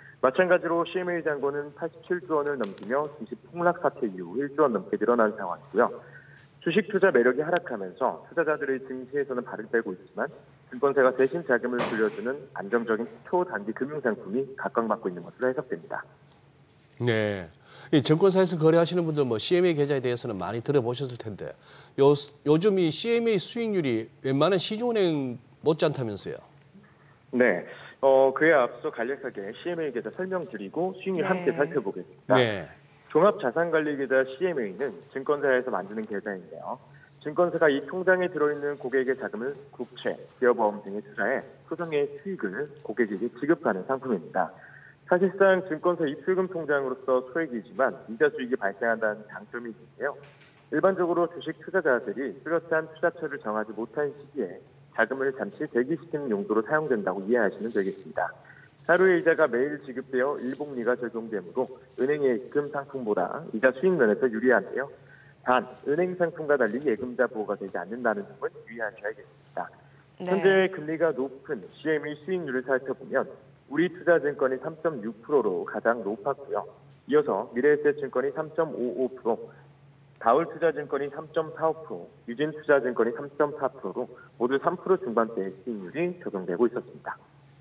마찬가지로 씨엠에이 잔고는 팔십칠조 원을 넘기며 증시 폭락 사태 이후 일조 원 넘게 늘어난 상황이고요. 주식 투자 매력이 하락하면서 투자자들의 증시에서는 발을 빼고 있지만 증권사가 대신 자금을 돌려주는 안정적인 초단기 금융상품이 각광받고 있는 것으로 해석됩니다. 네. 이 증권사에서 거래하시는 분들 뭐 씨엠에이 계좌에 대해서는 많이 들어보셨을 텐데 요, 요즘 이 씨엠에이 수익률이 웬만한 시중은행 못지않다면서요? 네. 어, 그에 앞서 간략하게 씨엠에이 계좌 설명드리고 수익률 네. 함께 살펴보겠습니다. 네. 종합자산관리계좌 씨엠에이는 증권사에서 만드는 계좌인데요. 증권사가 이 통장에 들어있는 고객의 자금을 국채, 기업보험 등에 투자해 소정의 수익을 고객에게 지급하는 상품입니다. 사실상 증권사 입출금 통장으로서 소액이지만 이자 수익이 발생한다는 장점이 있는데요. 일반적으로 주식 투자자들이 뚜렷한 투자처를 정하지 못한 시기에 자금을 잠시 대기시키는 용도로 사용된다고 이해하시면 되겠습니다. 하루의 이자가 매일 지급되어 일복리가 적용되므로 은행의 예금 상품보다 이자 수익 면에서 유리한데요. 단, 은행 상품과 달리 예금자 보호가 되지 않는다는 점은 유의하셔야겠습니다. 네. 현재 금리가 높은 씨엠에이 수익률을 살펴보면 우리 투자증권이 삼 점 육 퍼센트로 가장 높았고요. 이어서 미래에셋증권이 삼 점 오오 퍼센트, 다울투자증권이 삼 점 사오 퍼센트, 유진투자증권이 삼 점 사 퍼센트로 모두 삼 퍼센트 중반대의 수익률이 적용되고 있었습니다.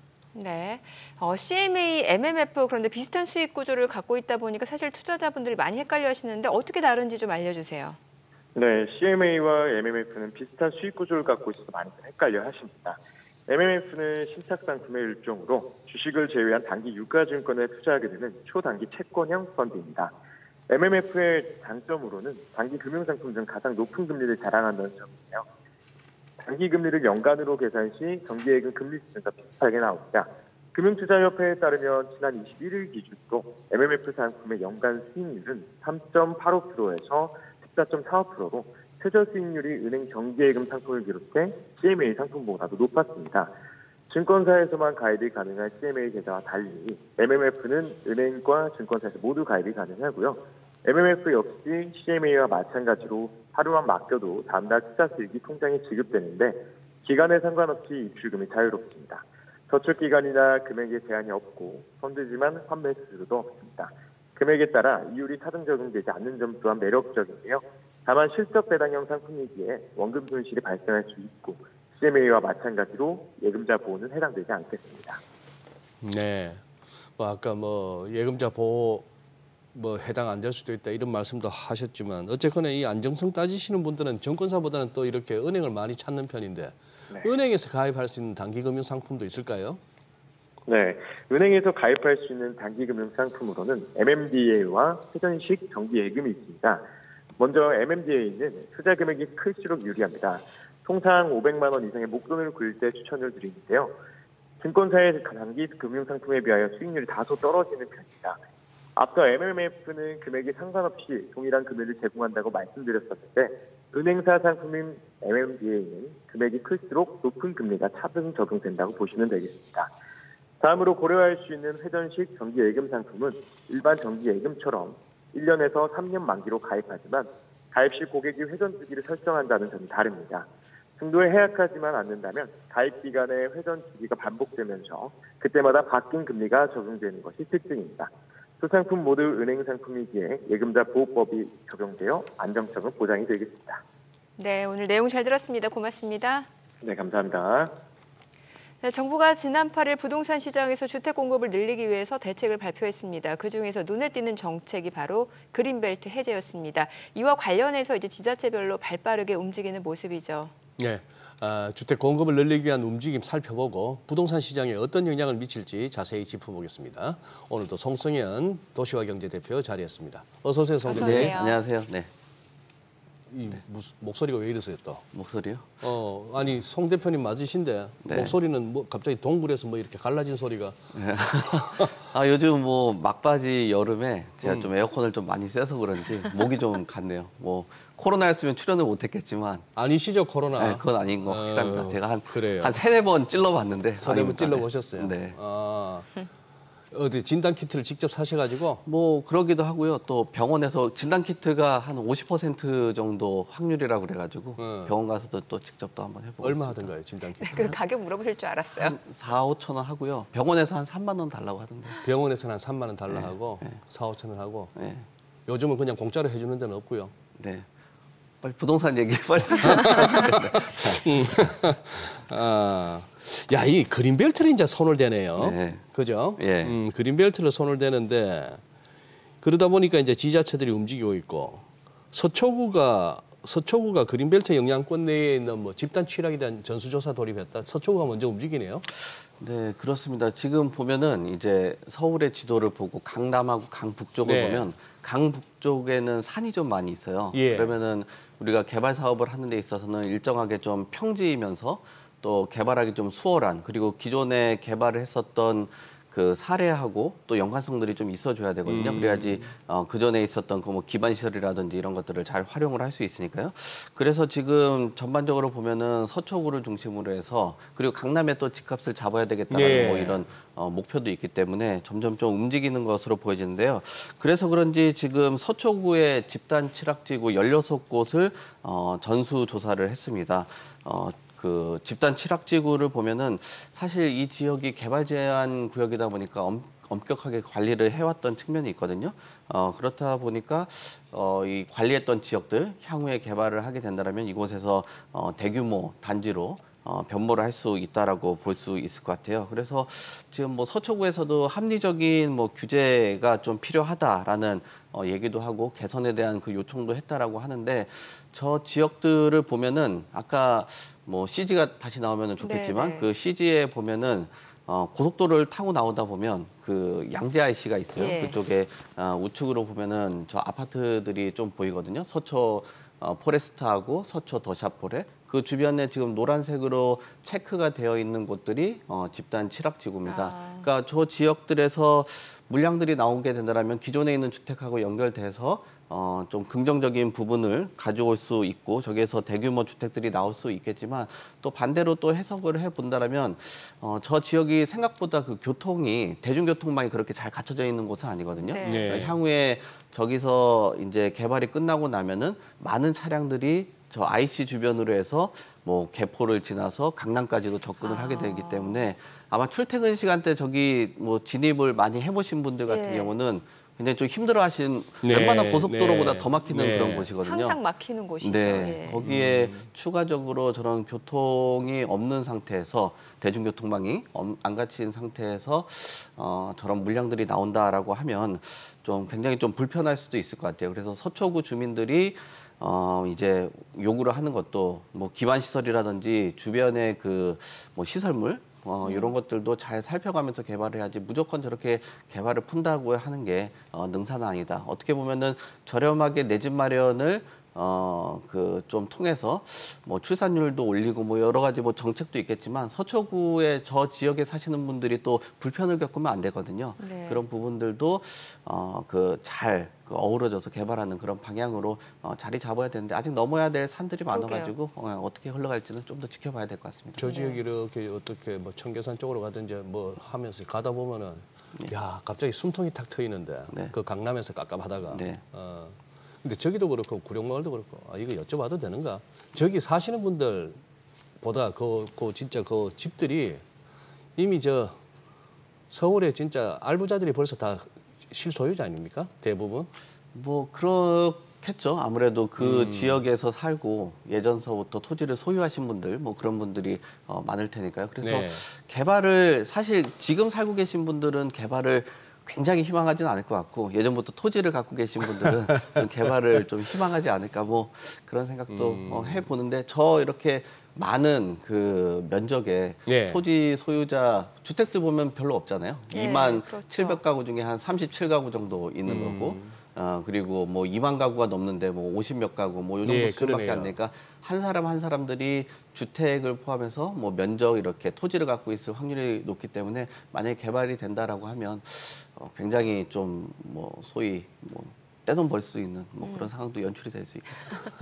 네, 어, 씨엠에이, 엠엠에프 그런데 비슷한 수익 구조를 갖고 있다 보니까 사실 투자자분들이 많이 헷갈려하시는데 어떻게 다른지 좀 알려주세요. 네, 씨엠에이와 엠엠에프는 비슷한 수익 구조를 갖고 있어서 많이들 헷갈려하십니다. 엠엠에프는 신탁상품의 일종으로 주식을 제외한 단기 유가증권에 투자하게 되는 초단기 채권형 펀드입니다. 엠엠에프의 장점으로는 단기 금융상품 중 가장 높은 금리를 자랑한다는 점이에요. 단기 금리를 연간으로 계산 시 정기예금 금리 수준과 비슷하게 나옵니다. 금융투자협회에 따르면 지난 이십일 일 기준으로 엠엠에프 상품의 연간 수익률은 삼 점 팔오 퍼센트에서 십사 점 사오 퍼센트로 최저 수익률이 은행 정기예금 상품을 비롯해 씨엠에이 상품보다도 높았습니다. 증권사에서만 가입이 가능한 씨엠에이 계좌와 달리 엠엠에프는 은행과 증권사에서 모두 가입이 가능하고요. 엠엠에프 역시 씨엠에이와 마찬가지로 하루만 맡겨도 다음날 투자 수익이 통장에 지급되는데 기간에 상관없이 입출금이 자유롭습니다. 저축 기간이나 금액에 제한이 없고 펀드지만 환매 수수료도 없습니다. 금액에 따라 이율이 차등 적용되지 않는 점 또한 매력적인데요. 다만 실적 배당형 상품이기에 원금 손실이 발생할 수 있고 씨엠에이와 마찬가지로 예금자 보호는 해당되지 않겠습니다. 네, 뭐 아까 뭐 예금자 보호 뭐 해당 안 될 수도 있다 이런 말씀도 하셨지만 어쨌거나 이 안정성 따지시는 분들은 증권사보다는 또 이렇게 은행을 많이 찾는 편인데 네. 은행에서 가입할 수 있는 단기금융 상품도 있을까요? 네, 은행에서 가입할 수 있는 단기금융 상품으로는 엠엠디에이와 회전식 정기예금이 있습니다. 먼저 엠엠디에이는 투자 금액이 클수록 유리합니다. 통상 오백만 원 이상의 목돈을 굴릴 때 추천을 드리는데요. 증권사의 단기 금융 상품에 비하여 수익률이 다소 떨어지는 편입니다. 앞서 엠엠에프는 금액이 상관없이 동일한 금액을 제공한다고 말씀드렸었는데 은행사 상품인 엠엠디에이는 금액이 클수록 높은 금리가 차등 적용된다고 보시면 되겠습니다. 다음으로 고려할 수 있는 회전식 정기예금 상품은 일반 정기예금처럼 일 년에서 삼 년 만기로 가입하지만 가입 시 고객이 회전 주기를 설정한다는 점이 다릅니다. 승도에 해약하지만 않는다면 가입 기간에 회전 주기가 반복되면서 그때마다 바뀐 금리가 적용되는 것이 특징입니다. 두 상품 모두 은행 상품이기에 예금자 보호법이 적용되어 안정성은 보장이 되겠습니다. 네, 오늘 내용 잘 들었습니다. 고맙습니다. 네, 감사합니다. 네, 정부가 지난 팔 일 부동산 시장에서 주택 공급을 늘리기 위해서 대책을 발표했습니다. 그중에서 눈에 띄는 정책이 바로 그린벨트 해제였습니다. 이와 관련해서 이제 지자체별로 발빠르게 움직이는 모습이죠. 네, 아, 주택 공급을 늘리기 위한 움직임 살펴보고 부동산 시장에 어떤 영향을 미칠지 자세히 짚어보겠습니다. 오늘도 송승현 도시화경제 대표 자리했습니다. 어서 오세요, 송 대표님. 네, 안녕하세요. 네. 이 무슨 목소리가 왜 이러세요 또? 목소리요? 어, 아니 송 대표님 맞으신데 네. 목소리는 뭐 갑자기 동굴에서 뭐 이렇게 갈라진 소리가. 네. 아 요즘 뭐 막바지 여름에 제가 음. 좀 에어컨을 좀 많이 쐬서 그런지 목이 좀 갔네요. 뭐 코로나였으면 출연을 못했겠지만. 아니시죠 코로나? 네, 그건 아닌 것 확실합니다. 어, 제가 한 그래요. 한 세네 번 찔러봤는데. 세네 번 찔러보셨어요? 네. 아, 어디 진단 키트를 직접 사셔가지고? 뭐 그러기도 하고요. 또 병원에서 진단 키트가 한 오십 퍼센트 정도 확률이라고 그래가지고 네. 병원 가서도 또 직접 또 한번 해보고. 얼마 하던가요 진단 키트? 그 가격 물어보실 줄 알았어요. 한 사, 오천 원 하고요. 병원에서 한 삼만 원 달라고 하던데. 병원에서는 한 삼만 원 달라 네, 하고 네. 사, 오천 원 하고. 네. 요즘은 그냥 공짜로 해주는 데는 없고요. 네. 빨리 부동산 얘기 빨리. 아, 야, 이 그린벨트를 이제 손을 대네요. 네. 그죠? 예. 음, 그린벨트를 손을 대는데 그러다 보니까 이제 지자체들이 움직이고 있고 서초구가 서초구가 그린벨트 영향권 내에 있는 뭐 집단 취락에 대한 전수조사 돌입했다. 서초구가 먼저 움직이네요. 네, 그렇습니다. 지금 보면은 이제 서울의 지도를 보고 강남하고 강북쪽을 네. 보면 강북쪽에는 산이 좀 많이 있어요. 예. 그러면은 우리가 개발 사업을 하는 데 있어서는 일정하게 좀 평지이면서 또 개발하기 좀 수월한 그리고 기존에 개발을 했었던 그 사례하고 또 연관성들이 좀 있어줘야 되거든요. 음. 그래야지 어, 그 전에 있었던 그 뭐 기반 시설이라든지 이런 것들을 잘 활용을 할 수 있으니까요. 그래서 지금 전반적으로 보면은 서초구를 중심으로 해서 그리고 강남에 또 집값을 잡아야 되겠다는 예. 뭐 이런 어, 목표도 있기 때문에 점점 좀 움직이는 것으로 보여지는데요. 그래서 그런지 지금 서초구의 집단 칠학지구 열여섯 곳을 어, 전수 조사를 했습니다. 어, 그 집단 칠학지구를 보면은 사실 이 지역이 개발 제한 구역이다 보니까 엄, 엄격하게 관리를 해왔던 측면이 있거든요. 어, 그렇다 보니까 어, 이 관리했던 지역들 향후에 개발을 하게 된다면 이곳에서 어, 대규모 단지로 어, 변모를 할 수 있다라고 볼 수 있을 것 같아요. 그래서 지금 뭐 서초구에서도 합리적인 뭐 규제가 좀 필요하다라는 어, 얘기도 하고 개선에 대한 그 요청도 했다라고 하는데 저 지역들을 보면은 아까 뭐 씨지가 다시 나오면 좋겠지만 네네. 그 씨지에 보면은 어, 고속도로를 타고 나오다 보면 그 양재 아이씨가 있어요. 예. 그쪽에 어, 우측으로 보면은 저 아파트들이 좀 보이거든요. 서초 어, 포레스트하고 서초 더샤포레 그 주변에 지금 노란색으로 체크가 되어 있는 곳들이 어, 집단 칠학지구입니다. 아. 그러니까 저 지역들에서 물량들이 나오게 된다면 기존에 있는 주택하고 연결돼서 어, 좀 긍정적인 부분을 가져올 수 있고 저기에서 대규모 주택들이 나올 수 있겠지만 또 반대로 또 해석을 해본다면 어, 저 지역이 생각보다 그 교통이 대중교통망이 그렇게 잘 갖춰져 있는 곳은 아니거든요. 네. 네. 그러니까 향후에 저기서 이제 개발이 끝나고 나면은 많은 차량들이 저 아이씨 주변으로 해서 뭐 개포를 지나서 강남까지도 접근을 아. 하게 되기 때문에 아마 출퇴근 시간대 저기 뭐 진입을 많이 해보신 분들 같은 예. 경우는 굉장히 좀 힘들어하신 네, 웬만한 고속도로보다 네, 더 막히는 네. 그런 곳이거든요. 항상 막히는 곳이죠. 네, 예. 거기에 음. 추가적으로 저런 교통이 없는 상태에서 대중교통망이 엄- 안 갖춘 상태에서 어, 저런 물량들이 나온다라고 하면 좀 굉장히 좀 불편할 수도 있을 것 같아요. 그래서 서초구 주민들이 어, 이제 요구를 하는 것도 뭐 기반 시설이라든지 주변의 그 뭐 시설물 어, 이런 것들도 잘 살펴가면서 개발을 해야지 무조건 저렇게 개발을 푼다고 하는 게 어, 능사는 아니다. 어떻게 보면은 저렴하게 내 집 마련을 어, 그 좀 통해서 뭐 출산율도 올리고 뭐 여러 가지 뭐 정책도 있겠지만 서초구의 저 지역에 사시는 분들이 또 불편을 겪으면 안 되거든요. 네. 그런 부분들도 어, 그 잘 그 어우러져서 개발하는 그런 방향으로 어, 자리 잡아야 되는데 아직 넘어야 될 산들이 많아가지고 어, 어떻게 흘러갈지는 좀 더 지켜봐야 될 것 같습니다. 저 지역이 이렇게 어떻게 뭐 청계산 쪽으로 가든지 뭐 하면서 가다 보면은 야 갑자기 숨통이 탁 트이는데 네. 그 강남에서 깝깝하다가 네. 어 근데 저기도 그렇고 구룡마을도 그렇고 아 이거 여쭤봐도 되는가? 저기 사시는 분들보다 그, 그 진짜 그 집들이 이미 저 서울에 진짜 알부자들이 벌써 다 실소유자 아닙니까? 대부분. 뭐 그렇겠죠. 아무래도 그 음. 지역에서 살고 예전서부터 토지를 소유하신 분들 뭐 그런 분들이 어, 많을 테니까요. 그래서 네. 개발을 사실 지금 살고 계신 분들은 개발을 굉장히 희망하지는 않을 것 같고 예전부터 토지를 갖고 계신 분들은 좀 개발을 좀 희망하지 않을까 뭐 그런 생각도 음. 어, 해보는데 저 이렇게 많은 그 면적의 네. 토지 소유자 주택들 보면 별로 없잖아요. 예, 이만 그렇죠. 칠백 가구 중에 한 삼십칠 가구 정도 있는 음. 거고 어, 그리고 뭐 이만 가구가 넘는데 뭐 오십몇 가구 뭐 이 정도 예, 수준밖에 그러네요. 안 되니까 한 사람 한 사람들이 주택을 포함해서 뭐 면적 이렇게 토지를 갖고 있을 확률이 높기 때문에 만약에 개발이 된다라고 하면 어, 굉장히 좀 뭐 소위 뭐 떼돈 벌 수 있는 뭐 음. 그런 상황도 연출이 될 수 있고.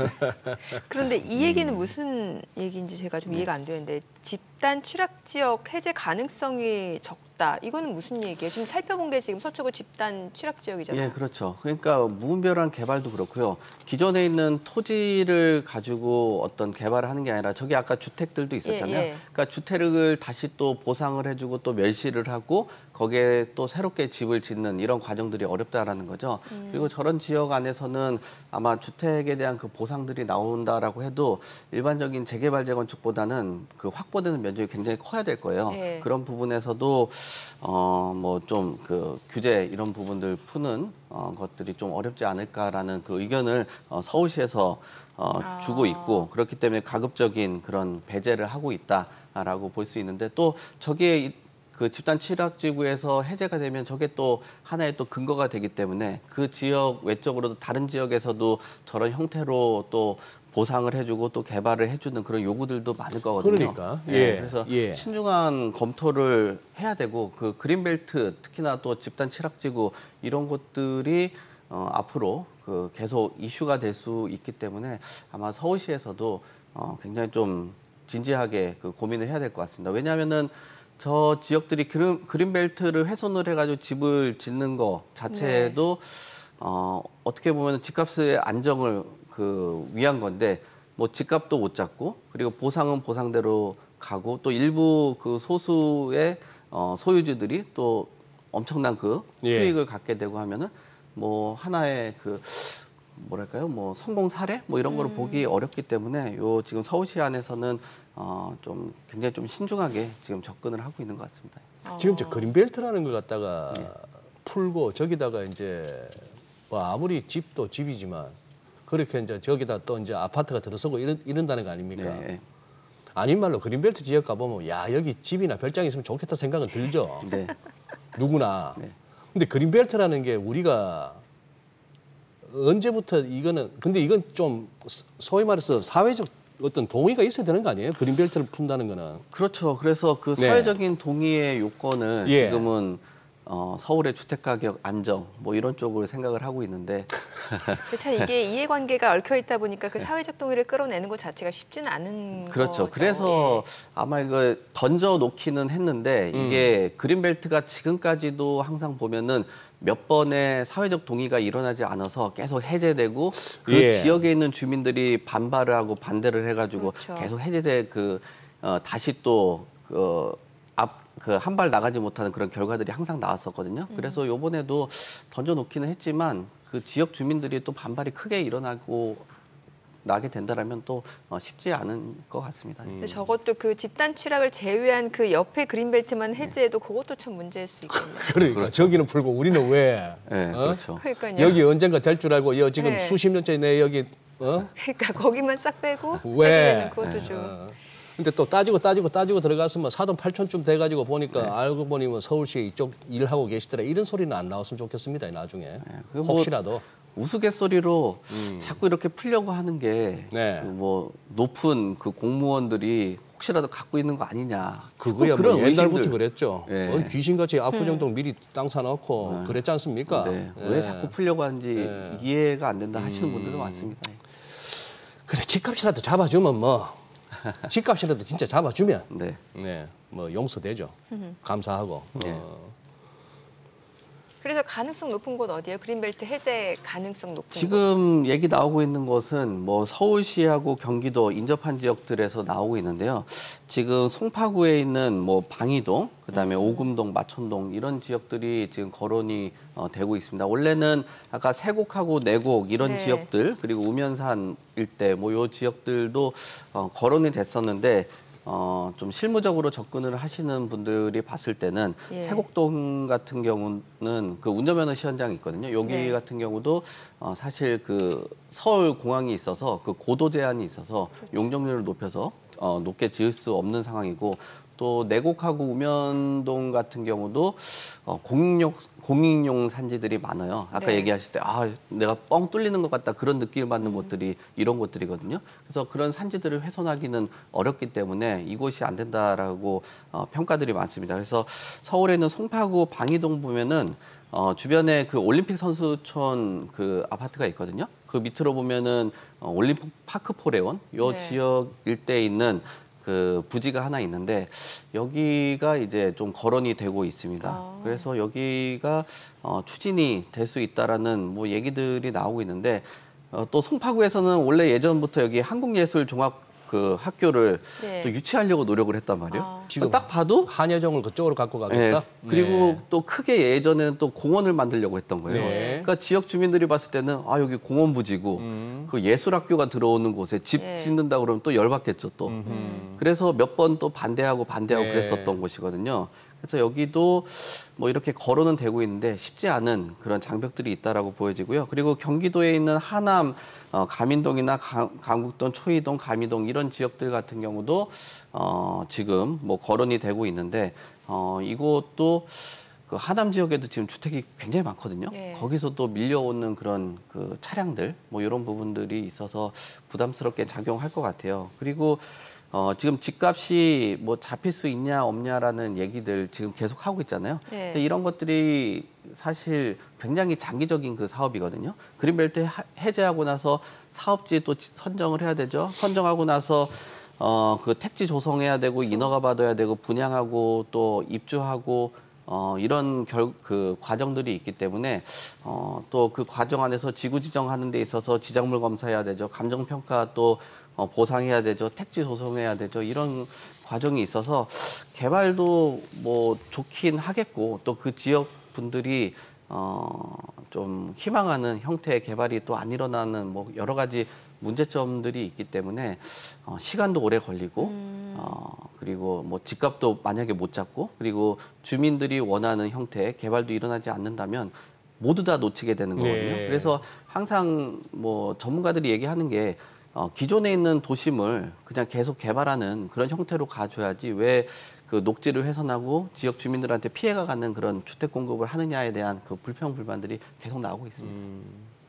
그런데 이 음. 얘기는 무슨 얘기인지 제가 좀 이해가 안 되는데 집단 취락 지역 해제 가능성이 적다. 이거는 무슨 얘기예요? 지금 살펴본 게 지금 서초구 집단 취락 지역이잖아요. 예, 그렇죠. 그러니까 무분별한 개발도 그렇고요. 기존에 있는 토지를 가지고 어떤 개발을 하는 게 아니라 저기 아까 주택들도 있었잖아요. 예, 예. 그러니까 주택을 다시 또 보상을 해주고 또 멸실을 하고 거기에 또 새롭게 집을 짓는 이런 과정들이 어렵다라는 거죠. 음. 그리고 저런 지역 안에서는 아마 주택에 대한 그 보상들이 나온다라고 해도 일반적인 재개발 재건축보다는 그 확보되는 면적이 굉장히 커야 될 거예요. 예. 그런 부분에서도 어 뭐 좀 그 규제 이런 부분들 푸는 어 것들이 좀 어렵지 않을까라는 그 의견을 어 서울시에서 어 아. 주고 있고 그렇기 때문에 가급적인 그런 배제를 하고 있다라고 볼 수 있는데 또 저기에 이- 그 집단 취락지구에서 해제가 되면 저게 또 하나의 또 근거가 되기 때문에 그 지역 외적으로도 다른 지역에서도 저런 형태로 또 보상을 해주고 또 개발을 해주는 그런 요구들도 많을 거거든요. 그러니까, 예, 예, 그래서 예. 신중한 검토를 해야 되고 그 그린벨트 특히나 또 집단 취락지구 이런 것들이 어, 앞으로 그 계속 이슈가 될 수 있기 때문에 아마 서울시에서도 어, 굉장히 좀 진지하게 그 고민을 해야 될 것 같습니다. 왜냐하면은 저 지역들이 그린, 그린벨트를 훼손을 해가지고 집을 짓는 거 자체도 어, 어떻게 보면 집값의 안정을 그 위한 건데 뭐 집값도 못 잡고 그리고 보상은 보상대로 가고 또 일부 그 소수의 어, 소유주들이 또 엄청난 그 예. 수익을 갖게 되고 하면은 뭐 하나의 그 뭐랄까요 뭐 성공 사례 뭐 이런 거를 보기 어렵기 때문에 요 지금 서울시 안에서는 어, 좀 굉장히 좀 신중하게 지금 접근을 하고 있는 것 같습니다. 지금 저 그린벨트라는 걸 갖다가 풀고 저기다가 이제 뭐 아무리 집도 집이지만 그렇게 이제 저기다 또 이제 아파트가 들어서고 이런, 이런다는 거 아닙니까? 네. 아닌 말로 그린벨트 지역 가보면 야 여기 집이나 별장이 있으면 좋겠다 생각은 들죠. 네. 누구나. 네. 근데 그린벨트라는 게 우리가 언제부터 이거는 근데 이건 좀 소위 말해서 사회적 어떤 동의가 있어야 되는 거 아니에요? 그린벨트를 푼다는 거는. 그렇죠. 그래서 그 네. 사회적인 동의의 요건을 예. 지금은 어, 서울의 주택가격 안정 뭐 이런 쪽으로 생각을 하고 있는데 참 이게 이해관계가 얽혀 있다 보니까 그 사회적 동의를 끌어내는 것 자체가 쉽지는 않은 그렇죠. 거죠. 그래서 예. 아마 이거 던져 놓기는 했는데 음. 이게 그린벨트가 지금까지도 항상 보면은 몇 번의 사회적 동의가 일어나지 않아서 계속 해제되고 그 예. 지역에 있는 주민들이 반발을 하고 반대를 해가지고 그렇죠. 계속 해제돼 그 어, 다시 또 그 앞 그 한 발 나가지 못하는 그런 결과들이 항상 나왔었거든요. 음. 그래서 이번에도 던져 놓기는 했지만 그 지역 주민들이 또 반발이 크게 일어나고 나게 된다라면 또 어, 쉽지 않은 것 같습니다. 근데 저것도 그 집단 취락을 제외한 그 옆에 그린벨트만 해제해도 그것도 참 문제일 수 있겠네요. 그러니까 저기는 풀고 우리는 왜? 네, 어? 그렇죠. 그러니까요. 여기 언젠가 될 줄 알고 여 지금 네. 수십 년째 내 여기 어? 그러니까 거기만 싹 빼고 왜? 해제되는 그것도 좀. 어. 근데 또 따지고 따지고 따지고 들어갔으면 사돈 팔촌쯤 돼가지고 보니까 네. 알고 보니 뭐 서울시 이쪽 일하고 계시더라 이런 소리는 안 나왔으면 좋겠습니다 나중에 그리고 뭐 혹시라도 우스갯소리로 자꾸 이렇게 풀려고 하는 게 네. 그 뭐 높은 그 공무원들이 혹시라도 갖고 있는 거 아니냐. 그거야 그런 뭐 옛날부터 의심들. 그랬죠. 네. 어, 귀신같이 압구정동 미리 땅 사놓고 그랬지 않습니까? 네. 예. 왜 자꾸 풀려고 하는지 네. 이해가 안 된다 하시는 분들도 많습니다. 그래 집값이라도 잡아주면 뭐 집값이라도 진짜 잡아주면 네. 네, 뭐 용서되죠. 감사하고. 네. 어. 그래서 가능성 높은 곳 어디예요? 그린벨트 해제 가능성 높은 곳. 지금 얘기 나오고 있는 것은 뭐 서울시하고 경기도 인접한 지역들에서 나오고 있는데요. 지금 송파구에 있는 뭐 방이동, 그다음에 오금동, 마천동 이런 지역들이 지금 거론이 어, 되고 있습니다. 원래는 아까 세곡하고 내곡 이런 네. 지역들 그리고 우면산 일대 뭐 요 지역들도 어, 거론이 됐었는데 어, 좀 실무적으로 접근을 하시는 분들이 봤을 때는 예. 세곡동 같은 경우는 그 운전면허 시험장이 있거든요. 여기 네. 같은 경우도 어, 사실 그 서울 공항이 있어서 그 고도 제한이 있어서 용적률을 높여서 어, 높게 지을 수 없는 상황이고 또 내곡하고 우면동 같은 경우도 어, 공익용, 공익용 산지들이 많아요. 아까 네. 얘기하실 때 아, 내가 뻥 뚫리는 것 같다 그런 느낌을 받는 곳들이 이런 곳들이거든요. 그래서 그런 산지들을 훼손하기는 어렵기 때문에 이곳이 안 된다라고 어, 평가들이 많습니다. 그래서 서울에 있는 송파구 방이동 보면은 어, 주변에 그 올림픽 선수촌 그 아파트가 있거든요. 그 밑으로 보면은 어, 올림픽 파크 포레온 요 네. 지역 일대에 있는 그 부지가 하나 있는데 여기가 이제 좀 거론이 되고 있습니다. 아. 그래서 여기가 어, 추진이 될 수 있다라는 뭐 얘기들이 나오고 있는데 어, 또 송파구에서는 원래 예전부터 여기 한국예술종합 그 학교를 네. 또 유치하려고 노력을 했단 말이에요. 아. 지금 딱 봐도 한여정을 그쪽으로 갖고 가겠다. 네. 그리고 또 크게 예전에는 또 공원을 만들려고 했던 거예요. 네. 그러니까 지역 주민들이 봤을 때는 아 여기 공원 부지고 음. 그 예술학교가 들어오는 곳에 집 예. 짓는다 그러면 또 열받겠죠 또. 음. 그래서 몇 번 또 반대하고 반대하고 네. 그랬었던 곳이거든요. 그래서 여기도 뭐 이렇게 거론은 되고 있는데 쉽지 않은 그런 장벽들이 있다라고 보여지고요. 그리고 경기도에 있는 하남, 어, 가민동이나 가, 강북동, 초이동, 가미동 이런 지역들 같은 경우도 어, 지금 뭐 거론이 되고 있는데 어, 이곳도 그 하남 지역에도 지금 주택이 굉장히 많거든요. 네. 거기서 또 밀려오는 그런 그 차량들 뭐 이런 부분들이 있어서 부담스럽게 작용할 것 같아요. 그리고 어, 지금 집값이 뭐 잡힐 수 있냐 없냐라는 얘기들 지금 계속 하고 있잖아요. 네. 근데 이런 것들이 사실 굉장히 장기적인 그 사업이거든요. 그린벨트 하- 해제하고 나서 사업지 또 지- 선정을 해야 되죠. 선정하고 나서 어, 그 택지 조성해야 되고 인허가 받아야 되고 분양하고 또 입주하고 어, 이런 결, 그 과정들이 있기 때문에 어, 또 그 과정 안에서 지구 지정하는 데 있어서 지정물 검사해야 되죠. 감정 평가 또 어, 보상해야 되죠. 택지 조성해야 되죠. 이런 과정이 있어서 개발도 뭐 좋긴 하겠고 또 그 지역 분들이 어, 좀 희망하는 형태의 개발이 또 안 일어나는 뭐 여러 가지 문제점들이 있기 때문에 어, 시간도 오래 걸리고 음. 어, 그리고 뭐 집값도 만약에 못 잡고 그리고 주민들이 원하는 형태의 개발도 일어나지 않는다면 모두 다 놓치게 되는 거거든요. 네. 그래서 항상 뭐 전문가들이 얘기하는 게 어, 기존에 있는 도심을 그냥 계속 개발하는 그런 형태로 가줘야지 왜 그 녹지를 훼손하고 지역 주민들한테 피해가 가는 그런 주택 공급을 하느냐에 대한 그 불평 불만들이 계속 나오고 있습니다. 음.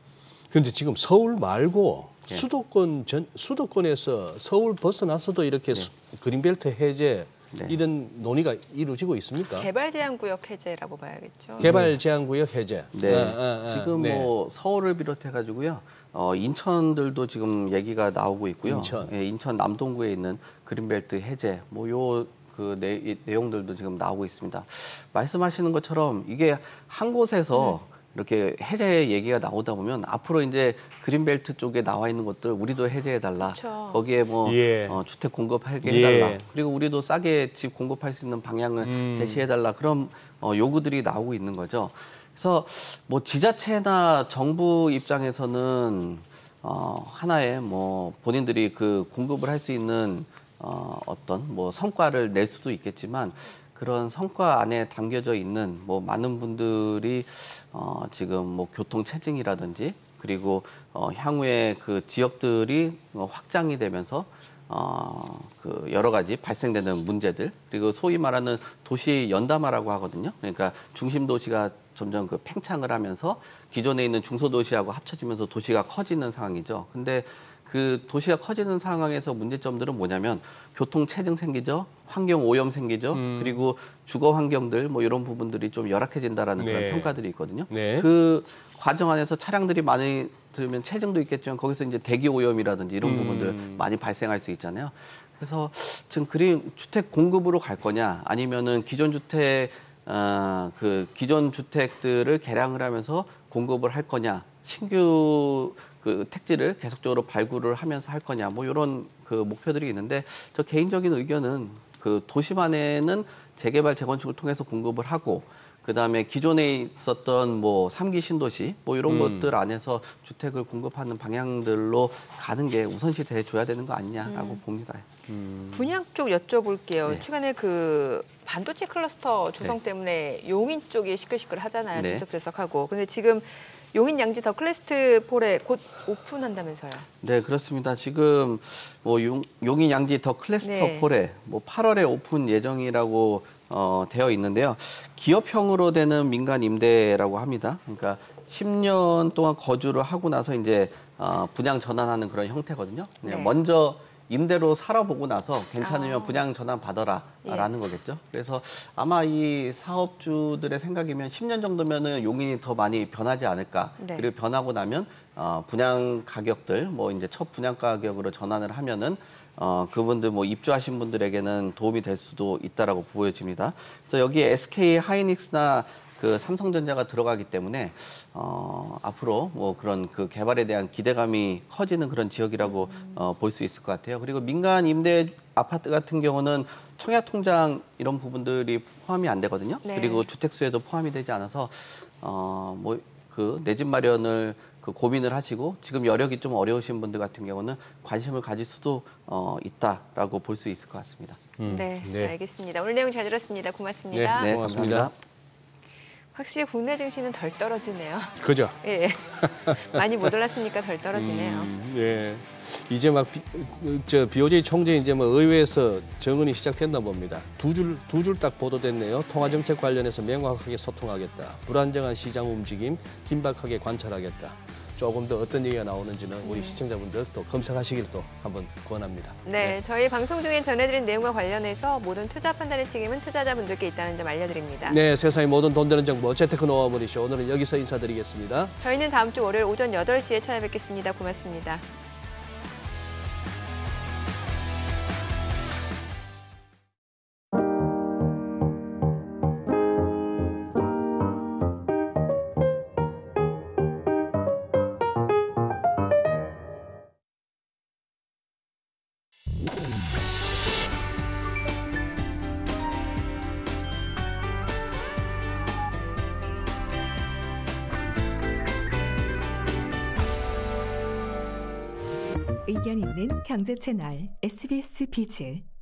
그런데 지금 서울 말고 네. 수도권 전 수도권에서 서울 벗어나서도 이렇게 네. 수- 그린벨트 해제 네. 이런 논의가 이루어지고 있습니까? 개발 제한 구역 해제라고 봐야겠죠. 개발 제한 구역 해제. 네. 아, 아, 아, 지금 네. 뭐 서울을 비롯해 가지고요. 어, 인천들도 지금 얘기가 나오고 있고요. 인천. 예, 인천 남동구에 있는 그린벨트 해제 뭐 요 그 내용들도 지금 나오고 있습니다. 말씀하시는 것처럼 이게 한 곳에서 음. 이렇게 해제 얘기가 나오다 보면 앞으로 이제 그린벨트 쪽에 나와 있는 것들 우리도 해제해달라. 그쵸. 거기에 뭐 예. 어, 주택 공급하게 예. 해달라. 그리고 우리도 싸게 집 공급할 수 있는 방향을 음. 제시해달라. 그런 어, 요구들이 나오고 있는 거죠. 그래서 뭐 지자체나 정부 입장에서는 어, 하나의 뭐 본인들이 그 공급을 할 수 있는 어, 어떤 뭐 성과를 낼 수도 있겠지만 그런 성과 안에 담겨져 있는 뭐 많은 분들이 어, 지금 뭐 교통 체증이라든지 그리고 어, 향후에 그 지역들이 어, 확장이 되면서 어, 그 여러 가지 발생되는 문제들 그리고 소위 말하는 도시 연담화라고 하거든요. 그러니까 중심 도시가 점점 그 팽창을 하면서 기존에 있는 중소도시하고 합쳐지면서 도시가 커지는 상황이죠. 근데 그 도시가 커지는 상황에서 문제점들은 뭐냐면 교통 체증 생기죠, 환경 오염 생기죠, 음. 그리고 주거 환경들 뭐 이런 부분들이 좀 열악해진다라는 네. 그런 평가들이 있거든요. 네. 그 과정 안에서 차량들이 많이 들면 체증도 있겠지만 거기서 이제 대기 오염이라든지 이런 음. 부분들 많이 발생할 수 있잖아요. 그래서 지금 그림 주택 공급으로 갈 거냐, 아니면은 기존 주택 어, 그 기존 주택들을 개량을 하면서 공급을 할 거냐, 신규 그 택지를 계속적으로 발굴을 하면서 할 거냐, 뭐 이런 그 목표들이 있는데 저 개인적인 의견은 그 도심안에는 재개발 재건축을 통해서 공급을 하고 그 다음에 기존에 있었던 뭐 삼 기 신도시 뭐 이런 음. 것들 안에서 주택을 공급하는 방향들로 가는 게 우선시 돼줘야 되는 거 아니냐라고 음. 봅니다. 분양 쪽 여쭤볼게요. 네. 최근에 그 반도체 클러스터 조성 네. 때문에 용인 쪽이 시끌시끌하잖아요. 네. 들썩들썩하고. 근데 지금 용인 양지 더 클래스트 폴에 곧 오픈한다면서요. 네, 그렇습니다. 지금 뭐 용, 용인 양지 더 클래스터 네. 폴에 뭐 팔월에 오픈 예정이라고 어, 되어 있는데요. 기업형으로 되는 민간 임대라고 합니다. 그러니까 십 년 동안 거주를 하고 나서 이제 어, 분양 전환하는 그런 형태거든요. 그냥 네. 먼저 임대로 살아보고 나서 괜찮으면 아. 분양 전환 받아라 예. 라는 거겠죠. 그래서 아마 이 사업주들의 생각이면 십 년 정도면은 용인이 더 많이 변하지 않을까. 네. 그리고 변하고 나면 어, 분양 가격들 뭐 이제 첫 분양 가격으로 전환을 하면은 어, 그분들 뭐 입주하신 분들에게는 도움이 될 수도 있다라고 보여집니다. 그래서 여기에 에스케이 하이닉스나 그 삼성전자가 들어가기 때문에 어, 앞으로 뭐 그런 그 개발에 대한 기대감이 커지는 그런 지역이라고 어, 볼 수 있을 것 같아요. 그리고 민간 임대 아파트 같은 경우는 청약 통장 이런 부분들이 포함이 안 되거든요. 네. 그리고 주택 수에도 포함이 되지 않아서 어, 뭐 그 내 집 마련을 그 고민을 하시고 지금 여력이 좀 어려우신 분들 같은 경우는 관심을 가질 수도 어, 있다라고 볼 수 있을 것 같습니다. 음. 네, 네. 알겠습니다. 오늘 내용 잘 들었습니다. 고맙습니다. 네, 고맙습니다. 감사합니다. 확실히 국내 증시는 덜 떨어지네요. 그죠? 예, 많이 못 올랐으니까 덜 떨어지네요. 음, 예. 이제 막 저 비오제이 총재 이제 뭐 의회에서 정언이 시작됐나 봅니다. 두 줄 두 줄 딱 보도됐네요. 통화 정책 관련해서 명확하게 소통하겠다. 불안정한 시장 움직임 긴박하게 관찰하겠다. 조금 더 어떤 얘기가 나오는지는 우리 시청자분들 또 검색하시길 또 한번 권합니다. 네, 저희 방송 중에 전해드린 내용과 관련해서 모든 투자 판단의 책임은 투자자분들께 있다는 점 알려드립니다. 네, 세상의 모든 돈 되는 정보 재테크 노하우 머니쇼 오늘은 여기서 인사드리겠습니다. 저희는 다음 주 월요일 오전 여덟 시에 찾아뵙겠습니다. 고맙습니다. 의견 있는 경제 채널 에스비에스 비즈.